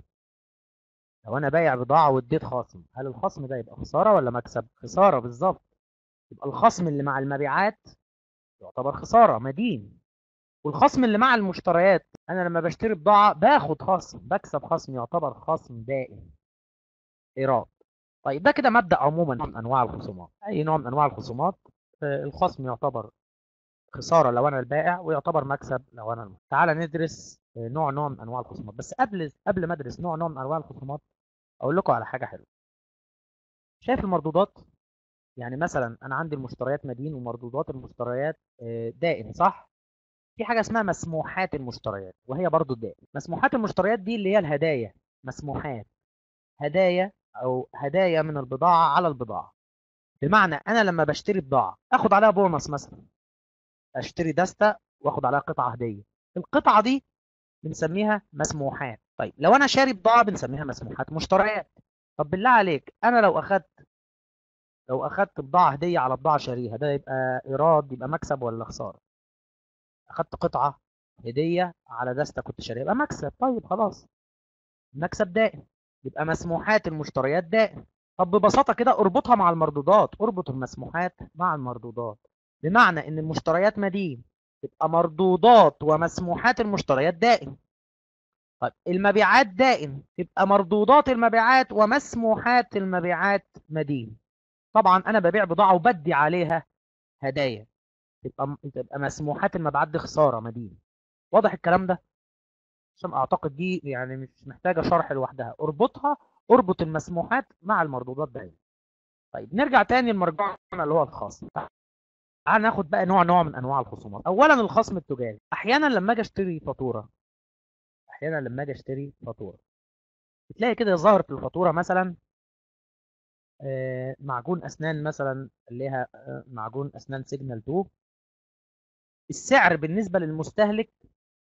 لو انا بايع بضاعه واديت خصم، هل الخصم ده يبقى خساره ولا مكسب؟ خساره بالظبط. يبقى الخصم اللي مع المبيعات يعتبر خساره مدين، والخصم اللي مع المشتريات، انا لما بشتري بضاعه باخد خصم، بكسب خصم، يعتبر خصم دائم، ايراد. طيب ده كده مبدأ عموما من انواع الخصومات. اي نوع من انواع الخصومات آه، الخصم يعتبر خساره لو انا البائع، ويعتبر مكسب لو انا المشتري. تعال ندرس آه، نوع نوع من انواع الخصومات. بس قبل قبل ما ادرس نوع نوع من انواع الخصومات، اقول لكم على حاجه حلوه. شايف المردودات؟ يعني مثلا انا عندي المشتريات مدين، ومردودات المشتريات آه، دائن، صح؟ في حاجه اسمها مسموحات المشتريات، وهي برضو دائن. مسموحات المشتريات دي اللي هي الهدايا. مسموحات، هدايا او هدايا من البضاعه على البضاعه. بمعنى انا لما بشتري بضاعه اخد عليها بونص، مثلا اشتري دستة واخد عليها قطعه هديه، القطعه دي بنسميها مسموحات. طيب لو انا شاري بضاعه بنسميها مسموحات مشتريات. طب بالله عليك، انا لو اخدت لو اخدت بضاعه هديه على بضاعه شاريها، ده يبقى ايراد، يبقى مكسب ولا خساره؟ اخدت قطعه هديه على دستة كنت شاريها، يبقى مكسب. طيب خلاص، مكسب دائم، يبقى مسموحات المشتريات دائم. طب ببساطه كده اربطها مع المردودات، اربط المسموحات مع المردودات. بمعنى ان المشتريات مدين، تبقى مردودات ومسموحات المشتريات دائم. طيب المبيعات دائم، تبقى مردودات المبيعات ومسموحات المبيعات مدين. طبعا انا ببيع بضاعه وبدي عليها هدايا، تبقى تبقى مسموحات المبيعات دي خساره مدين. واضح الكلام ده؟ عشان اعتقد دي يعني مش محتاجه شرح لوحدها. اربطها، اربط المسموحات مع المردودات دايما. طيب نرجع تاني لمرجعنا اللي هو الخصم. تعال ناخد بقى نوع نوع من انواع الخصومات. اولا الخصم التجاري. احيانا لما اجي اشتري فاتوره، احيانا لما اجي اشتري فاتوره بتلاقي كده ظاهر في الفاتوره مثلا آه، معجون اسنان، مثلا ليها آه، معجون اسنان سيجنال اتنين. السعر بالنسبه للمستهلك،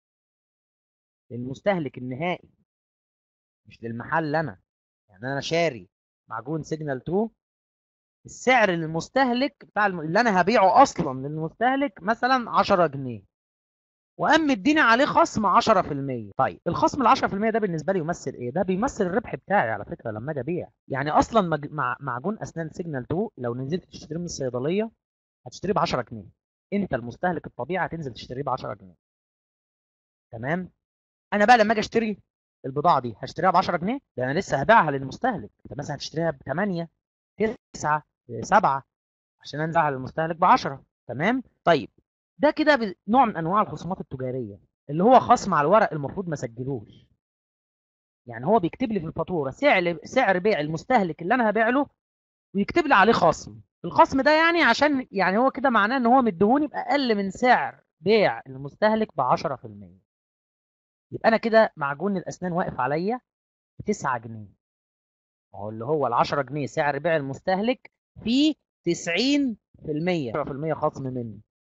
للمستهلك النهائي، مش للمحل انا، يعني انا شاري معجون سيجنال اتنين، السعر للمستهلك بتاع الم... اللي انا هبيعه اصلا للمستهلك مثلا عشرة جنيه، وقام مديني عليه خصم عشرة في المية. طيب الخصم ال عشرة في المية ده بالنسبه لي يمثل ايه؟ ده بيمثل الربح بتاعي على فكره لما اجي ابيع. يعني اصلا مج... مع... معجون اسنان سيجنال اتنين لو نزلت تشتريه من الصيدليه هتشتريه ب عشرة جنيه، انت المستهلك الطبيعي هتنزل تشتريه ب عشرة جنيه. تمام. انا بقى لما اجي اشتري البضاعه دي هشتريها ب عشرة جنيه، ده انا لسه هبيعها للمستهلك. انت مثلا هتشتريها ب تمانية، تسعة، سبعة، عشان انزعها للمستهلك ب عشرة. تمام. طيب ده كده ب- نوع من انواع الخصومات التجاريه، اللي هو خصم على الورق المفروض ما اسجلوش. يعني هو بيكتب لي في الفاتوره سعر سعر بيع المستهلك اللي انا هبيع له، ويكتب لي عليه خصم. الخصم ده يعني عشان يعني هو كده معناه ان هو مديهوني باقل من سعر بيع المستهلك ب عشرة في المية. يبقى انا كده معجون الاسنان واقف عليا ب تسعة جنيه، هو اللي هو ال عشرة جنيه سعر بيع المستهلك في تسعين في المية، عشرة في المية خصم مني،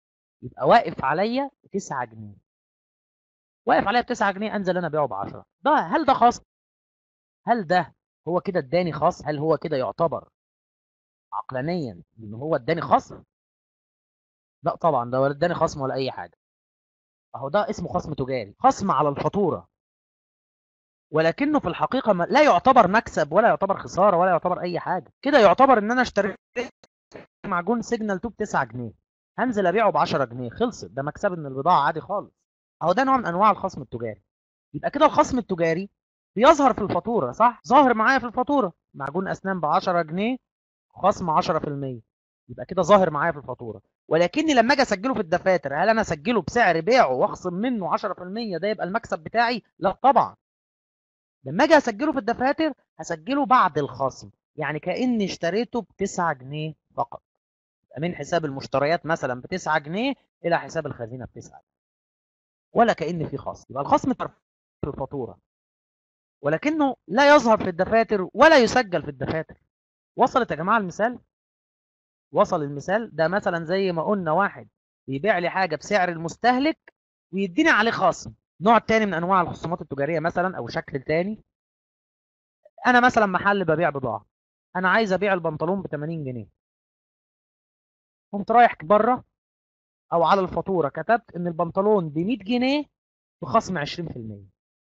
يبقى واقف عليا تسعة جنيه، واقف عليا ب تسعة جنيه، انزل انا ابيعه ب عشرة. ده هل ده خصم؟ هل ده هو كده اداني خصم؟ هل هو كده يعتبر عقلانيا ان هو اداني خصم؟ لا طبعا، ده ولا اداني خصم ولا اي حاجه. اهو ده اسمه خصم تجاري، خصم على الفاتوره، ولكنه في الحقيقه ما لا يعتبر مكسب ولا يعتبر خساره ولا يعتبر اي حاجه. كده يعتبر ان انا اشتريت معجون سيجنال تو ب تسعة جنيه، هنزل ابيعه ب عشرة جنيه، خلصت، ده مكسب من البضاعه عادي خالص. اهو ده نوع من انواع الخصم التجاري. يبقى كده الخصم التجاري بيظهر في الفاتوره، صح؟ ظاهر معايا في الفاتوره، معجون اسنان ب عشرة جنيه، خصم عشرة في المية، يبقى كده ظاهر معايا في الفاتوره. ولكني لما اجي اسجله في الدفاتر، هل انا اسجله بسعر بيعه واخصم منه عشرة في المية ده يبقى المكسب بتاعي؟ لا طبعا. لما اجي اسجله في الدفاتر هسجله بعد الخصم، يعني كاني اشتريته ب تسعة جنيه فقط، من حساب المشتريات مثلا ب تسعة جنيه الى حساب الخزينه ب تسعة جنيه، ولا كأن في خصم. يبقى الخصم في الفاتوره، ولكنه لا يظهر في الدفاتر ولا يسجل في الدفاتر. وصلت يا جماعه المثال؟ وصل المثال؟ ده مثلا زي ما قلنا واحد بيبيع لي حاجه بسعر المستهلك ويديني عليه خصم. نوع تاني من انواع الخصومات التجاريه مثلا، او شكل تاني، انا مثلا محل ببيع بضاعه، انا عايز ابيع البنطلون ب تمانين جنيه، قمت رايح بره او على الفاتوره كتبت ان البنطلون ب مية جنيه بخصم عشرين في المية.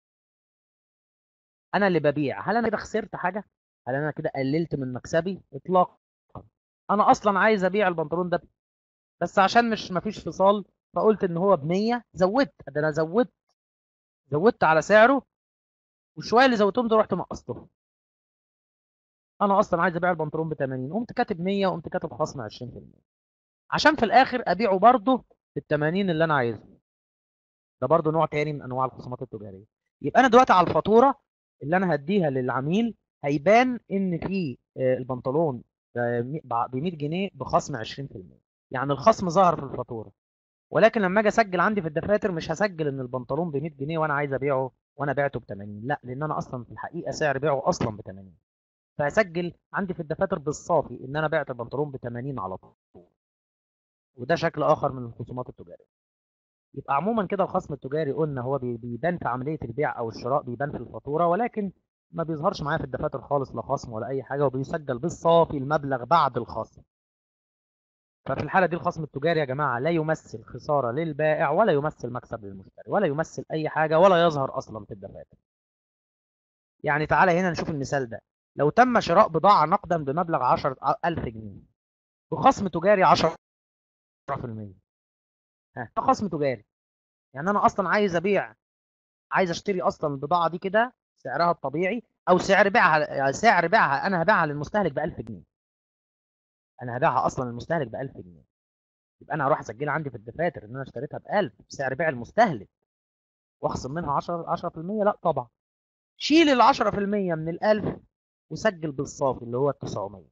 انا اللي ببيع، هل انا كده خسرت حاجه؟ هل انا كده قللت من مكسبي؟ اطلاقا. انا اصلا عايز ابيع البنطلون ده، بس عشان مش مفيش فصال فقلت ان هو ب مية، زودت، ده انا زودت زودت على سعره، وشويه اللي زودتهم دول رحت نقصتهم. انا اصلا عايز ابيع البنطلون ب تمانين، قمت كاتب مية وقمت كاتب خصم عشرين في المية، عشان في الاخر ابيعه برضه بال تمانين اللي انا عايزه. ده برضه نوع تاني من انواع الخصومات التجاريه. يبقى انا دلوقتي على الفاتوره اللي انا هديها للعميل هيبان ان في آه، البنطلون ب مية جنيه بخصم عشرين في المية، يعني الخصم ظهر في الفاتوره. ولكن لما اجي اسجل عندي في الدفاتر مش هسجل ان البنطلون ب مية جنيه وانا عايز ابيعه وانا بعته ب تمانين، لا، لان انا اصلا في الحقيقه سعر بيعه اصلا ب تمانين، فهسجل عندي في الدفاتر بالصافي ان انا بعت البنطلون ب تمانين على طول. وده شكل اخر من الخصومات التجاريه. يبقى عموما كده الخصم التجاري قلنا هو بي- بيبان في عمليه البيع او الشراء، بيبان في الفاتوره، ولكن ما بيظهرش معايا في الدفاتر خالص، لا خصم ولا اي حاجه، وبيسجل بالصافي المبلغ بعد الخصم. ففي الحاله دي الخصم التجاري يا جماعه لا يمثل خساره للبائع ولا يمثل مكسب للمشتري ولا يمثل اي حاجه ولا يظهر اصلا في الدفاتر. يعني تعالى هنا نشوف المثال ده. لو تم شراء بضاعه نقدا بمبلغ عشرة آلاف جنيه بخصم تجاري عشرة في المية، ها ده خصم تجاري. يعني انا اصلا عايز ابيع، عايز اشتري اصلا البضاعه دي كده سعرها الطبيعي، او سعر بيعها، سعر بيعها انا هبيعها للمستهلك ب ألف جنيه، انا هبيعها اصلا للمستهلك ب ألف جنيه، يبقى انا هروح اسجلها عندي في الدفاتر ان انا اشتريتها ب ألف بسعر بيع المستهلك واخصم منها عشرة عشرة في المية؟ لا طبعا. شيل ال عشرة في المية من ال ألف وسجل بالصافي اللي هو ال تسعمية.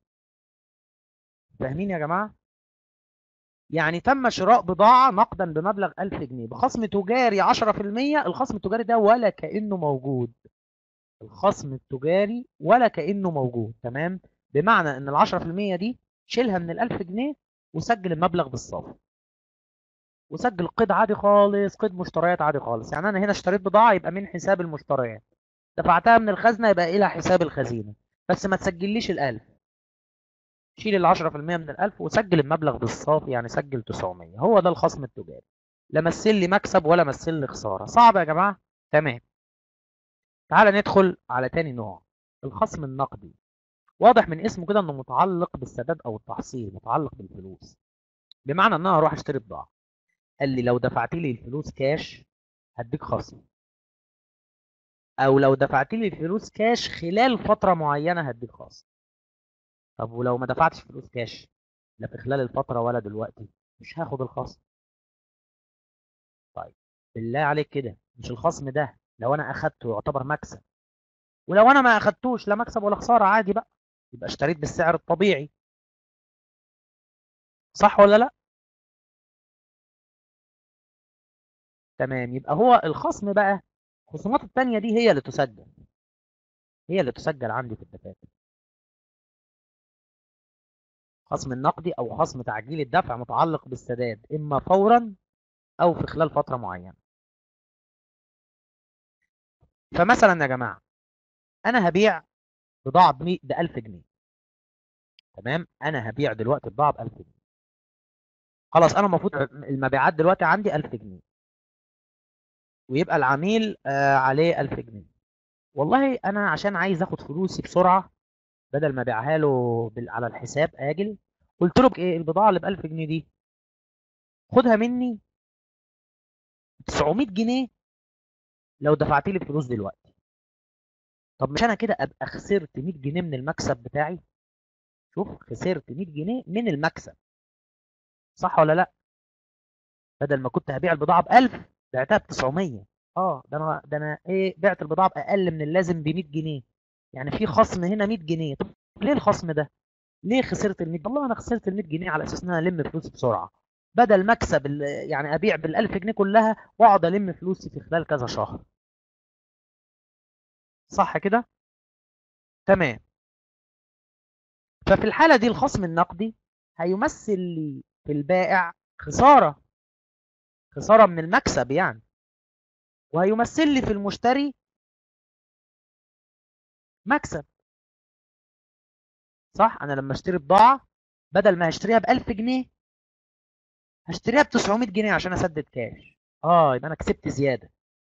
فاهمين يا جماعه؟ يعني تم شراء بضاعه نقدا بمبلغ ألف جنيه بخصم تجاري عشرة في المية، الخصم التجاري ده ولا كانه موجود، الخصم التجاري ولا كأنه موجود، تمام؟ بمعنى ان ال عشرة في المية دي شيلها من ال ألف جنيه وسجل المبلغ بالصافي، وسجل قيد عادي خالص، قيد مشتريات عادي خالص. يعني انا هنا اشتريت بضاعه يبقى من حساب المشتريات، دفعتها من الخزنه يبقى الى حساب الخزينه، بس ما تسجليش ال ألف، شيل ال عشرة في المية من ال ألف وسجل المبلغ بالصافي، يعني سجل تسعمية. هو ده الخصم التجاري، لا مثل لي مكسب ولا مثل لي خساره. صعب يا جماعه؟ تمام. تعال ندخل على تاني نوع، الخصم النقدي. واضح من اسمه كده انه متعلق بالسداد او التحصيل، متعلق بالفلوس. بمعنى ان انا اروح اشتري بضاعه، قال لي لو دفعت لي الفلوس كاش هديك خصم، او لو دفعت لي الفلوس كاش خلال فتره معينه هديك خصم. طب ولو ما دفعتش فلوس كاش، لا في خلال الفتره ولا دلوقتي، مش هاخد الخصم. طيب بالله عليك كده، مش الخصم ده لو انا اخدته يعتبر مكسب؟ ولو انا ما اخدتوش لا مكسب ولا خساره، عادي بقى، يبقى اشتريت بالسعر الطبيعي، صح ولا لا؟ تمام. يبقى هو الخصم بقى، الخصومات التانية دي هي اللي تسجل، هي اللي تسجل عندي في الدفاتر. خصم النقدي أو خصم تعجيل الدفع متعلق بالسداد إما فورا أو في خلال فترة معينة. فمثلا يا جماعة أنا هبيع بضاعة ب ألف جنيه. تمام، أنا هبيع دلوقتي بضاعة ب ألف جنيه. خلاص أنا المفروض المبيعات دلوقتي عندي ألف جنيه، ويبقى العميل آه عليه ألف جنيه. والله أنا عشان عايز آخد فلوسي بسرعة، بدل ما أبيعها له بال- على الحساب آجل، قلت له إيه، البضاعة اللي ب ألف جنيه دي خدها مني تسعمية جنيه لو دفعت لي الفلوس دلوقتي. طب مش انا كده ابقى خسرت مية جنيه من المكسب بتاعي؟ شوف، خسرت مية جنيه من المكسب، صح ولا لا؟ بدل ما كنت هبيع البضاعه ب ألف بعتها ب تسعمية. اه ده انا ده انا ايه، بعت البضاعه باقل من اللازم ب مية جنيه، يعني في خصم هنا مية جنيه. طب ليه الخصم ده؟ ليه خسرت ال مية؟ والله انا خسرت ال مية جنيه على اساس ان انا الم فلوسي بسرعه، بدل مكسب ال- يعني ابيع بال ألف جنيه كلها واقعد الم فلوسي في خلال كذا شهر. صح كده؟ تمام. ففي الحالة دي الخصم النقدي هيمثل لي في البائع خسارة، خسارة من المكسب يعني، وهيمثل لي في المشتري مكسب. صح، أنا لما اشتري بضاعة بدل ما هشتريها ب ألف جنيه هشتريها ب تسعمية جنيه عشان أسدد كاش. اه يبقى أنا كسبت زيادة.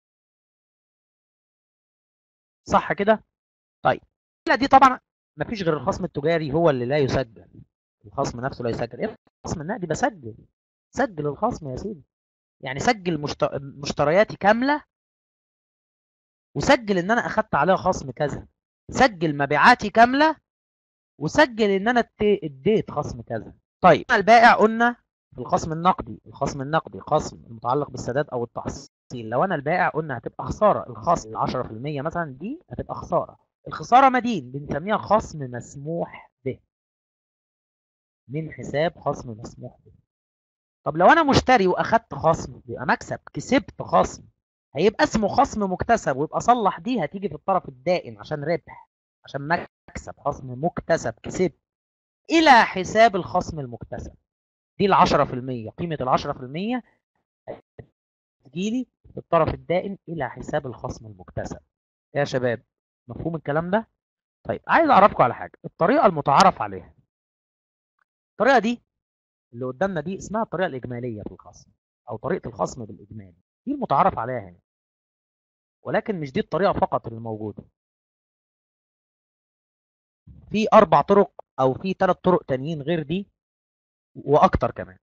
صح كده؟ طيب لا، دي طبعا مفيش غير الخصم التجاري هو اللي لا يسجل، الخصم نفسه لا يسجل. ايه الخصم النقدي؟ بسجل، سجل الخصم يا سيدي، يعني سجل مشت... مشترياتي كاملة، وسجل ان انا اخدت عليها خصم كذا، سجل مبيعاتي كامله، وسجل ان انا ات- اديت خصم كذا. طيب البائع قلنا في الخصم النقدي، الخصم النقدي خصم المتعلق بالسداد او التحصيل. لو انا البائع قلنا هتبقى خساره، الخصم عشرة في المية مثلا دي هتبقى خساره. الخساره مدين بنسميها خصم مسموح به، من حساب خصم مسموح به. طب لو انا مشتري واخدت خصم يبقى مكسب، كسبت خصم، هيبقى اسمه خصم مكتسب، ويبقى صلح دي هتيجي في الطرف الدائن عشان ربح، عشان مكسب، خصم مكتسب كسبت الى حساب الخصم المكتسب. دي ال عشرة في المية، قيمة ال عشرة في المية تجيلي في الطرف الدائن الى حساب الخصم المكتسب. يا شباب مفهوم الكلام ده؟ طيب عايز اعرفكم على حاجة، الطريقة المتعارف عليها، الطريقة دي اللي قدامنا دي اسمها الطريقة الإجمالية في الخصم، أو طريقة الخصم بالإجمالي، دي المتعارف عليها هنا. ولكن مش دي الطريقة فقط اللي موجودة، في أربع طرق أو في ثلاث طرق تانيين غير دي وأكتر كمان.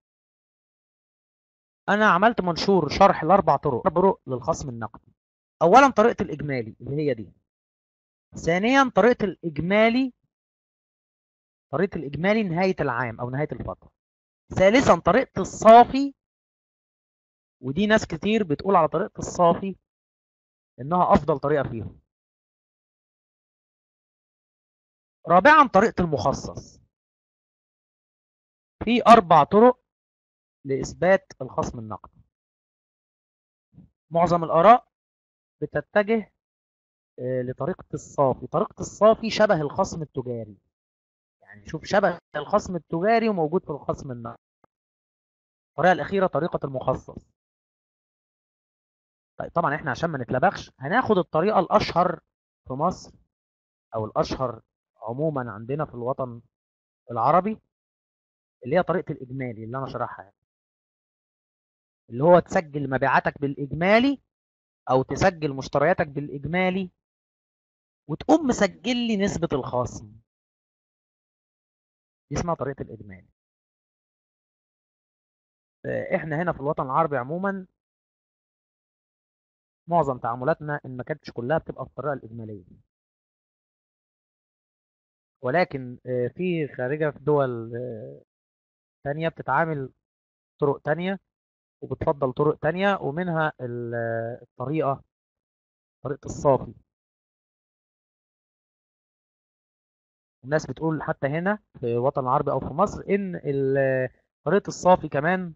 أنا عملت منشور شرح الأربع طرق، طرق للخصم النقدي. أولا طريقة الإجمالي اللي هي دي. ثانيا طريقة الإجمالي، طريقة الإجمالي نهاية العام أو نهاية الفترة. ثالثا طريقة الصافي، ودي ناس كتير بتقول على طريقة الصافي إنها أفضل طريقة فيهم. رابعا طريقة المخصص. في أربع طرق لإثبات الخصم النقدي. معظم الآراء بتتجه آه، لطريقة الصافي. طريقة الصافي شبه الخصم التجاري، يعني شوف شبه الخصم التجاري وموجود في الخصم النقدي. الطريقة الأخيرة طريقة المخصص. طيب طبعا احنا عشان ما نتلبخش هناخد الطريقة الأشهر في مصر أو الأشهر عموما عندنا في الوطن العربي، اللي هي طريقة الإجمالي اللي أنا شرحها يعني. اللي هو تسجل مبيعاتك بالإجمالي أو تسجل مشترياتك بالإجمالي وتقوم مسجل لي نسبة الخصم، دي اسمها طريقة الإجمالي. آه، احنا هنا في الوطن العربي عموما معظم تعاملاتنا ان ما كانتش كلها بتبقى بالطريقه الاجماليه، ولكن آه، في خارجه في دول آه، تانية بتتعامل طرق تانية وبتفضل طرق تانية، ومنها ال- آه، الطريقه طريقه الصافي. الناس بتقول حتى هنا في الوطن العربي او في مصر ان ال- آه، طريقه الصافي كمان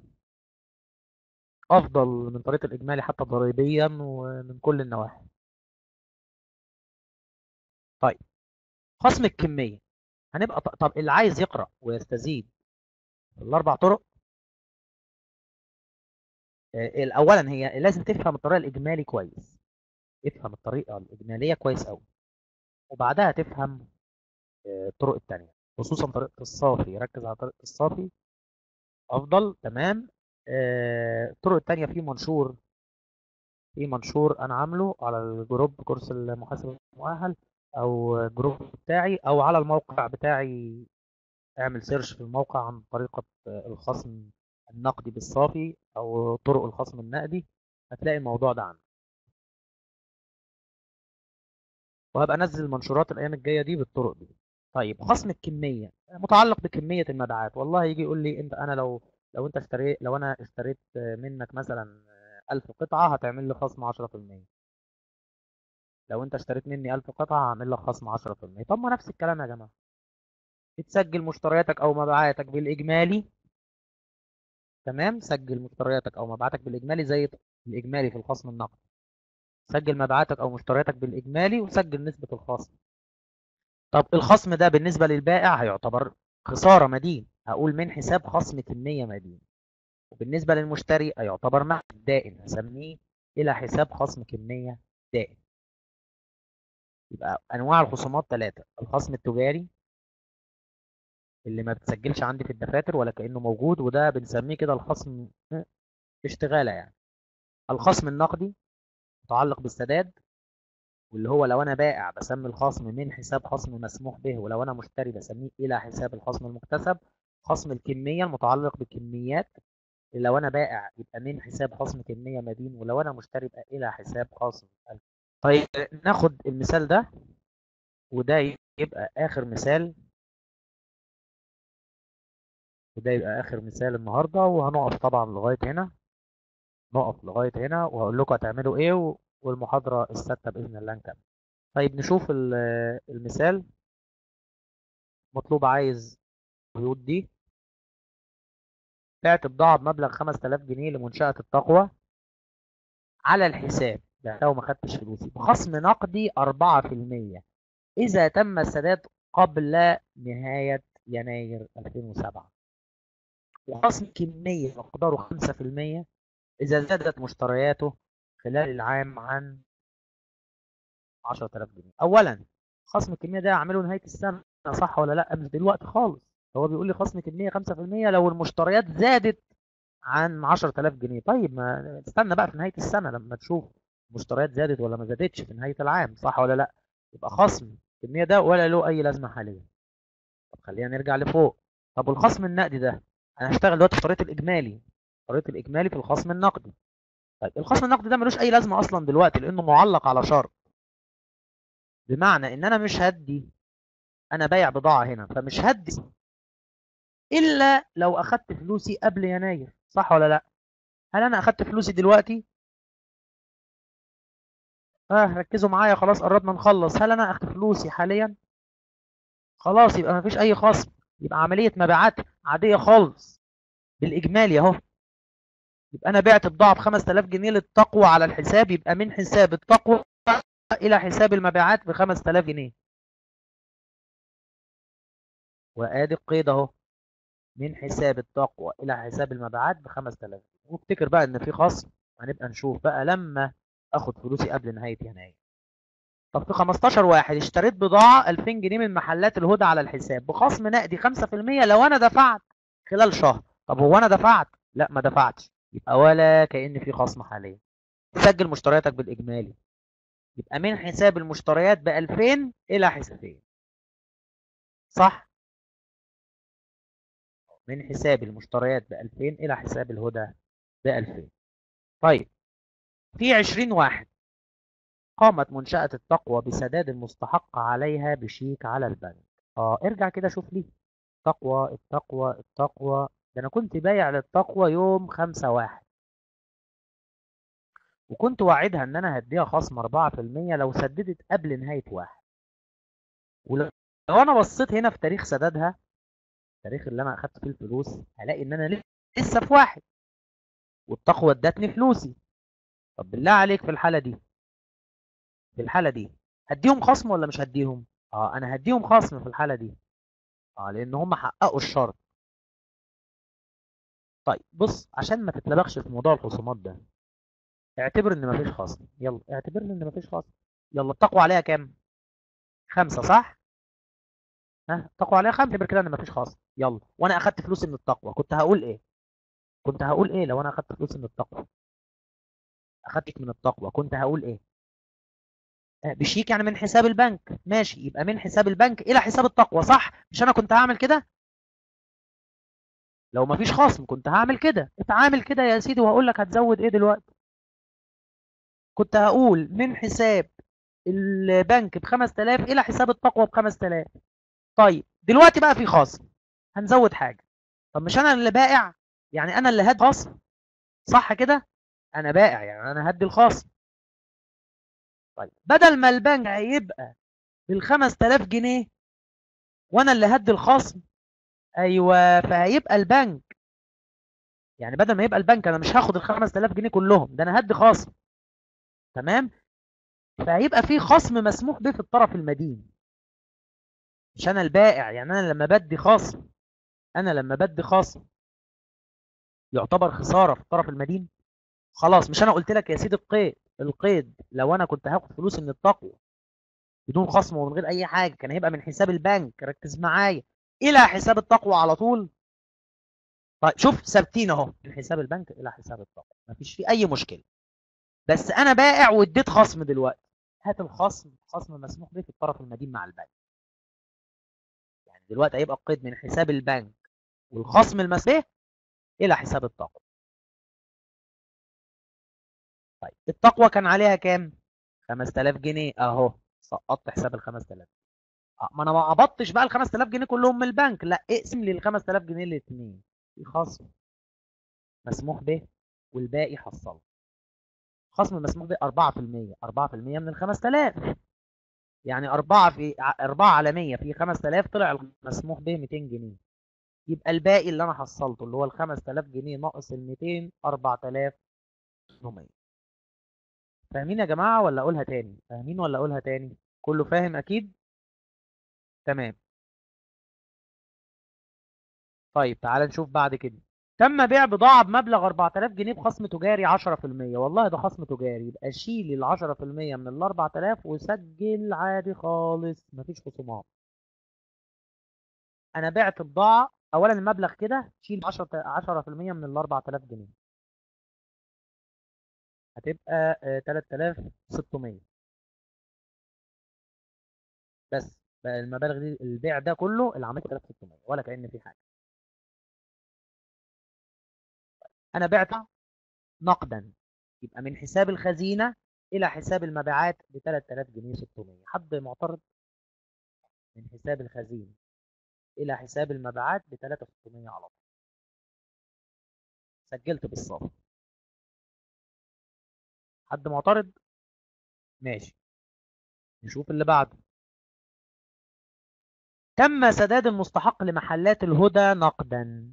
افضل من طريقه الاجمالي حتى ضريبيا ومن كل النواحي. طيب خصم الكميه، هنبقى ط- طب اللي عايز يقرأ ويستزيد الاربع طرق. آه، اولا هي لازم تفهم الطريقه الاجمالي كويس، افهم الطريقه الاجماليه كويس قوي، وبعدها تفهم آه، الطرق التانية، خصوصا طريقه الصافي، ركز على طريقه الصافي افضل. تمام. آه، الطرق التانية في منشور، في منشور انا عامله على الجروب كورس المحاسب المؤهل، او جروب بتاعي، او على الموقع بتاعي. اعمل سيرش في الموقع عن طريقة الخصم النقدي بالصافي او طرق الخصم النقدي، هتلاقي الموضوع ده عنه. وهبقى انزل المنشورات الايام الجاية دي بالطرق دي. طيب خصم الكمية متعلق بكمية المبيعات. والله يجي يقول لي انت، انا لو لو انت اشتريت، لو انا اشتريت منك مثلا ألف قطعة هتعمل لي خصم عشرة في المية. لو انت اشتريت مني ألف قطعة هعمل لك خصم عشرة في المية. طب ما نفس الكلام يا جماعة، بتسجل مشترياتك او مبيعاتك بالاجمالي. تمام، سجل مشترياتك او مبيعاتك بالاجمالي زي الاجمالي في الخصم النقدي. سجل مبيعاتك او مشترياتك بالاجمالي وسجل نسبة الخصم. طب الخصم ده بالنسبة للبائع هيعتبر خسارة مدين، هقول من حساب خصم كمية مدين. وبالنسبة للمشتري هيعتبر مكسب دائن، هسميه الى حساب خصم كمية دائن. يبقى انواع الخصومات ثلاثة: الخصم التجاري اللي ما بتسجلش عندي في الدفاتر ولا كأنه موجود، وده بنسميه كده الخصم اشتغالة يعني. الخصم النقدي متعلق بالسداد، واللي هو لو انا بائع بسمي الخصم من حساب خصم مسموح به، ولو انا مشتري بسميه الى حساب الخصم المكتسب. خصم الكمية المتعلق بالكميات، لو انا بائع يبقى من حساب خصم كمية مدين، ولو انا مشتري يبقى الى حساب خصم. طيب ناخد المثال ده، وده يبقى اخر مثال، وده يبقى اخر مثال النهارده، وهنقف طبعا لغاية هنا. نقف لغاية هنا وهقول لكم هتعملوا ايه و- والمحاضرة السادسة بإذن الله نكمل. طيب نشوف ال- المثال. مطلوب عايز قيود دي. بعت بضاعة بمبلغ خمسة آلاف جنيه لمنشأة التقوى على الحساب، بعتها وما خدتش فلوسي، بخصم نقدي أربعة في المية إذا تم السداد قبل نهاية يناير ألفين وسبعة، وخصم كمية مقداره خمسة في المية إذا زادت مشترياته خلال العام عن عشرة آلاف جنيه. أولا خصم الكمية ده أعمله نهاية السنة، صح ولا لأ؟ مش دلوقتي خالص. هو بيقول لي خصم كمية خمسة في المية لو المشتريات زادت عن عشرة آلاف جنيه. طيب ما استنى بقى في نهاية السنة لما تشوف المشتريات زادت ولا ما زادتش في نهاية العام، صح ولا لأ؟ يبقى خصم الكمية ده ولا له أي لازمة حاليا. طب خلينا نرجع لفوق. طب والخصم النقدي ده، أنا هشتغل دلوقتي في طريقة الإجمالي، طريقة الإجمالي في الخصم النقدي. طيب الخصم النقدي ده ملوش أي لازمة أصلا دلوقتي لأنه معلق على شرط، بمعنى إن أنا مش هدي، أنا بايع بضاعة هنا فمش هدي إلا لو أخدت فلوسي قبل يناير، صح ولا لأ؟ هل أنا أخدت فلوسي دلوقتي؟ اه ركزوا معايا، خلاص قربنا نخلص. هل انا اخد فلوسي حاليا؟ خلاص يبقى مفيش اي خصم، يبقى عملية مبيعات عادية خالص بالاجمالي اهو. يبقى انا بعت بضاعة ب خمسة آلاف جنيه للتقوى على الحساب، يبقى من حساب التقوى الى حساب المبيعات ب خمسة آلاف جنيه. وادي القيد اهو، من حساب التقوى الى حساب المبيعات ب خمسة آلاف جنيه. وافتكر بقى ان في خصم، هنبقى نشوف بقى لما اخد فلوسي قبل نهاية يناير. طب في خمستاشر واحد اشتريت بضاعة ألفين جنيه من محلات الهدى على الحساب بخصم نقدي خمسة في المية لو انا دفعت خلال شهر. طب هو انا دفعت؟ لا ما دفعتش، يبقى ولا كأن في خصم حاليا. سجل مشترياتك بالاجمالي، يبقى من حساب المشتريات ب ألفين الى حسابين، صح؟ من حساب المشتريات ب ألفين الى حساب الهدى ب ألفين. طيب في عشرين واحد قامت منشأة التقوى بسداد المستحق عليها بشيك على البنك. اه ارجع كده شوف لي تقوى التقوى التقوى، ده انا كنت بايع للتقوى يوم خمسة واحد، وكنت واعدها ان انا هديها خصم أربعة في المية لو سددت قبل نهاية واحد. ولو لو انا بصيت هنا في تاريخ سدادها، التاريخ اللي انا اخدت فيه الفلوس، هلاقي ان انا لسه في واحد والتقوى ادتني فلوسي. طب بالله عليك في الحالة دي، في الحالة دي هديهم خصم ولا مش هديهم؟ اه انا هديهم خصم في الحالة دي، اه لان هم حققوا الشرط. طيب بص، عشان ما تتلبخش في موضوع الخصومات ده، اعتبر ان مفيش خصم. يلا اعتبر ان مفيش خصم. يلا التقوى عليها كام؟ خمسة صح؟ ها التقوى عليها خمسة، اعتبر كده ان مفيش خصم. يلا وانا اخدت فلوسي من التقوى، كنت هقول ايه؟ كنت هقول ايه لو انا اخدت فلوسي من التقوى؟ اخدت من التقوى كنت هقول ايه؟ آه، بشيك يعني من حساب البنك. ماشي، يبقى من حساب البنك الى حساب التقوى صح؟ مش انا كنت هعمل كده؟ لو مفيش خصم كنت هعمل كده. اتعامل كده يا سيدي وهقول لك هتزود ايه دلوقتي. كنت هقول من حساب البنك ب خمسة آلاف الى حساب التقوى ب خمسة آلاف. طيب دلوقتي بقى في خصم، هنزود حاجه. طب مش انا اللي بائع؟ يعني انا اللي هدي خصم صح كده؟ انا بائع يعني انا هدي الخصم. طيب بدل ما البنك هيبقى بال خمسة آلاف جنيه وانا اللي هدي الخصم، ايوه فهيبقى البنك، يعني بدل ما يبقى البنك انا مش هاخد ال خمسة آلاف جنيه كلهم، ده انا هدي خصم. تمام. فهيبقى في خصم مسموح به في الطرف المدين. مش انا البائع، يعني انا لما بدي خصم، انا لما بدي خصم يعتبر خساره في الطرف المدين. خلاص مش انا قلت لك يا سيدي القيد، القيد لو انا كنت هاخد فلوسي من التقوى بدون خصم ومن غير اي حاجه كان هيبقى من حساب البنك، ركز معايا، الى حساب التقوى على طول. طيب شوف ثابتين اهو، من حساب البنك الى حساب التقوى مفيش فيه اي مشكله. بس انا بائع واديت خصم دلوقتي، هات الخصم، خصم مسموح به في الطرف المدين مع البنك. يعني دلوقتي هيبقى القيد من حساب البنك والخصم المسموح به الى حساب التقوى. طيب التقوى كان عليها كام؟ خمسة آلاف جنيه اهو، سقطت حساب ال خمسة آلاف. آه، ما انا ما قبضتش بقى ال خمسة آلاف جنيه كلهم من البنك، لا اقسم لي ال خمسة آلاف جنيه الاثنين، في خصم مسموح به والباقي حصله. خصم مسموح به أربعة في المية، أربعة في المية من ال خمسة آلاف، يعني أربعة في أربعة على مية في خمسة آلاف، طلع المسموح به مئتين جنيه. يبقى الباقي اللي انا حصلته اللي هو ال خمسة آلاف جنيه ناقص ال مئتين، أربعة آلاف وثمانمية. فاهمين يا جماعه ولا اقولها تاني؟ فاهمين ولا اقولها تاني؟ كله فاهم اكيد؟ تمام. طيب تعال نشوف بعد كده. تم بيع بضاعة بمبلغ أربعة آلاف جنيه بخصم تجاري عشرة في المية. والله ده خصم تجاري، يبقى شيل ال عشرة في المية من ال أربعة آلاف وسجل عادي خالص، مفيش خصومات. أنا بعت بضاعة، أولا المبلغ كده شيل عشرة عشرة في المية من ال أربعة آلاف جنيه، هتبقى آه، تلاتة آلاف وستمية. بس بقى المبالغ دي البيع ده كله اللي عملته تلاتة آلاف وستمية ولا كأن في حاجة. أنا بعتها نقدا، يبقى من حساب الخزينة إلى حساب المبيعات ب تلاتة آلاف جنيه ستمية. حد معترض؟ من حساب الخزينة إلى حساب المبيعات ب تلاتة آلاف وستمية على طول، سجلت بالصافي. حد معترض؟ ماشي، نشوف اللي بعده. تم سداد المستحق لمحلات الهدى نقدا.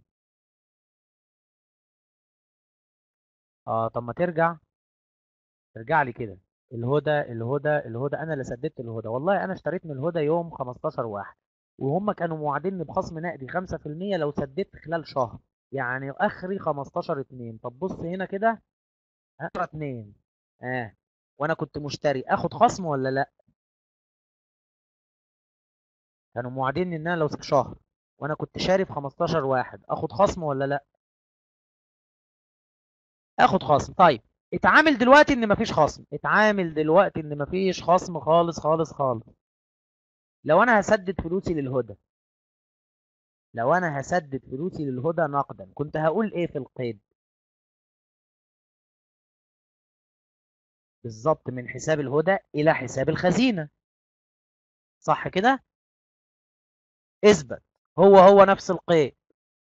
اه طب ما ترجع، ترجع لي كده. الهدى الهدى الهدى انا اللي سددت الهدى، والله انا اشتريت من الهدى يوم خمستاشر واحد، وهم كانوا موعديني بخصم نقدي خمسة في المية لو سددت خلال شهر، يعني اخري خمستاشر اتنين. طب بص هنا كده، عشرة اتنين، اه وانا كنت مشتري، اخد خصم ولا لا؟ كانوا موعديني ان انا لو سبت شهر وانا كنت شاري في خمستاشر واحد، اخد خصم ولا لا؟ اخد خصم. طيب اتعامل دلوقتي ان مفيش خصم، اتعامل دلوقتي ان مفيش خصم خالص خالص خالص. لو انا هسدد فلوسي للهدى، لو انا هسدد فلوسي للهدى نقدا كنت هقول ايه في القيد؟ بالظبط من حساب الهدى الى حساب الخزينة، صح كده؟ اثبت، هو هو نفس القيد،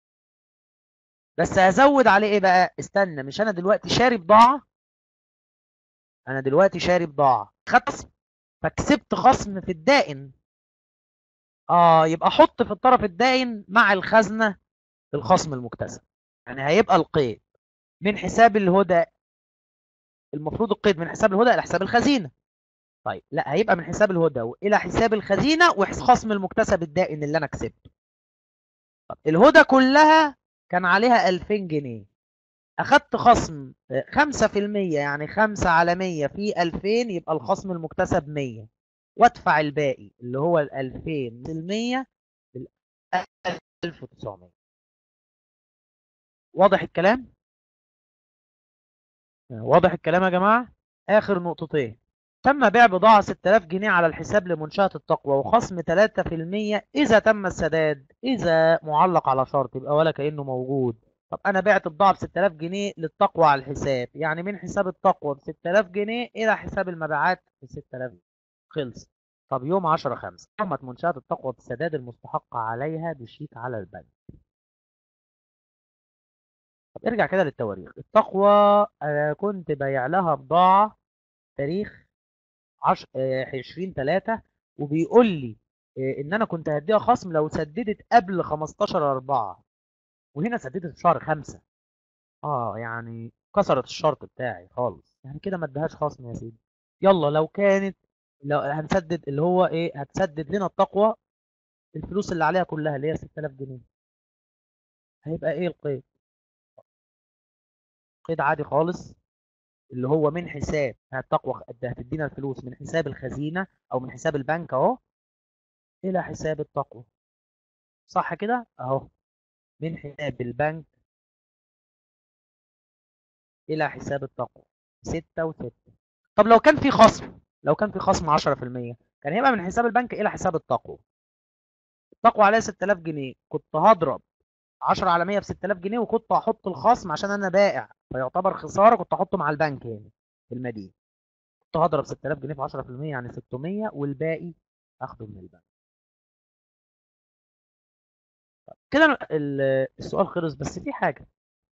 بس هزود عليه ايه بقى؟ استنى، مش انا دلوقتي شاري بضاعة، انا دلوقتي شاري بضاعة خدت خصم، فكسبت خصم في الدائن. اه يبقى حط في الطرف الدائن مع الخزنة الخصم المكتسب. يعني هيبقى القيد من حساب الهدى، المفروض القيد من حساب الهدى الى حساب الخزينة. طيب لا، هيبقى من حساب الهدى الى حساب الخزينة وخصم المكتسب الدائن اللي انا كسبته. طب الهدى كلها كان عليها ألفين جنيه، أخدت خصم خمسة في المية، يعني خمسة على مية في ألفين، يبقى الخصم المكتسب مية، وادفع الباقي اللي هو الألفين في المية بالألف وتسعمية. واضح الكلام؟ واضح الكلام يا جماعة؟ آخر نقطتين. تم بيع بضاعة ستة آلاف جنيه على الحساب لمنشأة التقوى وخصم ثلاثة في المية إذا تم السداد، إذا معلق على شرط يبقى ولا كأنه موجود. طب أنا بعت البضاعة ب ستة آلاف جنيه للتقوى على الحساب، يعني من حساب التقوى ب ستة آلاف جنيه إلى حساب المبيعات ب ستة آلاف جنيه، خلص. طب يوم عشرة خمسة قامت منشأة التقوى بسداد المستحق عليها بشيك على البنك. طب ارجع كده للتواريخ. التقوى أنا كنت بايع لها بضاعة تاريخ عشرين تلاتة، وبيقول لي آه، ان انا كنت هديها خصم لو سددت قبل خمستاشر أربعة، وهنا سددت في شهر خمسة. اه يعني كسرت الشرط بتاعي خالص، يعني كده ما ادهاش خصم يا سيدي. يلا لو كانت، لو هنسدد اللي هو ايه، هتسدد لنا التقوى الفلوس اللي عليها كلها اللي هي ستة آلاف جنيه، هيبقى ايه القيد؟ قيد عادي خالص، اللي هو من حساب التقوى هتدينا الفلوس من حساب الخزينة او من حساب البنك اهو الى حساب التقوى، صح كده اهو، من حساب البنك إلى حساب التقوى ستة وستة. طب لو كان في خصم، لو كان في خصم عشرة في المية، كان هيبقى من حساب البنك إلى حساب التقوى. التقوى عليها ستة آلاف جنيه، كنت هضرب عشرة على مية ب ستة آلاف جنيه، وكنت هحط الخصم عشان أنا بائع فيعتبر خسارة، كنت هحطه مع البنك هنا في المدين، كنت هضرب ستة آلاف جنيه في عشرة في المية يعني ستمية، والباقي أخده من البنك. كده ال- السؤال خلص، بس في حاجة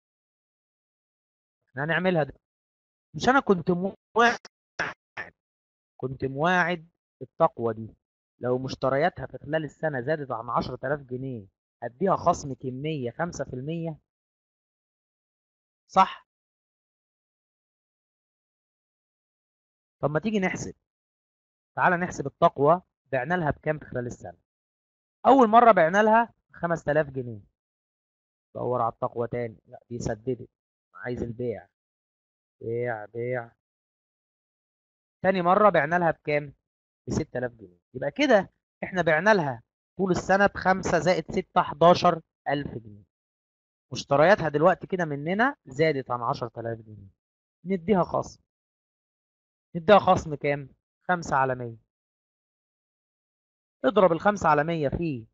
احنا هنعملها دي. مش أنا كنت مواعد، كنت مواعد التقوى دي لو مشترياتها في خلال السنة زادت عن عشرة آلاف جنيه هديها خصم كمية خمسة في المية، صح؟ طب ما تيجي نحسب، تعالى نحسب التقوى بعنا لها بكام في خلال السنة. أول مرة بعنا لها خمسة آلاف جنيه، دور على التقوى تاني، لا دي سددت، عايز البيع، بيع بيع. تاني مرة بعنا لها بكام؟ ب ستة آلاف جنيه، يبقى كده احنا بعنا لها طول السنة بخمسة زائد ستة حداشر ألف جنيه. مشترياتها دلوقتي كده مننا زادت عن عشرة آلاف جنيه، نديها خصم، نديها خصم كام؟ خمسة على مية. اضرب الخمسة على مية في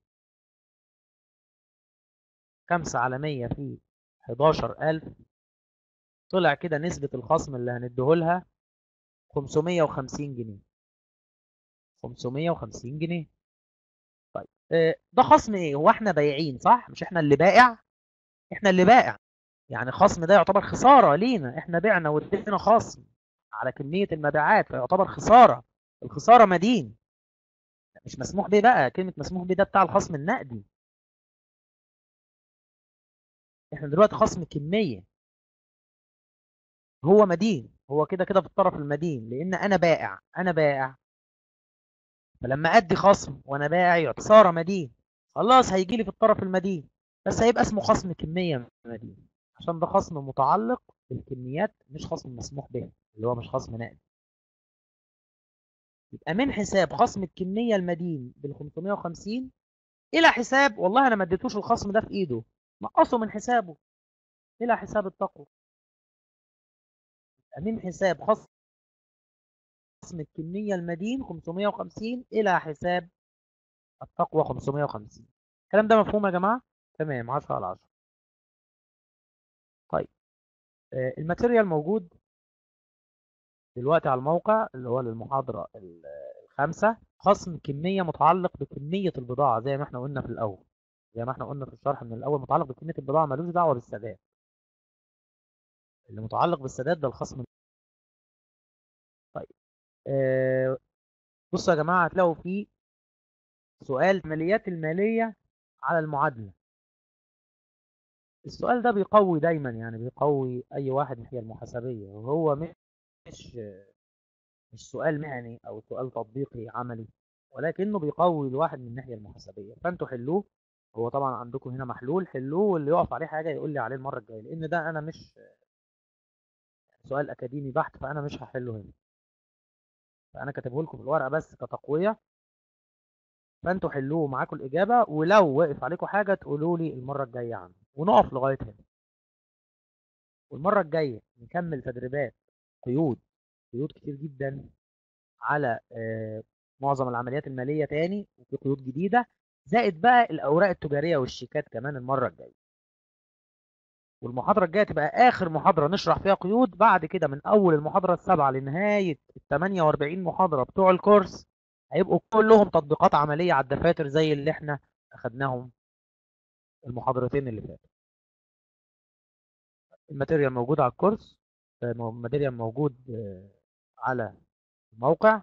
خمسة على مية في حداشر ألف، طلع كده نسبة الخصم اللي هنديهولها خمسمية وخمسين جنيه، خمسمية وخمسين جنيه. طيب آه، ده خصم ايه؟ هو احنا بايعين صح؟ مش احنا اللي بائع؟ احنا اللي بائع، يعني خصم ده يعتبر خسارة لينا، احنا بعنا وادينا خصم على كمية المبيعات فيعتبر خسارة. الخسارة مدين، مش مسموح به بقى، كلمة مسموح به ده بتاع الخصم النقدي، احنا دلوقتي خصم كمية، هو مدين، هو كده كده في الطرف المدين لان انا بائع، انا بائع، فلما ادي خصم وانا بائع خسارة مدين، خلاص هيجي لي في الطرف المدين، بس هيبقى اسمه خصم كمية مدين عشان ده خصم متعلق بالكميات مش خصم مسموح به اللي هو مش خصم نقدي. يبقى من حساب خصم الكمية المدين بال خمسمية وخمسين الى حساب، والله انا ما اديتوش الخصم ده في ايده، نقصه من حسابه الى حساب التقوى. من حساب خصم الكمية المدين خمسمية وخمسين إلى حساب التقوى خمسمية وخمسين. الكلام ده مفهوم يا جماعة؟ تمام، عشرة على عشرة. طيب آه، الماتيريال موجود دلوقتي على الموقع اللي هو للمحاضرة ال- الخامسة، خصم كمية متعلق بكمية البضاعة زي ما احنا قلنا في الأول، زي ما احنا قلنا في الشرح من الأول، متعلق بكمية البضاعة ملوش دعوة بالسداد، اللي متعلق بالسداد ده الخصم. طيب آه، بصوا يا جماعة هتلاقوا فيه سؤال العمليات المالية على المعادلة. السؤال ده بيقوي دايما، يعني بيقوي اي واحد ناحية المحاسبية، وهو مش مش سؤال مهني او سؤال تطبيقي عملي، ولكنه بيقوي الواحد من الناحية المحاسبية، فانتوا حلوه هو طبعا عندكم هنا محلول حلوه، واللي يقف عليه حاجه يقول لي عليه المره الجايه، لان ده انا مش سؤال اكاديمي بحت، فانا مش هحله هنا، فانا كاتبه لكم في الورقه بس كتقويه، فانتوا حلوه معاكم الاجابه، ولو وقف عليكم حاجه تقولوا لي المره الجايه عنه، ونقف لغايه هنا. والمره الجايه نكمل تدريبات قيود، قيود كتير جدا على آه، معظم العمليات الماليه تاني، وفي قيود جديده، زائد بقى الاوراق التجاريه والشيكات كمان المره الجايه. والمحاضرة الجاية تبقى آخر محاضرة نشرح فيها قيود. بعد كده من أول المحاضرة السابعة لنهاية ال ثمانية وأربعين محاضرة بتوع الكورس هيبقوا كلهم تطبيقات عملية على الدفاتر زي اللي احنا أخدناهم المحاضرتين اللي فاتوا. الماتيريال موجود على الكورس، آه، الماتيريال موجود آه، على الموقع،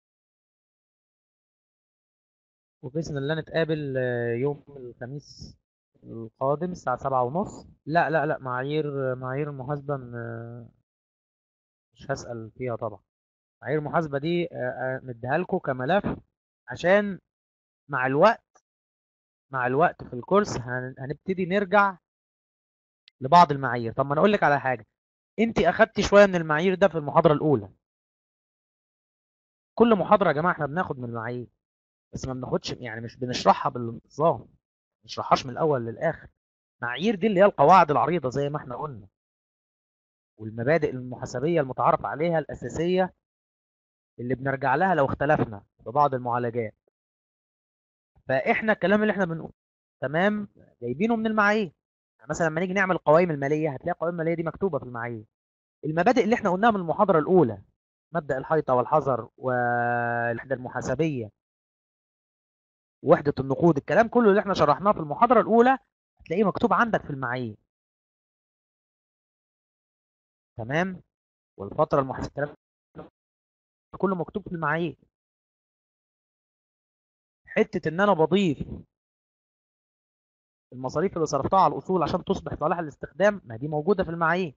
وبإذن الله نتقابل آه، يوم الخميس القادم الساعة سبعة ونص. لا لا لا، معايير معايير المحاسبة م- مش هسأل فيها طبعا. معايير المحاسبة دي آه، آه، مديها لكم كملف، عشان مع الوقت مع الوقت في الكورس هن- هنبتدي نرجع لبعض المعايير. طب ما انا اقول لك على حاجة، انت اخدتي شوية من المعايير ده في المحاضرة الاولى. كل محاضرة يا جماعة احنا بناخد من المعايير، بس ما بناخدش يعني مش بنشرحها بالانتظام، ما بنشرحهاش من الاول للاخر. معايير دي اللي هي القواعد العريضة زي ما احنا قلنا، والمبادئ المحاسبية المتعارف عليها الأساسية اللي بنرجع لها لو اختلفنا في بعض المعالجات. فاحنا الكلام اللي احنا بنقول تمام جايبينه من المعايير. يعني مثلا لما نيجي نعمل القوائم الماليه هتلاقي القوائم الماليه دي مكتوبه في المعايير. المبادئ اللي احنا قلناها من المحاضره الاولى، مبدا الحيطه والحذر والوحده المحاسبيه ووحده النقود، الكلام كله اللي احنا شرحناه في المحاضره الاولى هتلاقيه مكتوب عندك في المعايير. تمام. والفتره المحاسبيه الكلام ده كله مكتوب في المعايير. حته ان انا بضيف المصاريف اللي صرفتها على الاصول عشان تصبح صالحه للاستخدام، ما دي موجوده في المعايير.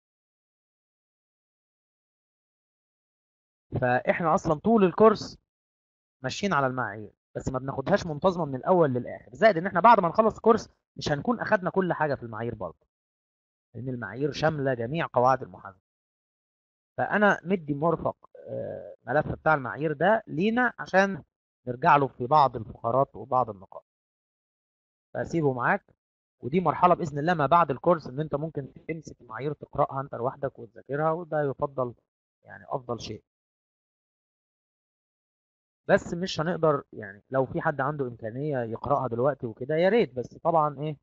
فاحنا اصلا طول الكورس ماشيين على المعايير، بس ما بناخدهاش منتظمه من الاول للاخر. زائد ان احنا بعد ما نخلص الكورس مش هنكون اخدنا كل حاجه في المعايير برضه، لان المعايير شامله جميع قواعد المحاسبه. فانا مدي مرفق آه، ملف بتاع المعايير ده لينا عشان نرجع له في بعض الفقرات وبعض النقاط، فاسيبه معاك. ودي مرحله باذن الله ما بعد الكورس، ان انت ممكن تمسك المعايير تقراها انت لوحدك وتذاكرها، وده يفضل يعني افضل شيء. بس مش هنقدر يعني لو في حد عنده امكانيه يقراها دلوقتي وكده يا ريت، بس طبعا ايه،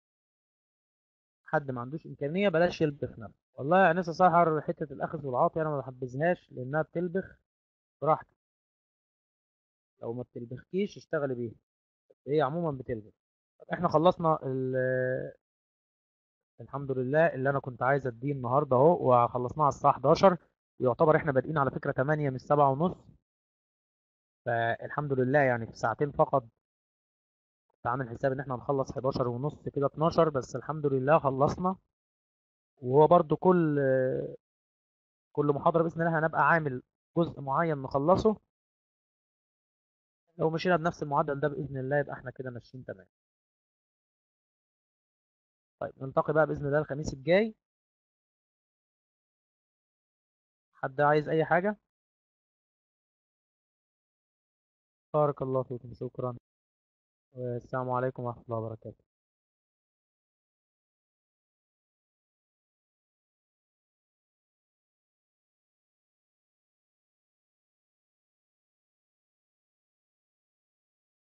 حد ما عندوش امكانيه بلاش يلبخ نفسه. والله يا انسه سحر، حته الاخذ والعطي انا ما بحبذهاش لانها بتلبخ. براحتك، لو ما بتلبخكيش اشتغلي بيها، هي عموما بتلبخ. احنا خلصنا ال- الحمد لله اللي انا كنت عايز اديه النهارده اهو، وخلصناه على الساعه حداشر، ويعتبر احنا بادئين على فكره تمانية مش سبعة ونص. فالحمد لله يعني في ساعتين فقط. كنت عامل حساب ان احنا هنخلص حداشر ونص كده اتناشر، بس الحمد لله خلصنا. وهو برضو كل كل محاضره باذن الله هنبقى عامل جزء معين نخلصه. لو مشينا بنفس المعدل ده بإذن الله يبقى احنا كده ماشيين تمام. طيب نلتقي بقى بإذن الله الخميس الجاي. حد عايز أي حاجة؟ بارك الله فيكم، شكرا، والسلام عليكم ورحمة الله وبركاته.